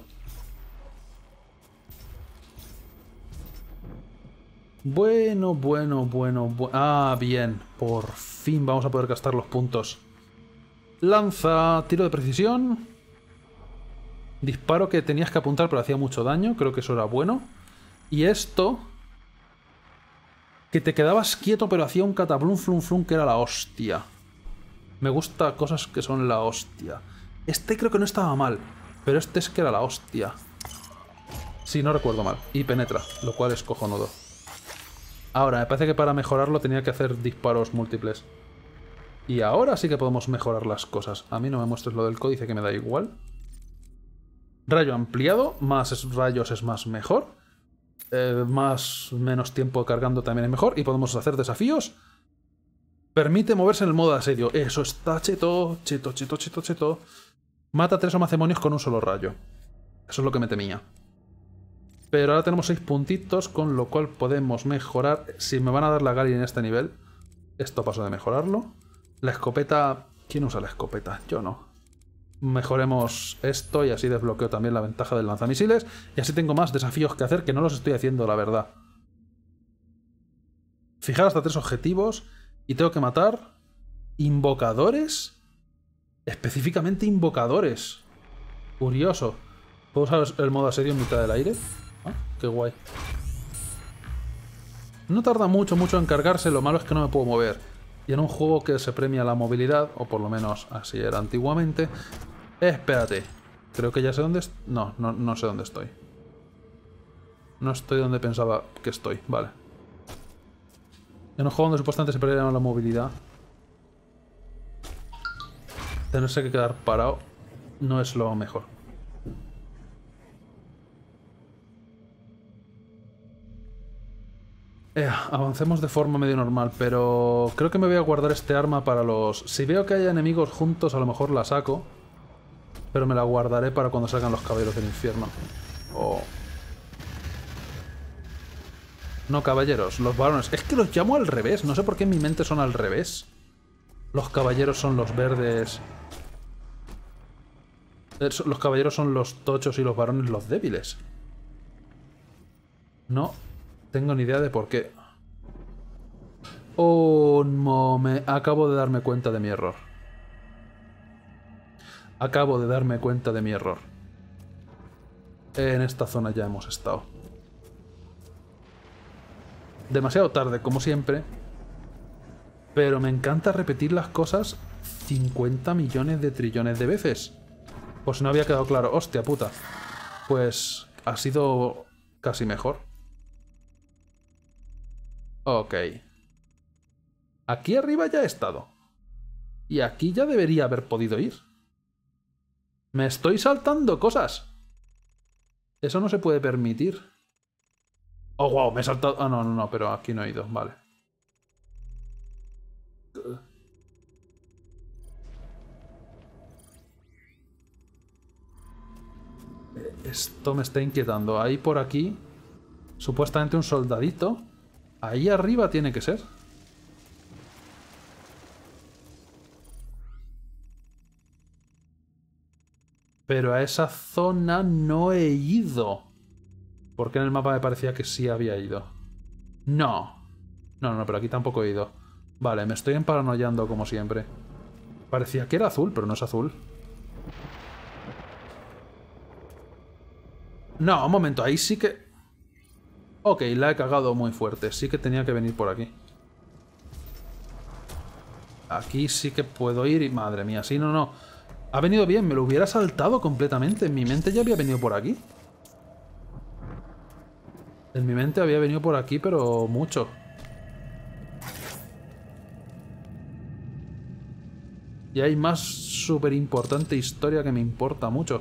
Bueno, bueno, bueno, bueno. Ah, bien. Por fin vamos a poder gastar los puntos. Lanza, tiro de precisión. Disparo que tenías que apuntar pero hacía mucho daño. Creo que eso era bueno. Y esto... Que te quedabas quieto pero hacía un cataplum flum flum que era la hostia. Me gusta cosas que son la hostia. Este creo que no estaba mal. Pero este es que era la hostia. Sí, no recuerdo mal. Y penetra, lo cual es cojonudo. Ahora, me parece que para mejorarlo tenía que hacer disparos múltiples. Y ahora sí que podemos mejorar las cosas. A mí no me muestres lo del códice que me da igual. Rayo ampliado. Más rayos es más mejor. Eh, más menos tiempo cargando también es mejor. Y podemos hacer desafíos. Permite moverse en el modo de asedio. Eso está cheto, cheto, cheto, cheto, cheto. Mata a tres o más demonios con un solo rayo. Eso es lo que me temía. Pero ahora tenemos seis puntitos, con lo cual podemos mejorar. Si me van a dar la Gali en este nivel, esto paso de mejorarlo. La escopeta... ¿Quién usa la escopeta? Yo no. Mejoremos esto y así desbloqueo también la ventaja del lanzamisiles. Y así tengo más desafíos que hacer, que no los estoy haciendo, la verdad. Fijar hasta tres objetivos. Y tengo que matar... ¿Invocadores? Específicamente invocadores. Curioso. ¿Puedo usar el modo asedio en mitad del aire? Ah, qué guay. No tarda mucho, mucho en cargarse, lo malo es que no me puedo mover. Y en un juego que se premia la movilidad, o por lo menos así era antiguamente... Eh, espérate. Creo que ya sé dónde... No, no, no sé dónde estoy. No estoy donde pensaba que estoy, vale. En un juego donde supuestamente se premia la movilidad... Tenerse que quedar parado no es lo mejor. Eh, avancemos de forma medio normal, pero creo que me voy a guardar este arma para los... Si veo que hay enemigos juntos, a lo mejor la saco. Pero me la guardaré para cuando salgan los caballeros del infierno. Oh. No, caballeros, los varones. Es que los llamo al revés, no sé por qué en mi mente son al revés. Los caballeros son los verdes. Los caballeros son los tochos y los varones los débiles. No tengo ni idea de por qué. Un momento. Acabo de darme cuenta de mi error. Acabo de darme cuenta de mi error. En esta zona ya hemos estado. Demasiado tarde, como siempre. Pero me encanta repetir las cosas cincuenta millones de trillones de veces. Pues no había quedado claro. Hostia puta. Pues ha sido casi mejor. Ok. Aquí arriba ya he estado. Y aquí ya debería haber podido ir. Me estoy saltando cosas. Eso no se puede permitir. Oh, wow, me he saltado... Ah, no, no, no, pero aquí no he ido. Vale. Esto me está inquietando. Ahí por aquí, supuestamente un soldadito. Ahí arriba tiene que ser. Pero a esa zona no he ido. Porque en el mapa me parecía que sí había ido. No. No, no, pero aquí tampoco he ido. Vale, me estoy emparanoiando como siempre. Parecía que era azul, pero no es azul. No, un momento, ahí sí que... Ok, la he cagado muy fuerte. Sí que tenía que venir por aquí. Aquí sí que puedo ir y... Madre mía, sí, no, no. Ha venido bien, me lo hubiera saltado completamente. En mi mente ya había venido por aquí. En mi mente había venido por aquí, pero mucho. Y hay más súper importante historia que me importa mucho.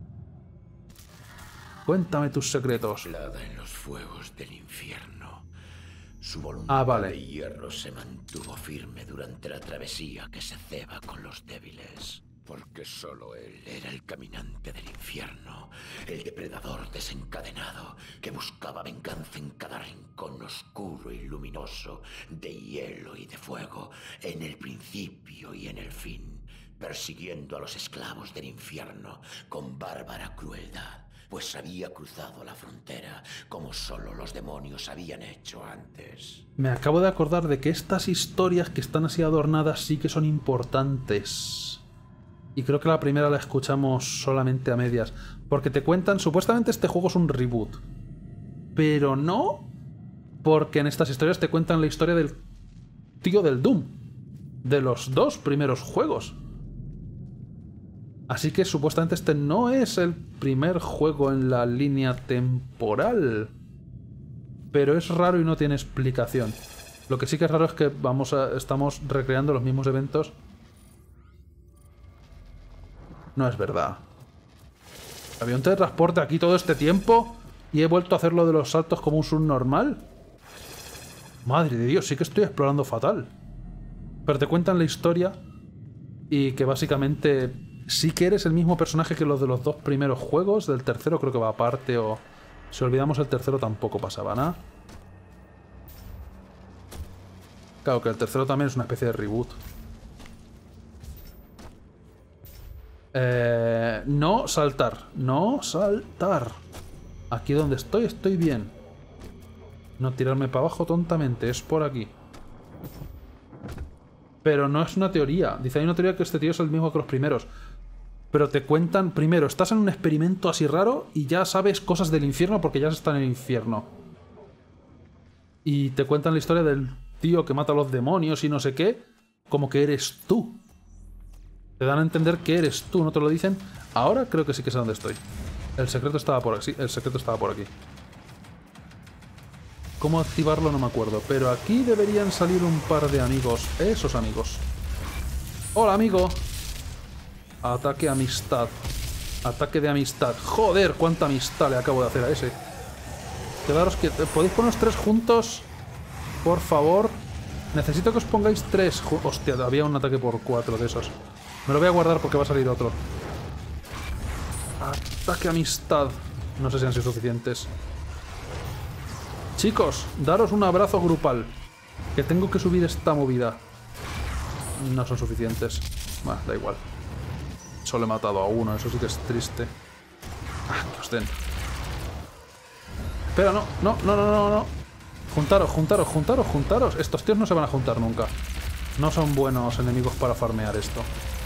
Cuéntame tus secretos. Helada en los fuegos del infierno. Su voluntad Ah, vale. de hierro se mantuvo firme durante la travesía que se ceba con los débiles. Porque solo él era el caminante del infierno, el depredador desencadenado que buscaba venganza en cada rincón oscuro y luminoso, de hielo y de fuego, en el principio y en el fin, persiguiendo a los esclavos del infierno con bárbara crueldad, pues había cruzado la frontera como solo los demonios habían hecho antes. Me acabo de acordar de que estas historias que están así adornadas sí que son importantes. Y creo que la primera la escuchamos solamente a medias. Porque te cuentan, supuestamente este juego es un reboot. Pero no, porque en estas historias te cuentan la historia del tío del Doom. De los dos primeros juegos. Así que supuestamente este no es el primer juego en la línea temporal. Pero es raro y no tiene explicación. Lo que sí que es raro es que vamos a, estamos recreando los mismos eventos. No es verdad. Había un teletransporte aquí todo este tiempo y he vuelto a hacer lo de los saltos como un subnormal. Madre de Dios, sí que estoy explorando fatal. Pero te cuentan la historia y que básicamente sí que eres el mismo personaje que los de los dos primeros juegos. Del tercero creo que va aparte, o si olvidamos el tercero tampoco pasaba nada. Claro que el tercero también es una especie de reboot. Eh, no saltar, no saltar. Aquí donde estoy, estoy bien. No tirarme para abajo tontamente, es por aquí. Pero no es una teoría. Dice, hay una teoría que este tío es el mismo que los primeros. Pero te cuentan, primero, estás en un experimento así raro y ya sabes cosas del infierno porque ya estás en el infierno. Y te cuentan la historia del tío que mata a los demonios y no sé qué, como que eres tú. Te dan a entender que eres tú, ¿no te lo dicen? Ahora creo que sí que sé dónde estoy. El secreto estaba por aquí. Sí, el secreto estaba por aquí. ¿Cómo activarlo? No me acuerdo. Pero aquí deberían salir un par de amigos. Esos amigos. ¡Hola, amigo! Ataque amistad. Ataque de amistad. ¡Joder! ¡Cuánta amistad le acabo de hacer a ese! Quedaros que... ¿Podéis poneros tres juntos? Por favor. Necesito que os pongáis tres. Hostia, había un ataque por cuatro de esos. Me lo voy a guardar porque va a salir otro. Ataque amistad. No sé si han sido suficientes. Chicos, daros un abrazo grupal. Que tengo que subir esta movida. No son suficientes. Bueno, da igual. Solo he matado a uno, eso sí que es triste. Ah, que os den. Espera, no, no, no, no, no, no. Juntaros, juntaros, juntaros, juntaros. Estos tíos no se van a juntar nunca. No son buenos enemigos para farmear esto.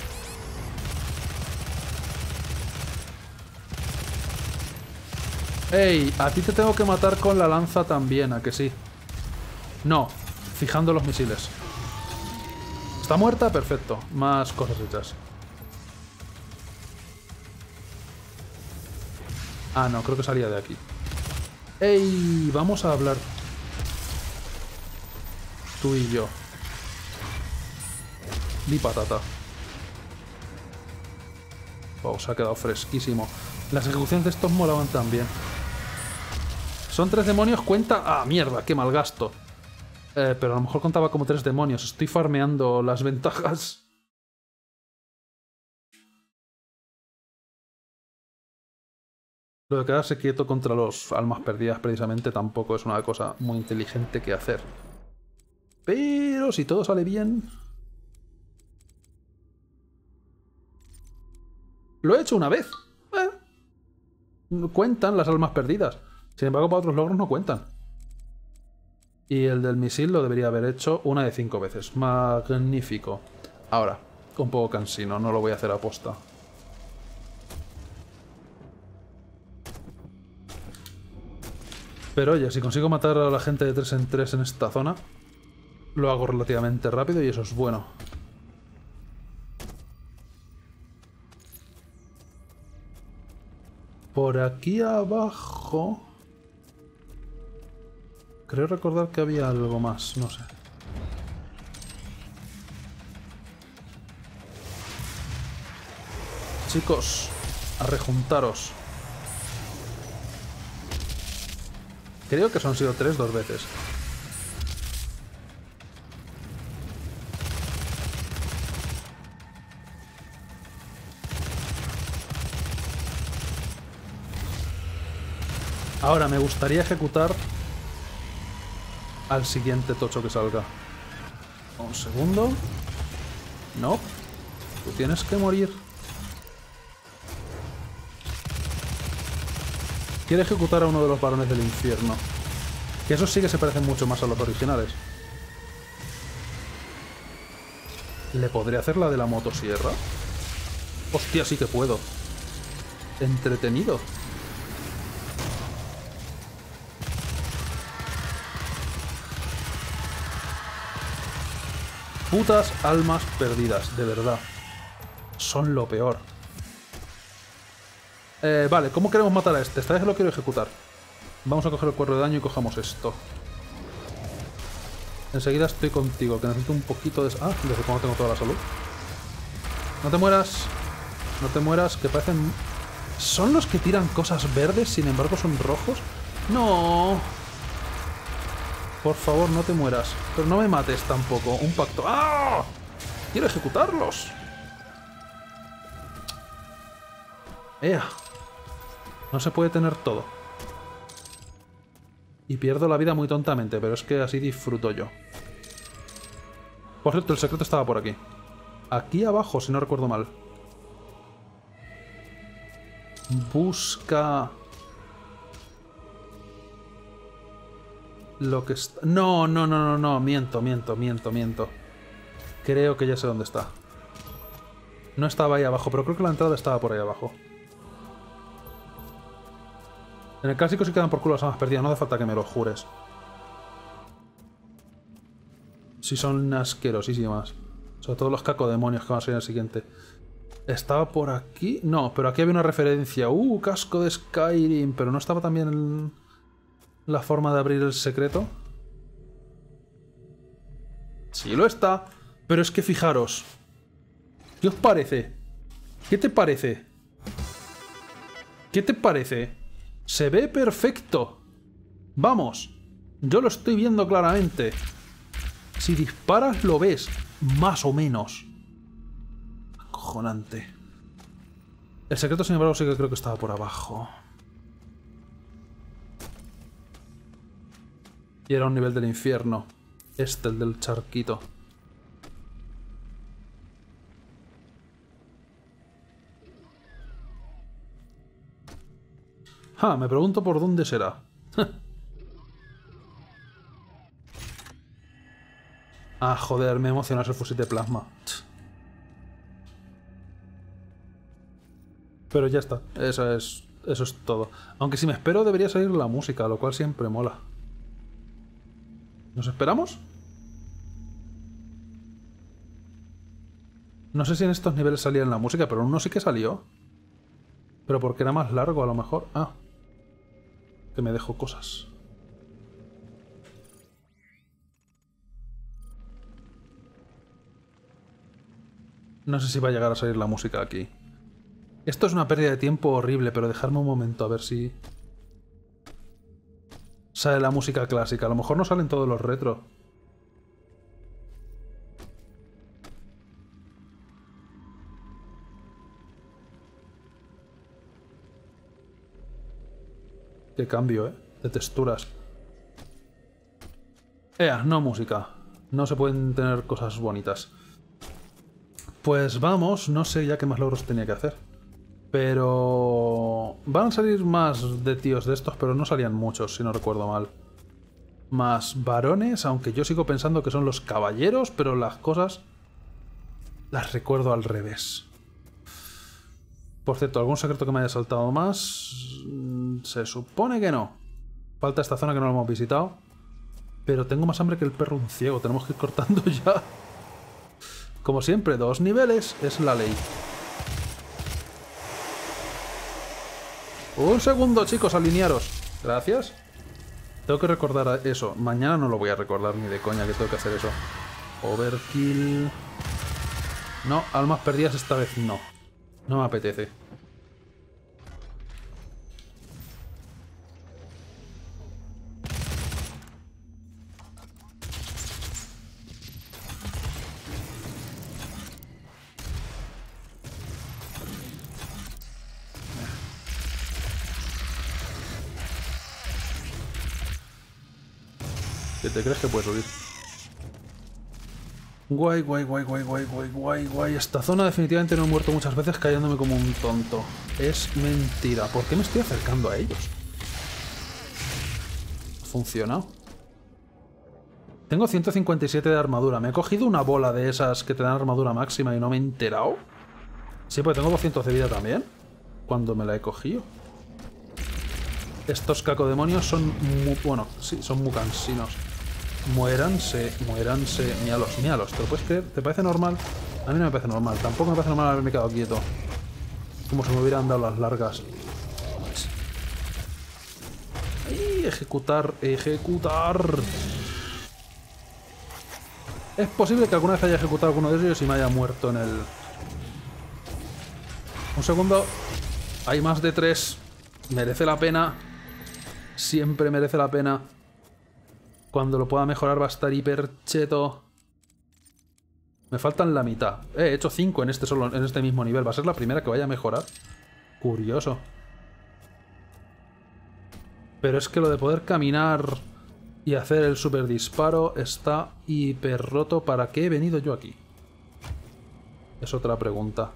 ¡Ey! A ti te tengo que matar con la lanza también, ¿a que sí? No, fijando los misiles. ¿Está muerta? Perfecto. Más cosas hechas. Ah, no, creo que salía de aquí. ¡Ey! Vamos a hablar. Tú y yo. Di patata. Wow, se ha quedado fresquísimo. Las ejecuciones de estos molaban también. Son tres demonios, cuenta... ¡Ah, mierda! ¡Qué mal gasto! Eh, pero a lo mejor contaba como tres demonios. Estoy farmeando las ventajas. Lo de quedarse quieto contra los almas perdidas precisamente tampoco es una cosa muy inteligente que hacer. Pero si todo sale bien... Lo he hecho una vez. Eh. Cuentan las almas perdidas. Sin embargo, para otros logros no cuentan. Y el del misil lo debería haber hecho una de cinco veces. Magnífico. Ahora, un poco cansino, no lo voy a hacer a posta. Pero oye, si consigo matar a la gente de tres en tres en esta zona, lo hago relativamente rápido y eso es bueno. Por aquí abajo... creo recordar que había algo más, no sé. Chicos, a rejuntaros. Creo que son sido tres dos veces. Ahora me gustaría ejecutar al siguiente tocho que salga. Un segundo. No. Tú tienes que morir. Quiere ejecutar a uno de los varones del infierno. Que esos sí que se parecen mucho más a los originales. ¿Le podré hacer la de la motosierra? Hostia, sí que puedo. Entretenido. Putas almas perdidas, de verdad. Son lo peor. Eh, vale, ¿cómo queremos matar a este? Esta vez lo quiero ejecutar. Vamos a coger el cuerno de daño y cojamos esto. Enseguida estoy contigo, que necesito un poquito de... Ah, desde cuando tengo toda la salud. No te mueras. No te mueras, que parecen... ¿Son los que tiran cosas verdes, sin embargo son rojos? No. Por favor, no te mueras. Pero no me mates tampoco. Un pacto. ¡Ah! ¡Quiero ejecutarlos! ¡Ea! No se puede tener todo. Y pierdo la vida muy tontamente, pero es que así disfruto yo. Por cierto, el secreto estaba por aquí. Aquí abajo, si no recuerdo mal. Busca... Lo que está... No, no, no, no, no. Miento, miento, miento, miento. Creo que ya sé dónde está. No estaba ahí abajo, pero creo que la entrada estaba por ahí abajo. En el clásico sí quedan por culo las almas perdidas, no hace falta que me lo jures. Sí son asquerosísimas. Sobre todo los cacodemonios que van a salir en el siguiente. ¿Estaba por aquí? No, pero aquí había una referencia. ¡Uh! Casco de Skyrim. Pero no estaba también el... la forma de abrir el secreto. Sí lo está. Pero es que fijaros. ¿Qué os parece? ¿Qué te parece? ¿Qué te parece? Se ve perfecto. Vamos. Yo lo estoy viendo claramente. Si disparas lo ves. Más o menos. Acojonante. El secreto, sin embargo, sí que creo que estaba por abajo. Y era un nivel del infierno. Este, el del charquito. Ah, me pregunto por dónde será. Ah, joder, me emociona ese fusil de plasma. Pero ya está, eso es, eso es todo. Aunque si me espero debería salir la música, lo cual siempre mola. ¿Nos esperamos? No sé si en estos niveles salía la música, pero uno sí que salió. Pero porque era más largo a lo mejor. Ah. Que me dejo cosas. No sé si va a llegar a salir la música aquí. Esto es una pérdida de tiempo horrible, pero dejarme un momento a ver si... sale la música clásica. A lo mejor no salen todos los retro. Qué cambio, ¿eh? De texturas. Ea, no música. No se pueden tener cosas bonitas. Pues vamos, no sé ya qué más logros tenía que hacer. Pero... van a salir más de tíos de estos, pero no salían muchos, si no recuerdo mal. Más varones, aunque yo sigo pensando que son los caballeros, pero las cosas las recuerdo al revés. Por cierto, ¿algún secreto que me haya saltado más? Se supone que no. Falta esta zona que no la hemos visitado. Pero tengo más hambre que el perro un ciego. Tenemos que ir cortando ya. Como siempre, dos niveles es la ley. Un segundo, chicos, alinearos. Gracias. Tengo que recordar eso. Mañana no lo voy a recordar ni de coña que tengo que hacer eso. Overkill... No, almas perdidas esta vez no. No me apetece. ¿Qué te crees que puedes subir? Guay, guay, guay, guay, guay, guay, guay, guay. Esta zona definitivamente no he muerto muchas veces cayéndome como un tonto. Es mentira. ¿Por qué me estoy acercando a ellos? ¿Ha funcionado? Tengo ciento cincuenta y siete de armadura. ¿Me he cogido una bola de esas que te dan armadura máxima y no me he enterado? Sí, pues tengo doscientos de vida también. Cuando me la he cogido. Estos cacodemonios son muy... Bueno, sí, son muy cansinos. Muéranse, muéranse. Míalos, míalos. ¿Te lo puedes creer? ¿Te parece normal? A mí no me parece normal. Tampoco me parece normal haberme quedado quieto. Como si me hubieran dado las largas. ¡Ay! Ejecutar, ejecutar. Es posible que alguna vez haya ejecutado alguno de ellos y me haya muerto en el... Un segundo. Hay más de tres. Merece la pena. Siempre merece la pena. Cuando lo pueda mejorar va a estar hiper cheto. Me faltan la mitad. He hecho cinco en este solo, en este mismo nivel. Va a ser la primera que vaya a mejorar. Curioso. Pero es que lo de poder caminar y hacer el super disparo está hiper roto. ¿Para qué he venido yo aquí? Es otra pregunta.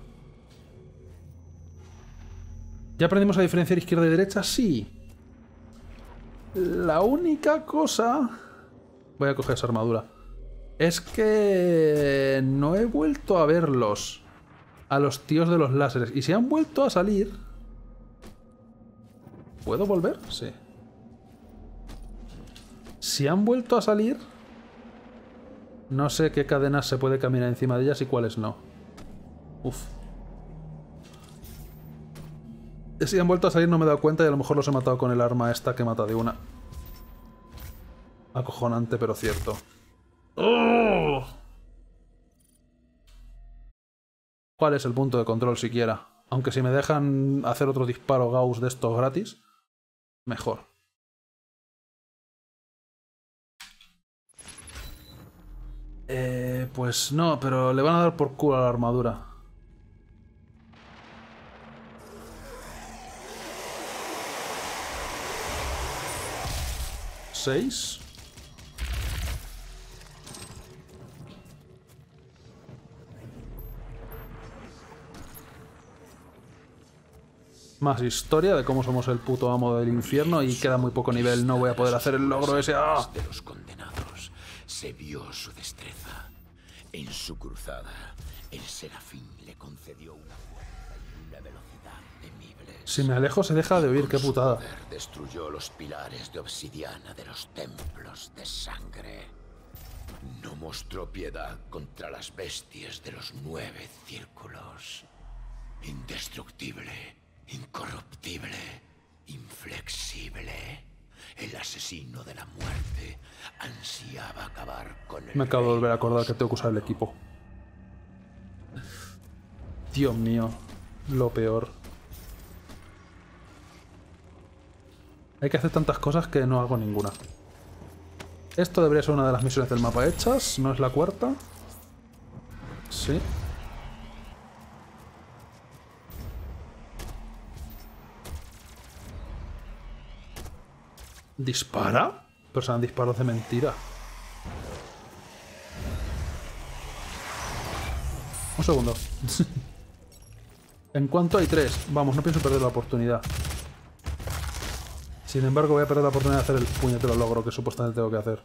¿Ya aprendimos a diferenciar izquierda y derecha? Sí. La única cosa... Voy a coger esa armadura. Es que... no he vuelto a verlos. A los tíos de los láseres. Y si han vuelto a salir... ¿Puedo volver? Sí. Si han vuelto a salir... No sé qué cadenas se puede caminar encima de ellas y cuáles no. Uf. Si han vuelto a salir no me he dado cuenta y a lo mejor los he matado con el arma esta que mata de una. Acojonante, pero cierto. ¡Oh! ¿Cuál es el punto de control siquiera? Aunque si me dejan hacer otro disparo Gauss de estos gratis, mejor. Eh, pues no, pero le van a dar por culo a la armadura. ¿Seis? Más historia de cómo somos el puto amo del infierno y queda muy poco nivel. No voy a poder hacer el logro ese. ¡Ah! De los condenados se vio su destreza. En su cruzada, el serafín le concedió una fuerza y una velocidad temibles. Si me alejo se deja de oír, qué putada. Con su poder destruyó los pilares de obsidiana de los templos de sangre. No mostró piedad contra las bestias de los nueve círculos. Indestructible. Incorruptible, inflexible, el asesino de la muerte ansiaba acabar con el... Me acabo de volver a acordar que tengo que usar el equipo. Dios mío, lo peor. Hay que hacer tantas cosas que no hago ninguna. Esto debería ser una de las misiones del mapa hechas, ¿no es la cuarta? Sí. ¿Dispara? Pero serán disparos de mentira. Un segundo. En cuanto hay tres, vamos, no pienso perder la oportunidad. Sin embargo, voy a perder la oportunidad de hacer el puñetero logro que supuestamente tengo que hacer.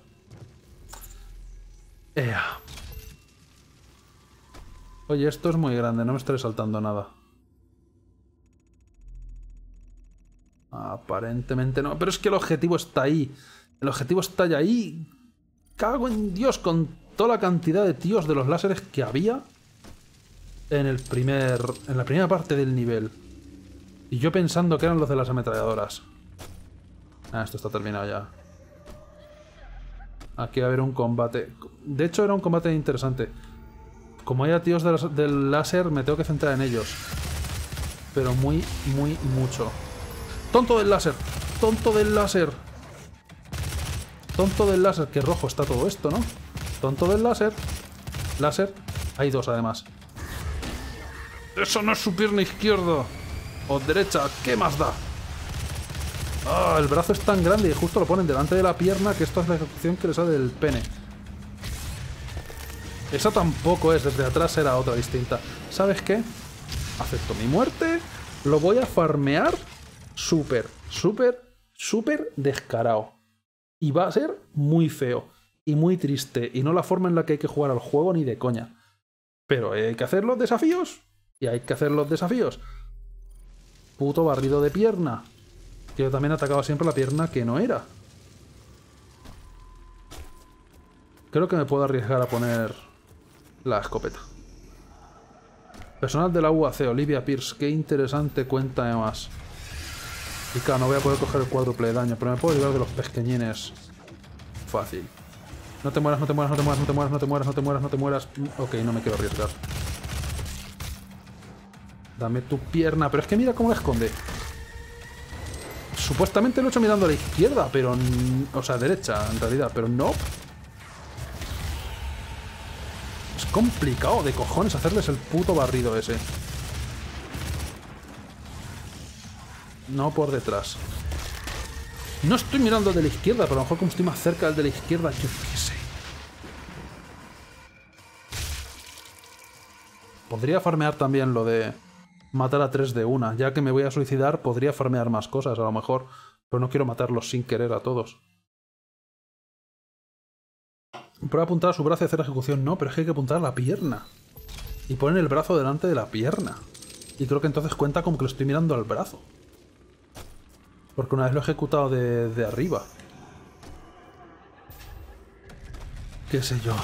Ea. Oye, esto es muy grande, no me estaré saltando nada. Aparentemente no, pero es que el objetivo está ahí. El objetivo está ya ahí. Cago en Dios con toda la cantidad de tíos de los láseres que había en el primer, en la primera parte del nivel. Y yo pensando que eran los de las ametralladoras. Ah, esto está terminado ya. Aquí va a haber un combate. De hecho, era un combate interesante. Como haya tíos del, del láser, me tengo que centrar en ellos. Pero muy, muy mucho. ¡Tonto del láser! ¡Tonto del láser! ¡Tonto del láser! ¡Qué rojo está todo esto!, ¿no? ¡Tonto del láser! Láser. Hay dos, además. ¡Eso no es su pierna izquierda! O derecha. ¿Qué más da? ¡Ah! El brazo es tan grande y justo lo ponen delante de la pierna que esto es la ejecución que le sale del pene. Esa tampoco es. Desde atrás era otra distinta. ¿Sabes qué? Acepto mi muerte. Lo voy a farmear súper, súper, súper descarado. Y va a ser muy feo. Y muy triste. Y no la forma en la que hay que jugar al juego ni de coña. Pero hay que hacer los desafíos. Y hay que hacer los desafíos. Puto barrido de pierna. Que yo también atacaba siempre la pierna que no era. Creo que me puedo arriesgar a poner la escopeta. Personal de la U A C, Olivia Pierce. Qué interesante, cuéntame más. Y claro, no voy a poder coger el cuádruple de daño, pero me puedo librar de los pesqueñines. Fácil. No te mueras, no te mueras, no te mueras, no te mueras, no te mueras, no te mueras, no te mueras. Ok, no me quiero arriesgar. Dame tu pierna. Pero es que mira cómo la esconde. Supuestamente lo he hecho mirando a la izquierda, pero... O sea, derecha, en realidad, pero no. Es complicado de cojones hacerles el puto barrido ese. No por detrás. No estoy mirando de la izquierda, pero a lo mejor como estoy más cerca del de la izquierda, yo qué sé. Podría farmear también lo de matar a tres de una. Ya que me voy a suicidar, podría farmear más cosas, a lo mejor. Pero no quiero matarlos sin querer a todos. Prueba a apuntar a su brazo y hacer la ejecución. No, pero es que hay que apuntar a la pierna. Y poner el brazo delante de la pierna. Y creo que entonces cuenta como que lo estoy mirando al brazo. Porque una vez lo he ejecutado de, de arriba. Qué sé yo.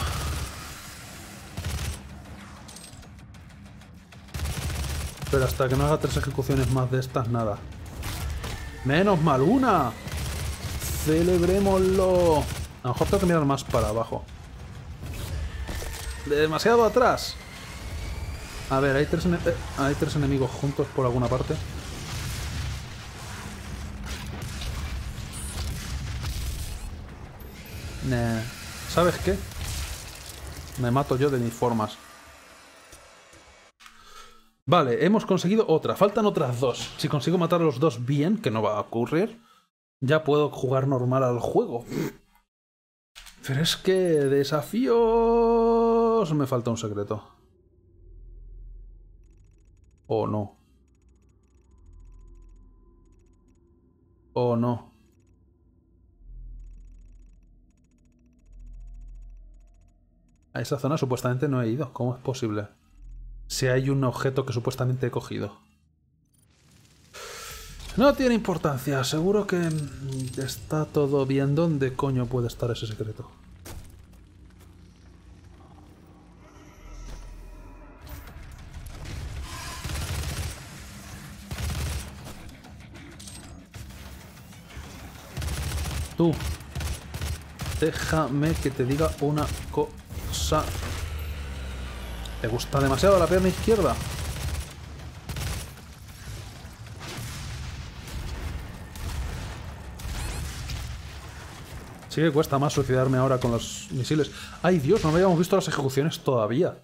Pero hasta que no haga tres ejecuciones más de estas, nada. ¡Menos mal una! ¡Celebrémoslo! A lo mejor tengo que mirar más para abajo. ¡Demasiado atrás! A ver, hay tres, eh, hay tres enemigos juntos por alguna parte. Nah. ¿Sabes qué? Me mato yo de mis formas. Vale, hemos conseguido otra. Faltan otras dos. Si consigo matar a los dos bien, que no va a ocurrir, ya puedo jugar normal al juego. Pero es que... desafíos... me falta un secreto. O no. O no. A esa zona supuestamente no he ido. ¿Cómo es posible? Si hay un objeto que supuestamente he cogido. No tiene importancia. Seguro que está todo bien. ¿Dónde coño puede estar ese secreto? Tú. Déjame que te diga una cosa. ¿Te gusta demasiado la pierna izquierda? Sí que cuesta más suicidarme ahora con los misiles. ¡Ay, Dios! No habíamos visto las ejecuciones todavía.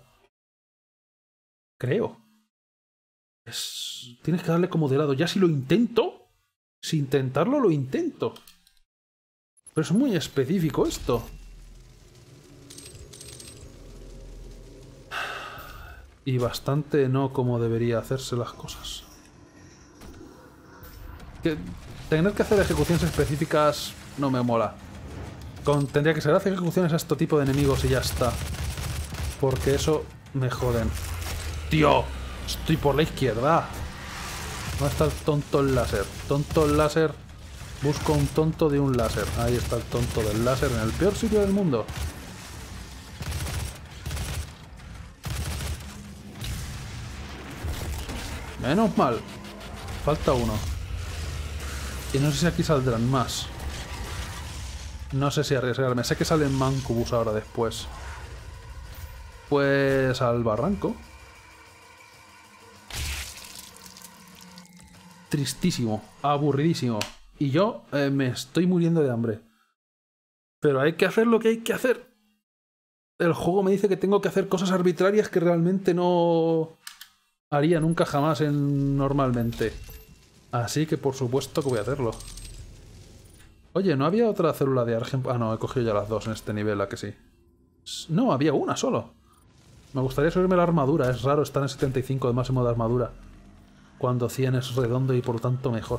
Creo. Es... Tienes que darle como de lado. Ya si lo intento... Si intentarlo, lo intento. Pero es muy específico esto. Y bastante no como debería hacerse las cosas. Que tener que hacer ejecuciones específicas no me mola. Con, tendría que ser hacer ejecuciones a este tipo de enemigos y ya está. Porque eso me joden. ¡Tío! Estoy por la izquierda. ¿Dónde está el tonto el láser? Tonto el láser. Busco un tonto de un láser. Ahí está el tonto del láser en el peor sitio del mundo. Menos mal. Falta uno. Y no sé si aquí saldrán más. No sé si arriesgarme. Sé que salen Mancubus ahora después. Pues al barranco. Tristísimo. Aburridísimo. Y yo eh, me estoy muriendo de hambre. Pero hay que hacer lo que hay que hacer. El juego me dice que tengo que hacer cosas arbitrarias que realmente no haría nunca jamás en normalmente. Así que por supuesto que voy a hacerlo. Oye, ¿no había otra célula de Argen? Ah, no, he cogido ya las dos en este nivel, ¿a que sí? No, había una solo. Me gustaría subirme la armadura. Es raro estar en setenta y cinco de máximo de armadura. Cuando cien es redondo y por lo tanto mejor.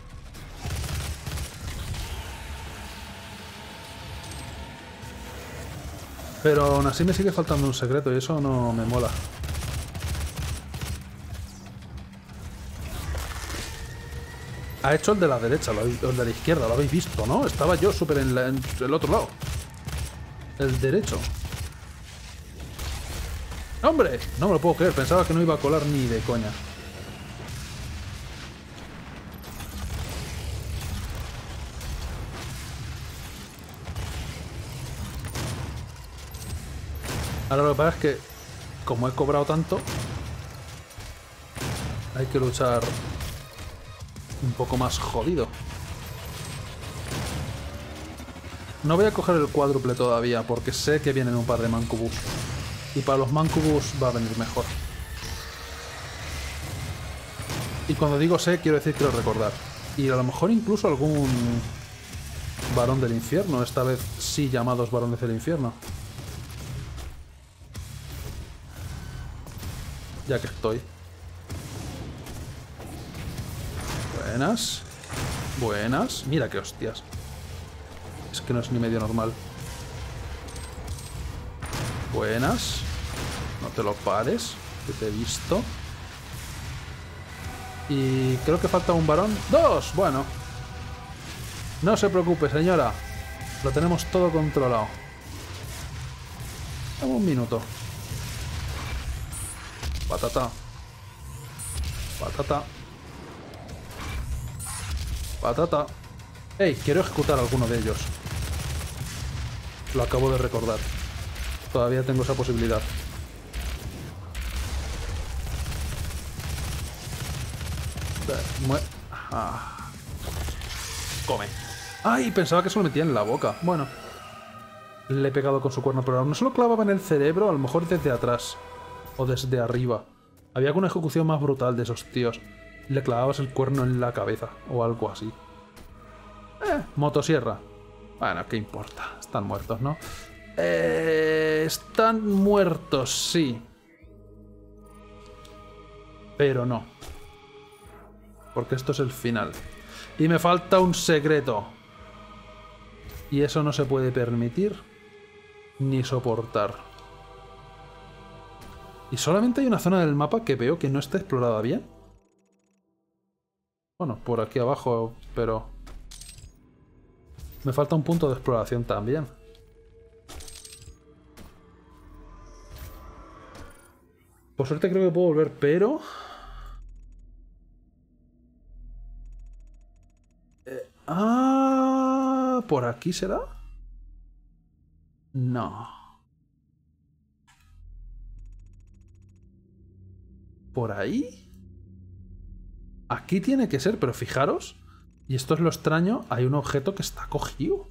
Pero aún así me sigue faltando un secreto y eso no me mola. Ha hecho el de la derecha, lo habéis, el de la izquierda, lo habéis visto, ¿no? Estaba yo súper en, en el otro lado. El derecho. ¡Hombre! No me lo puedo creer, pensaba que no iba a colar ni de coña. Ahora lo que pasa es que, como he cobrado tanto, hay que luchar un poco más jodido. No voy a coger el cuádruple todavía, porque sé que vienen un par de Mancubus. Y para los Mancubus va a venir mejor. Y cuando digo sé, quiero decir quiero recordar. Y a lo mejor incluso algún varón del infierno, esta vez sí llamados varones del infierno. Ya que estoy. Buenas. Buenas. Mira qué hostias. Es que no es ni medio normal. Buenas. No te lo pares, que te he visto. Y creo que falta un varón. ¡Dos! Bueno. No se preocupe, señora. Lo tenemos todo controlado. Dame un minuto. Patata. Patata. Patata. ¡Ey! Quiero ejecutar a alguno de ellos. Lo acabo de recordar. Todavía tengo esa posibilidad. Ah. Come. ¡Ay! Pensaba que se lo metía en la boca. Bueno. Le he pegado con su cuerno, pero no se lo clavaba en el cerebro, a lo mejor desde atrás. O desde arriba. Había alguna ejecución más brutal de esos tíos. Le clavabas el cuerno en la cabeza. O algo así. Eh, motosierra. Bueno, ¿qué importa? Están muertos, ¿no? Eh, están muertos, sí. Pero no. Porque esto es el final. Y me falta un secreto. Y eso no se puede permitir ni soportar. Y solamente hay una zona del mapa que veo que no está explorada bien. Bueno, por aquí abajo, pero... me falta un punto de exploración también. Por suerte creo que puedo volver, pero... Eh, ah, ¿por aquí será? No. ¿Por ahí? Aquí tiene que ser, pero fijaros. Y esto es lo extraño, hay un objeto que está cogido.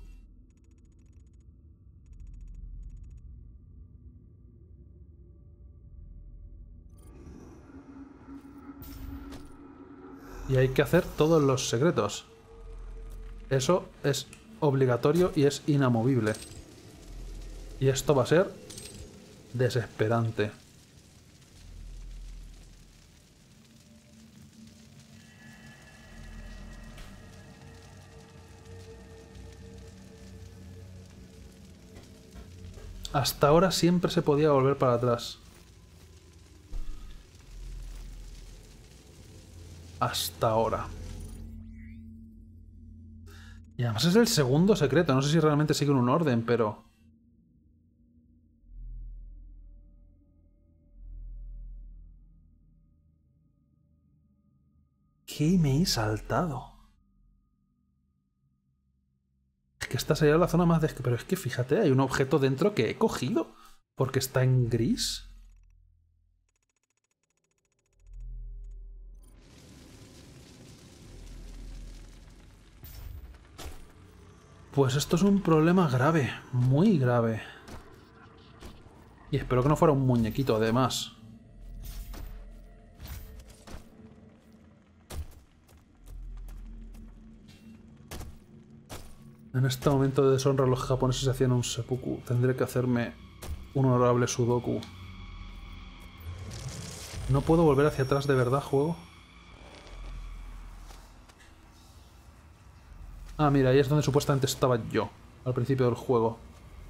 Y hay que hacer todos los secretos. Eso es obligatorio y es inamovible. Y esto va a ser desesperante. Hasta ahora siempre se podía volver para atrás. Hasta ahora. Y además es el segundo secreto. No sé si realmente sigue un orden, pero... ¿qué me he saltado? Es que esta sería la zona más de... Pero es que fíjate, hay un objeto dentro que he cogido. Porque está en gris. Pues esto es un problema grave. Muy grave. Y espero que no fuera un muñequito, además. En este momento de deshonra los japoneses hacían un seppuku. Tendré que hacerme un honorable sudoku. ¿No puedo volver hacia atrás de verdad, juego? Ah, mira, ahí es donde supuestamente estaba yo. Al principio del juego.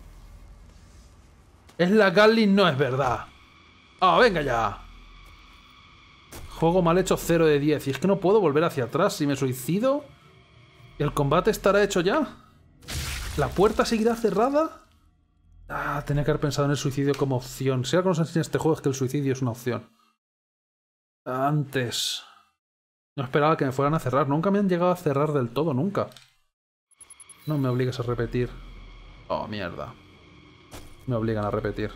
Es la Gatling, no es verdad. ¡Ah, venga ya! Juego mal hecho cero de diez. Y es que no puedo volver hacia atrás. Si me suicido, ¿el combate estará hecho ya? ¿La puerta seguirá cerrada? Ah, tenía que haber pensado en el suicidio como opción. Si algo nos enseña este juego es que el suicidio es una opción. Antes. No esperaba que me fueran a cerrar. Nunca me han llegado a cerrar del todo, nunca. No me obligues a repetir. Oh, mierda. Me obligan a repetir.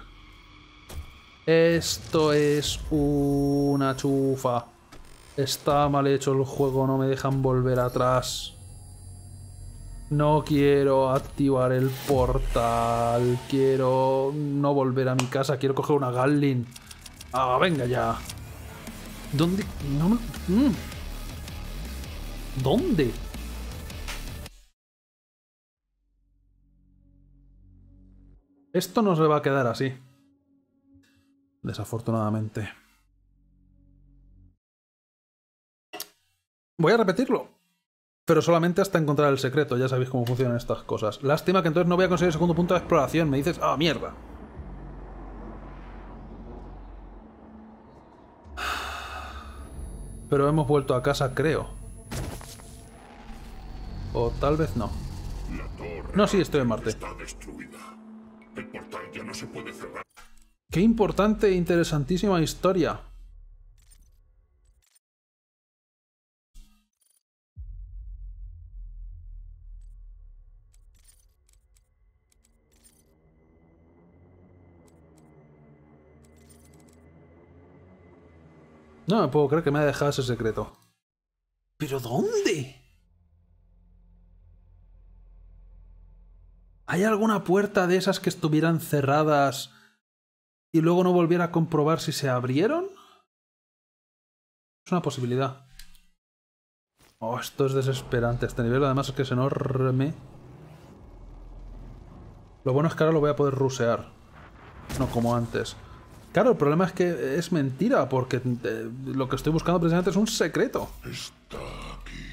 Esto es una chufa. Está mal hecho el juego, no me dejan volver atrás. No quiero activar el portal. Quiero no volver a mi casa. Quiero coger una Gatling. Ah, venga ya. ¿Dónde? No me... mm. ¿Dónde? Esto no se va a quedar así. Desafortunadamente. Voy a repetirlo. Pero solamente hasta encontrar el secreto. Ya sabéis cómo funcionan estas cosas. Lástima que entonces no voy a conseguir el segundo punto de exploración. Me dices, ah, mierda. Pero hemos vuelto a casa, creo. O tal vez no. La torre No, sí, estoy en Marte. está destruida. El portal ya no se puede cerrar. Qué importante e interesantísima historia. No me puedo creer que me haya dejado ese secreto. ¿Pero dónde? ¿Hay alguna puerta de esas que estuvieran cerradas y luego no volviera a comprobar si se abrieron? Es una posibilidad. Oh, esto es desesperante. Este nivel además es que es enorme. Lo bueno es que ahora lo voy a poder rusear. No como antes. Claro, el problema es que es mentira, porque eh, lo que estoy buscando precisamente es un secreto. Está aquí.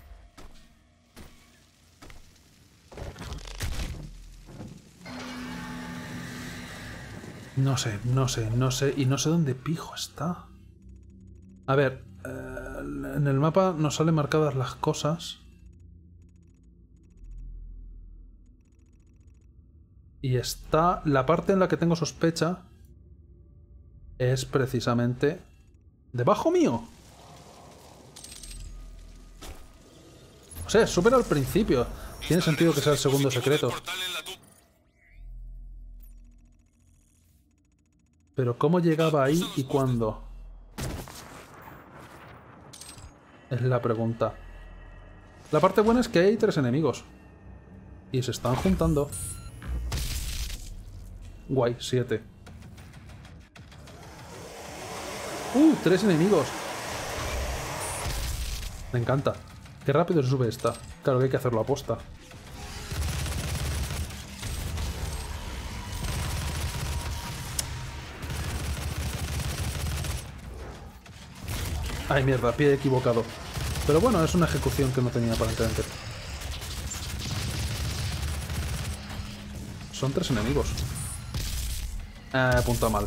No sé, no sé, no sé, y no sé dónde pijo está. A ver, eh, en el mapa nos salen marcadas las cosas. Y está la parte en la que tengo sospecha. Es precisamente debajo mío. O sea, es súper al principio. Tiene sentido que sea el segundo secreto. Pero ¿cómo llegaba ahí y cuándo? Es la pregunta. La parte buena es que hay tres enemigos. Y se están juntando. Guay, siete. ¡Uh! Tres enemigos. Me encanta. Qué rápido se sube esta. Claro que hay que hacerlo a posta. Ay, mierda, pie equivocado. Pero bueno, es una ejecución que no tenía aparentemente. Son tres enemigos. Eh, apunta mal.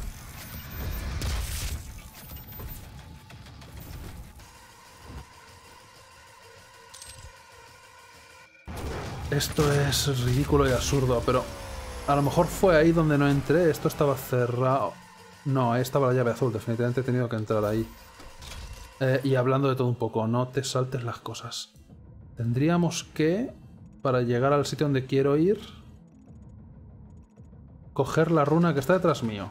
Esto es ridículo y absurdo, pero a lo mejor fue ahí donde no entré. Esto estaba cerrado. No, ahí estaba la llave azul. Definitivamente he tenido que entrar ahí. Eh, y hablando de todo un poco, no te saltes las cosas. Tendríamos que para llegar al sitio donde quiero ir. Coger la runa que está detrás mío.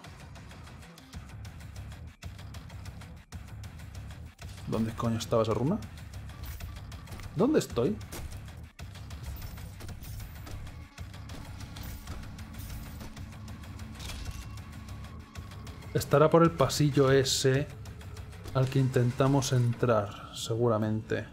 ¿Dónde coño estaba esa runa? ¿Dónde estoy? Estará por el pasillo ese al que intentamos entrar, seguramente.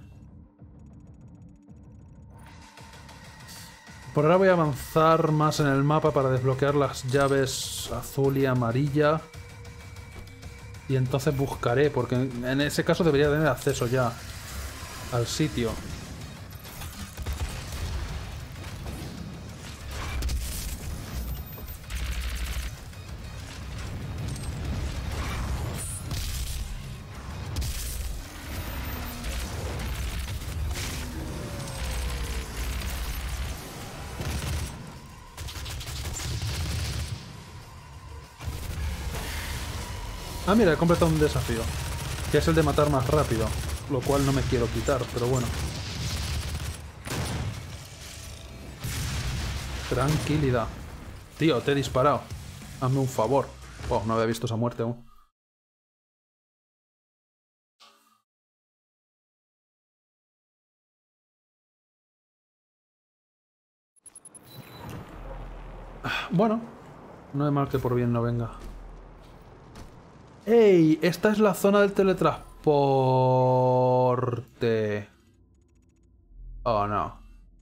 Por ahora voy a avanzar más en el mapa para desbloquear las llaves azul y amarilla. Y entonces buscaré, porque en ese caso debería tener acceso ya al sitio. Ah, mira, he completado un desafío, que es el de matar más rápido, lo cual no me quiero quitar, pero bueno. Tranquilidad. Tío, te he disparado. Hazme un favor. Oh, no había visto esa muerte aún. Bueno, no es mal que por bien no venga. ¡Ey! Esta es la zona del teletransporte. Oh, no.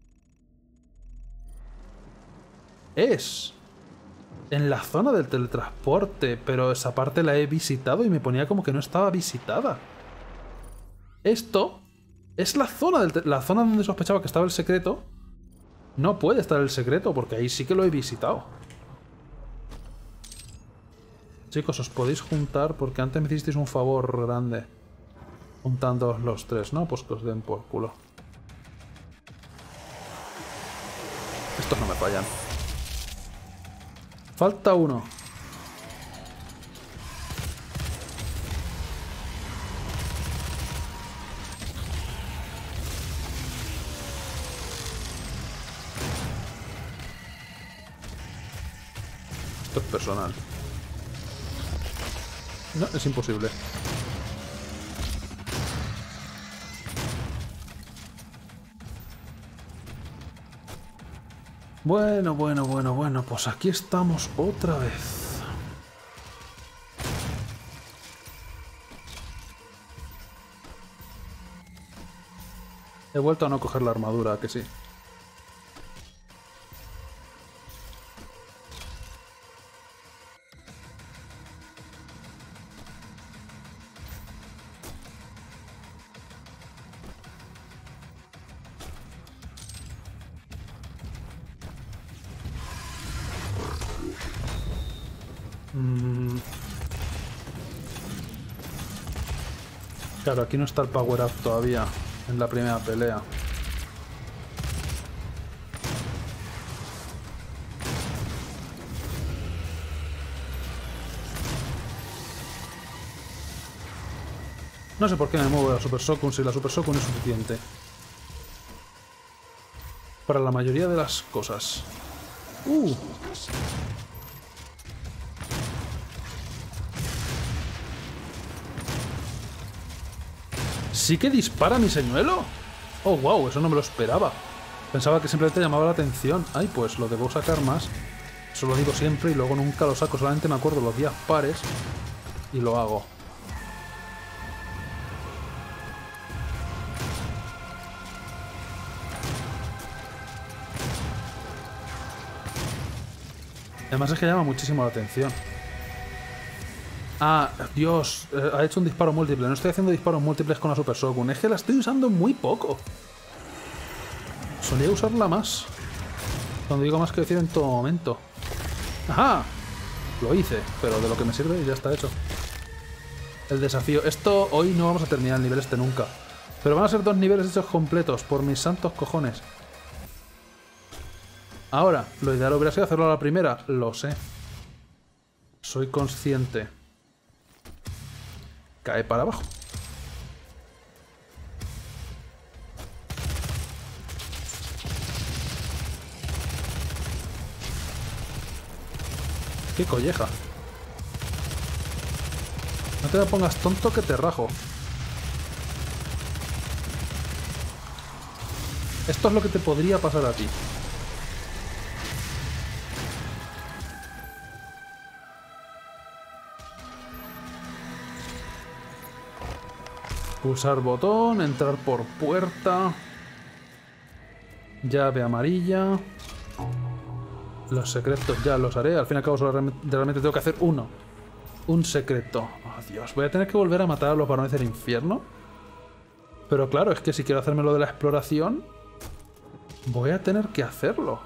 Es en la zona del teletransporte, pero esa parte la he visitado y me ponía como que no estaba visitada. Esto es la zona, del la zona donde sospechaba que estaba el secreto. No puede estar el secreto, porque ahí sí que lo he visitado. Chicos, os podéis juntar porque antes me hicisteis un favor grande. Juntando los tres, ¿no? Pues que os den por culo. Estos no me fallan. Falta uno. Esto es personal. No, es imposible. Bueno, bueno, bueno, bueno, pues aquí estamos otra vez. He vuelto a no coger la armadura, que sí. Claro, aquí no está el power up todavía en la primera pelea. No sé por qué me muevo la Super Sokun si la Super Sokun es suficiente para la mayoría de las cosas. Uh. ¿Sí que dispara mi señuelo? Oh, wow, eso no me lo esperaba. Pensaba que simplemente llamaba la atención. Ay, pues lo debo sacar más. Eso lo digo siempre y luego nunca lo saco. Solamente me acuerdo los días pares y lo hago. Además es que llama muchísimo la atención. Ah, Dios, eh, ha hecho un disparo múltiple. No estoy haciendo disparos múltiples con la Super Sokun. Es que la estoy usando muy poco. Solía usarla más. Cuando digo más que decir en todo momento. ¡Ajá! Lo hice, pero de lo que me sirve ya está hecho. El desafío. Esto hoy no vamos a terminar el nivel este nunca. Pero van a ser dos niveles hechos completos, por mis santos cojones. Ahora, lo ideal hubiera sido hacerlo a la primera. Lo sé. Soy consciente. Cae para abajo. ¡Qué colleja! No te pongas tonto que te rajo. Esto es lo que te podría pasar a ti. Pulsar botón, entrar por puerta. Llave amarilla. Los secretos ya los haré. Al fin y al cabo solo realmente tengo que hacer uno. Un secreto. Oh, Dios. Voy a tener que volver a matar a los varones del infierno. Pero claro, es que si quiero hacerme lo de la exploración, voy a tener que hacerlo.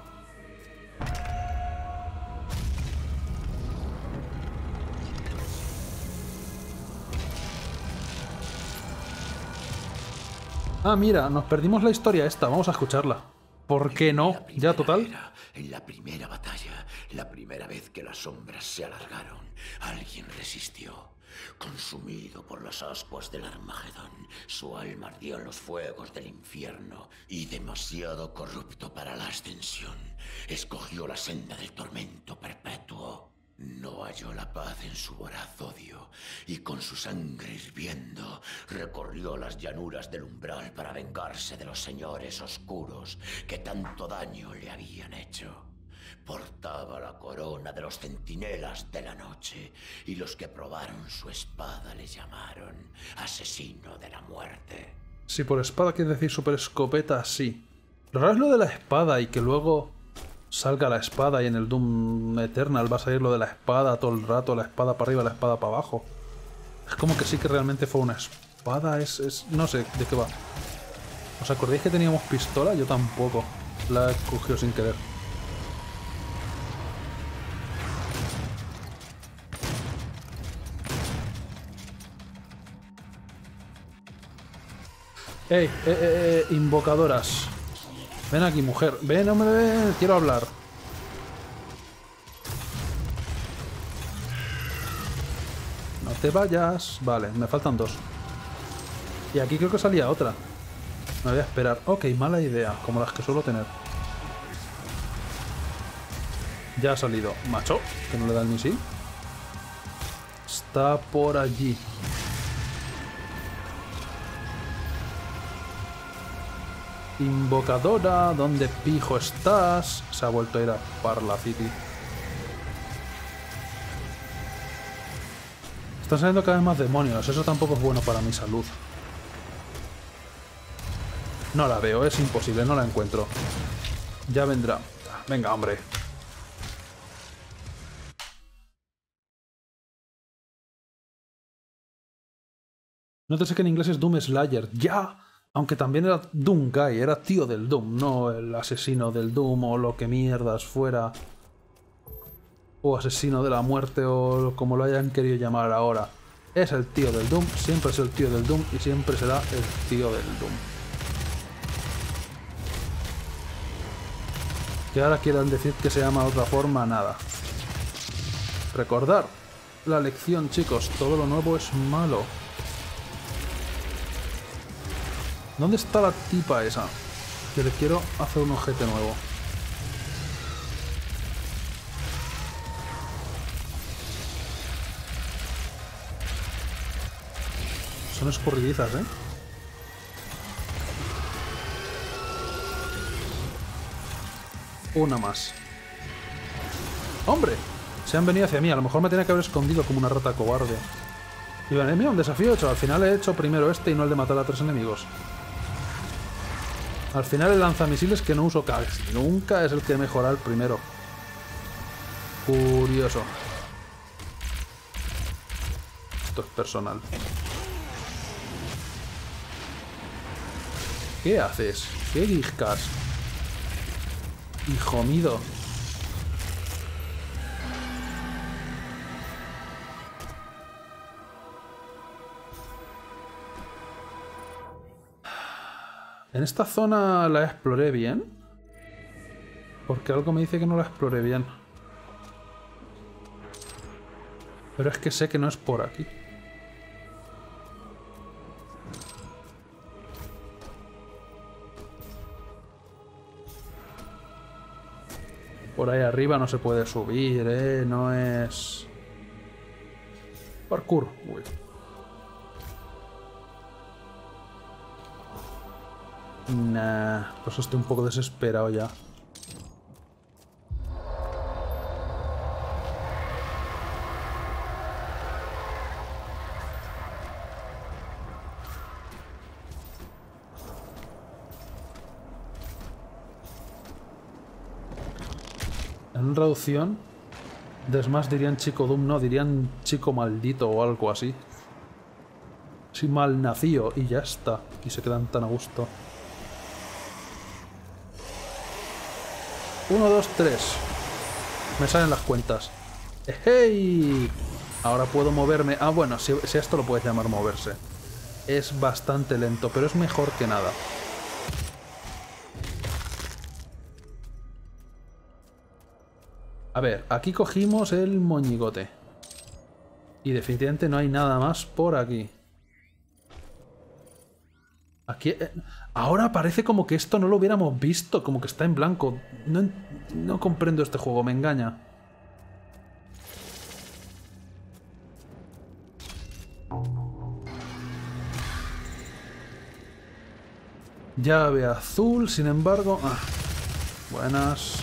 Ah, mira, nos perdimos la historia esta. Vamos a escucharla. ¿Por qué no? Ya, total. Era, en la primera batalla, la primera vez que las sombras se alargaron, alguien resistió. Consumido por las ascuas del Armagedón, su alma ardió en los fuegos del infierno y, demasiado corrupto para la ascensión, escogió la senda del tormento perpetuo. No halló la paz en su voraz odio y, con su sangre hirviendo, recorrió las llanuras del umbral para vengarse de los señores oscuros que tanto daño le habían hecho. Portaba la corona de los centinelas de la noche y los que probaron su espada le llamaron asesino de la muerte. Si por espada quiere decir super escopeta, sí. Lo raro es lo de la espada y que luego salga la espada y en el Doom Eternal va a salir lo de la espada todo el rato, la espada para arriba, la espada para abajo. Es como que sí que realmente fue una espada, es... es no sé de qué va. ¿Os acordáis que teníamos pistola? Yo tampoco. La he cogido sin querer. ¡Ey! Eh, eh, eh, invocadoras. Ven aquí, mujer. Ven, hombre, ven. Quiero hablar. No te vayas. Vale, me faltan dos. Y aquí creo que salía otra. Me voy a esperar. Ok, mala idea. Como las que suelo tener. Ya ha salido. Macho, que no le da el misil. Está por allí. Invocadora, ¿dónde pijo estás? Se ha vuelto a ir a Parla City. Están saliendo cada vez más demonios. Eso tampoco es bueno para mi salud. No la veo, es imposible, no la encuentro. Ya vendrá. Venga, hombre. Nótese que en inglés es Doom Slayer. ¡Ya! Aunque también era Doom Guy, era tío del Doom, no el asesino del Doom o lo que mierdas fuera. O asesino de la muerte o como lo hayan querido llamar ahora. Es el tío del Doom, siempre es el tío del Doom y siempre será el tío del Doom. Que ahora quieran decir que se llama de otra forma, nada. Recordar la lección, chicos, todo lo nuevo es malo. ¿Dónde está la tipa esa? Que le quiero hacer un ojete nuevo. Son escurridizas, ¿eh? Una más. ¡Hombre! Se han venido hacia mí. A lo mejor me tenía que haber escondido como una rata cobarde. Y bueno, mira, un desafío hecho. Al final he hecho primero este y no el de matar a tres enemigos. Al final el lanzamisiles que no uso casi nunca es el que mejora el primero. Curioso. Esto es personal. ¿Qué haces? ¿Qué discas? Hijo mío. En esta zona la exploré bien. Porque algo me dice que no la exploré bien. Pero es que sé que no es por aquí. Por ahí arriba no se puede subir, ¿eh? No es... Parkour. Uy. Nah, pues estoy un poco desesperado ya. En traducción de Smash dirían chico Doom, no, dirían chico maldito o algo así. Sí, mal nacido y ya está. Y se quedan tan a gusto. Uno, dos, tres. Me salen las cuentas. ¡Hey! Ahora puedo moverme. Ah, bueno, si, si esto lo puedes llamar moverse. Es bastante lento, pero es mejor que nada. A ver, aquí cogimos el moñigote. Y definitivamente no hay nada más por aquí. Aquí... Eh, ahora parece como que esto no lo hubiéramos visto, como que está en blanco. No, no comprendo este juego, me engaña. Llave azul, sin embargo... Ah, buenas...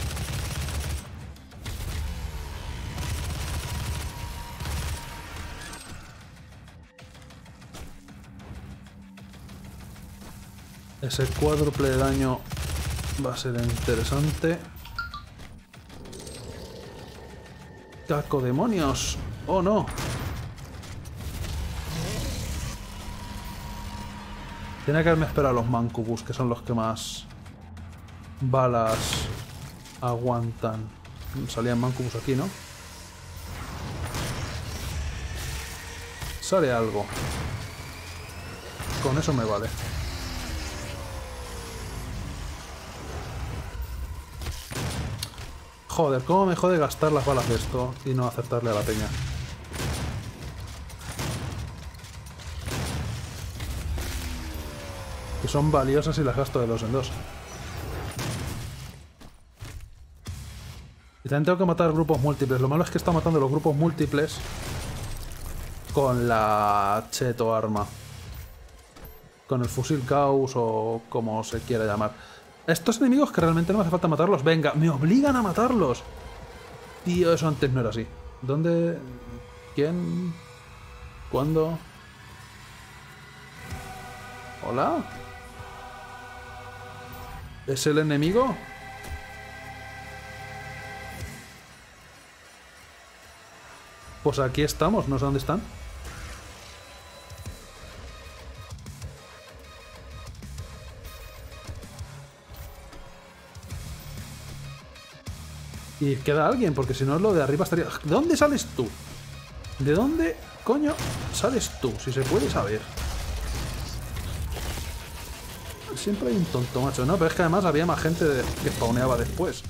Ese cuádruple de daño va a ser interesante. ¡Caco demonios! ¡Oh no! Tiene que haberme esperado a los Mancubus, que son los que más balas aguantan. Salían Mancubus aquí, ¿no? Sale algo. Con eso me vale. Joder, cómo me jode gastar las balas de esto y no acertarle a la peña. Que son valiosas y las gasto de dos en dos. Y también tengo que matar grupos múltiples. Lo malo es que está matando los grupos múltiples con la cheto arma. Con el fusil Gauss o como se quiera llamar. Estos enemigos que realmente no me hace falta matarlos. Venga, me obligan a matarlos. Tío, eso antes no era así. ¿Dónde? ¿Quién? ¿Cuándo? ¿Hola? ¿Es el enemigo? Pues aquí estamos, no sé dónde están. Y queda alguien, porque si no lo de arriba estaría... ¿De dónde sales tú? ¿De dónde, coño, sales tú? Si se puede saber. Siempre hay un tonto, macho. No, pero es que además había más gente de... que spawneaba después.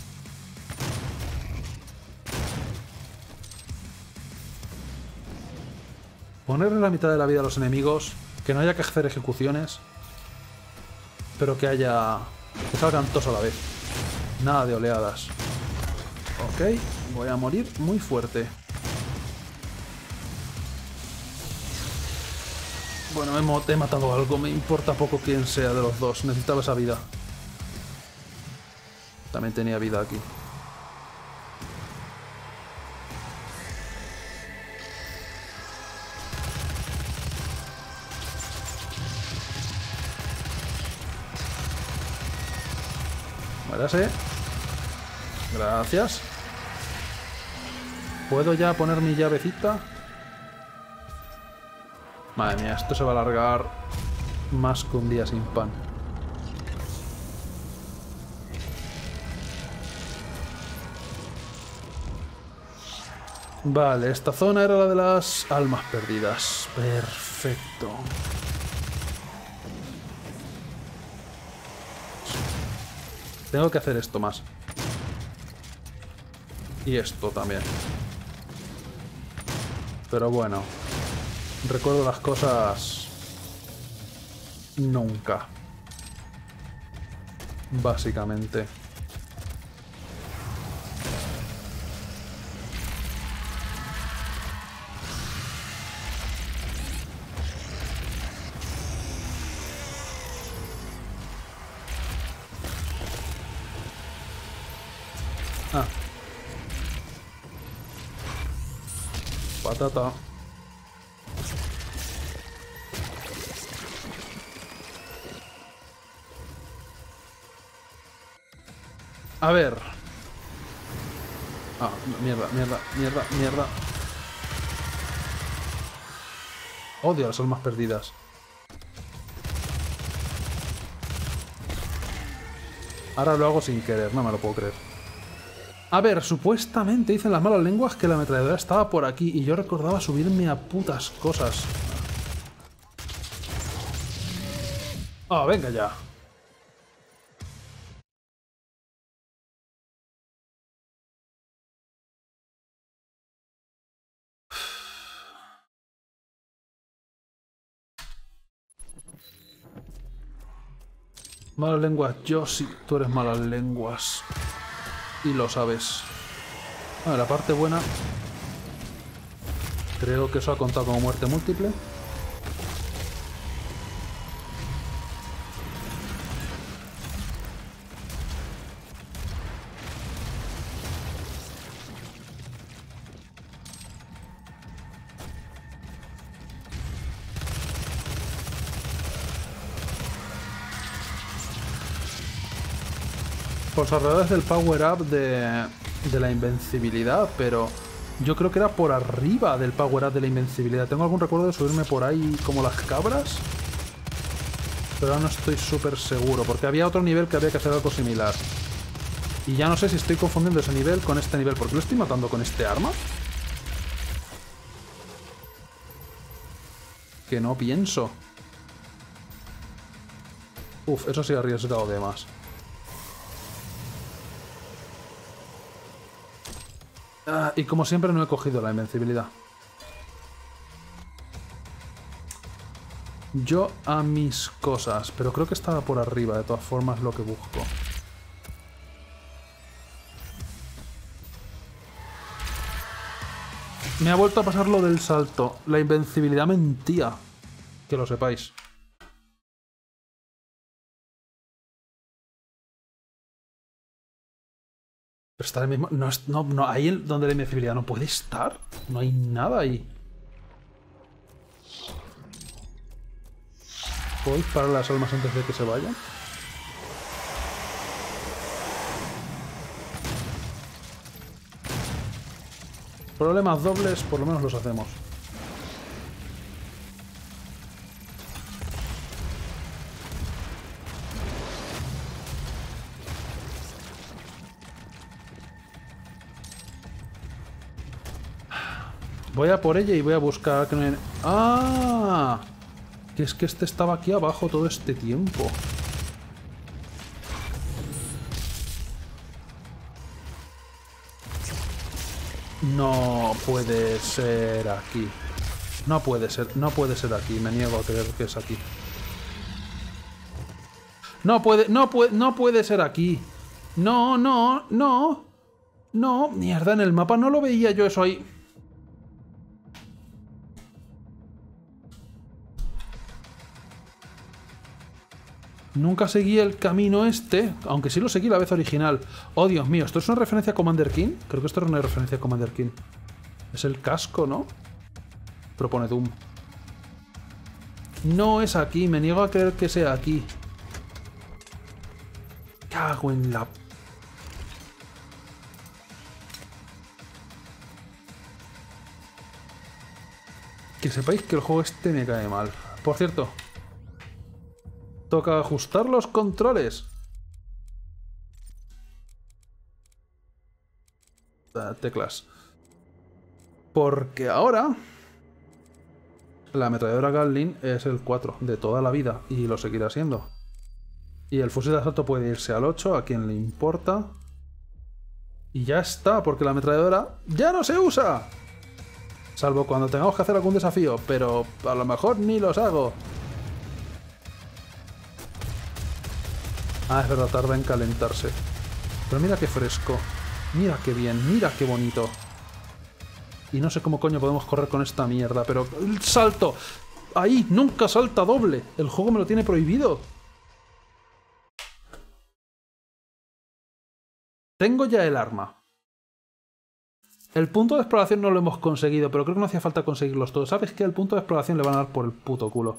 Ponerle la mitad de la vida a los enemigos, que no haya que hacer ejecuciones, pero que haya... que salgan todos a la vez. Nada de oleadas. Ok, voy a morir muy fuerte. Bueno, he, he matado algo, me importa poco quién sea de los dos. Necesitaba esa vida. También tenía vida aquí. Muérase. Gracias. ¿Puedo ya poner mi llavecita? Madre mía, esto se va a alargar más que un día sin pan. Vale, esta zona era la de las almas perdidas. Perfecto. Tengo que hacer esto más. Y esto también. Pero bueno. Recuerdo las cosas... nunca. Básicamente. Ah. Patata. A ver. Ah, mierda, mierda, mierda, mierda. Odio las almas perdidas. Ahora lo hago sin querer, no me lo puedo creer. A ver, supuestamente dicen las malas lenguas que la ametralladora estaba por aquí y yo recordaba subirme a putas cosas. Ah, venga ya. Malas lenguas, yo sí, tú eres malas lenguas. Y lo sabes. A ver, la parte buena. Creo que eso ha contado como muerte múltiple. Por los alrededores del power up de, de la invencibilidad, pero yo creo que era por arriba del power up de la invencibilidad. Tengo algún recuerdo de subirme por ahí como las cabras, pero ahora no estoy súper seguro, porque había otro nivel que había que hacer algo similar. Y ya no sé si estoy confundiendo ese nivel con este nivel, porque lo estoy matando con este arma. Que no pienso. Uf, eso sí ha arriesgado de más. Ah, y como siempre no he cogido la invencibilidad. Yo a mis cosas, pero creo que estaba por arriba, de todas formas, lo que busco. Me ha vuelto a pasar lo del salto. La invencibilidad mentía. Que lo sepáis. Pero está el mismo... No, no, no, ahí donde la invencibilidad no puede estar. No hay nada ahí. ¿Puedo disparar las almas antes de que se vayan? Problemas dobles, por lo menos los hacemos. Voy a por ella y voy a buscar... que no hay... ¡Ah! Que es que este estaba aquí abajo todo este tiempo. No puede ser aquí. No puede ser, no puede ser aquí. Me niego a creer que es aquí. No puede, no puede, no puede ser aquí. No, no, no. No, mierda, en el mapa no lo veía yo eso ahí. Nunca seguí el camino este, aunque sí lo seguí la vez original. Oh, Dios mío, ¿esto es una referencia a Commander King? Creo que esto es una referencia a Commander King. Es el casco, ¿no? Propone Doom. No es aquí, me niego a creer que sea aquí. Cago en la... Que sepáis que el juego este me cae mal. Por cierto... Toca ajustar los controles. Teclas. Porque ahora la ametralladora Gatling es el cuatro de toda la vida y lo seguirá siendo. Y el fusil de asalto puede irse al ocho, a quien le importa. Y ya está, porque la ametralladora ya no se usa. Salvo cuando tengamos que hacer algún desafío, pero a lo mejor ni los hago. Ah, es verdad, tarda en calentarse. Pero mira qué fresco. Mira qué bien, mira qué bonito. Y no sé cómo coño podemos correr con esta mierda, pero... ¡El salto! ¡Ahí! ¡Nunca salta doble! El juego me lo tiene prohibido. Tengo ya el arma. El punto de exploración no lo hemos conseguido, pero creo que no hacía falta conseguirlos todos. ¿Sabes qué? El punto de exploración le van a dar por el puto culo.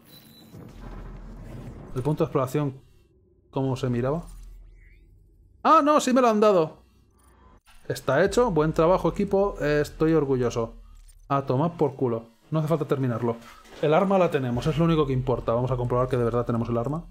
El punto de exploración... ¿Cómo se miraba? ¡Ah, no! ¡Sí me lo han dado! Está hecho. Buen trabajo, equipo. Eh, estoy orgulloso. A tomar por culo. No hace falta terminarlo. El arma la tenemos. Es lo único que importa. Vamos a comprobar que de verdad tenemos el arma.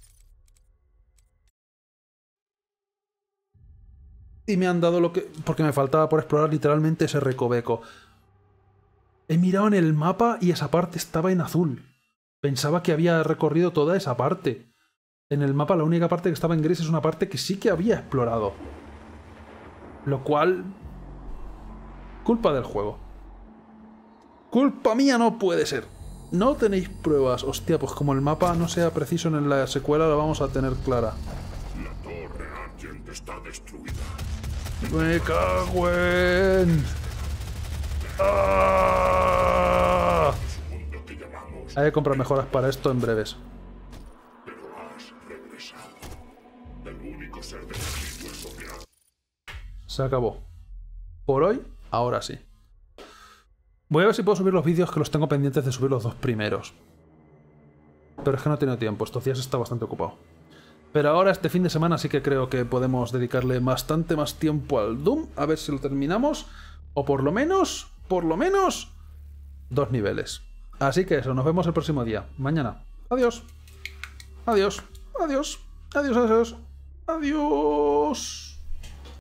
Y me han dado lo que... Porque me faltaba por explorar literalmente ese recoveco. He mirado en el mapa y esa parte estaba en azul. Pensaba que había recorrido toda esa parte. En el mapa la única parte que estaba en gris es una parte que sí que había explorado. Lo cual... Culpa del juego. Culpa mía no puede ser. No tenéis pruebas. Hostia, pues como el mapa no sea preciso en la secuela, la vamos a tener clara. La torre Argent está destruida. ¡Me cago en... ¡Ah! Mundo que llamamos, Hay que comprar mejoras para esto en breves. pero has regresado. El único ser de residuos sobre Argent. Se acabó. Por hoy, ahora sí. Voy a ver si puedo subir los vídeos, que los tengo pendientes de subir los dos primeros. Pero es que no he tenido tiempo, estos días está bastante ocupado. Pero ahora este fin de semana sí que creo que podemos dedicarle bastante más tiempo al Doom, a ver si lo terminamos. O por lo menos, por lo menos, dos niveles. Así que eso, nos vemos el próximo día, mañana. Adiós. Adiós. Adiós. Adiós, adiós. Adiós.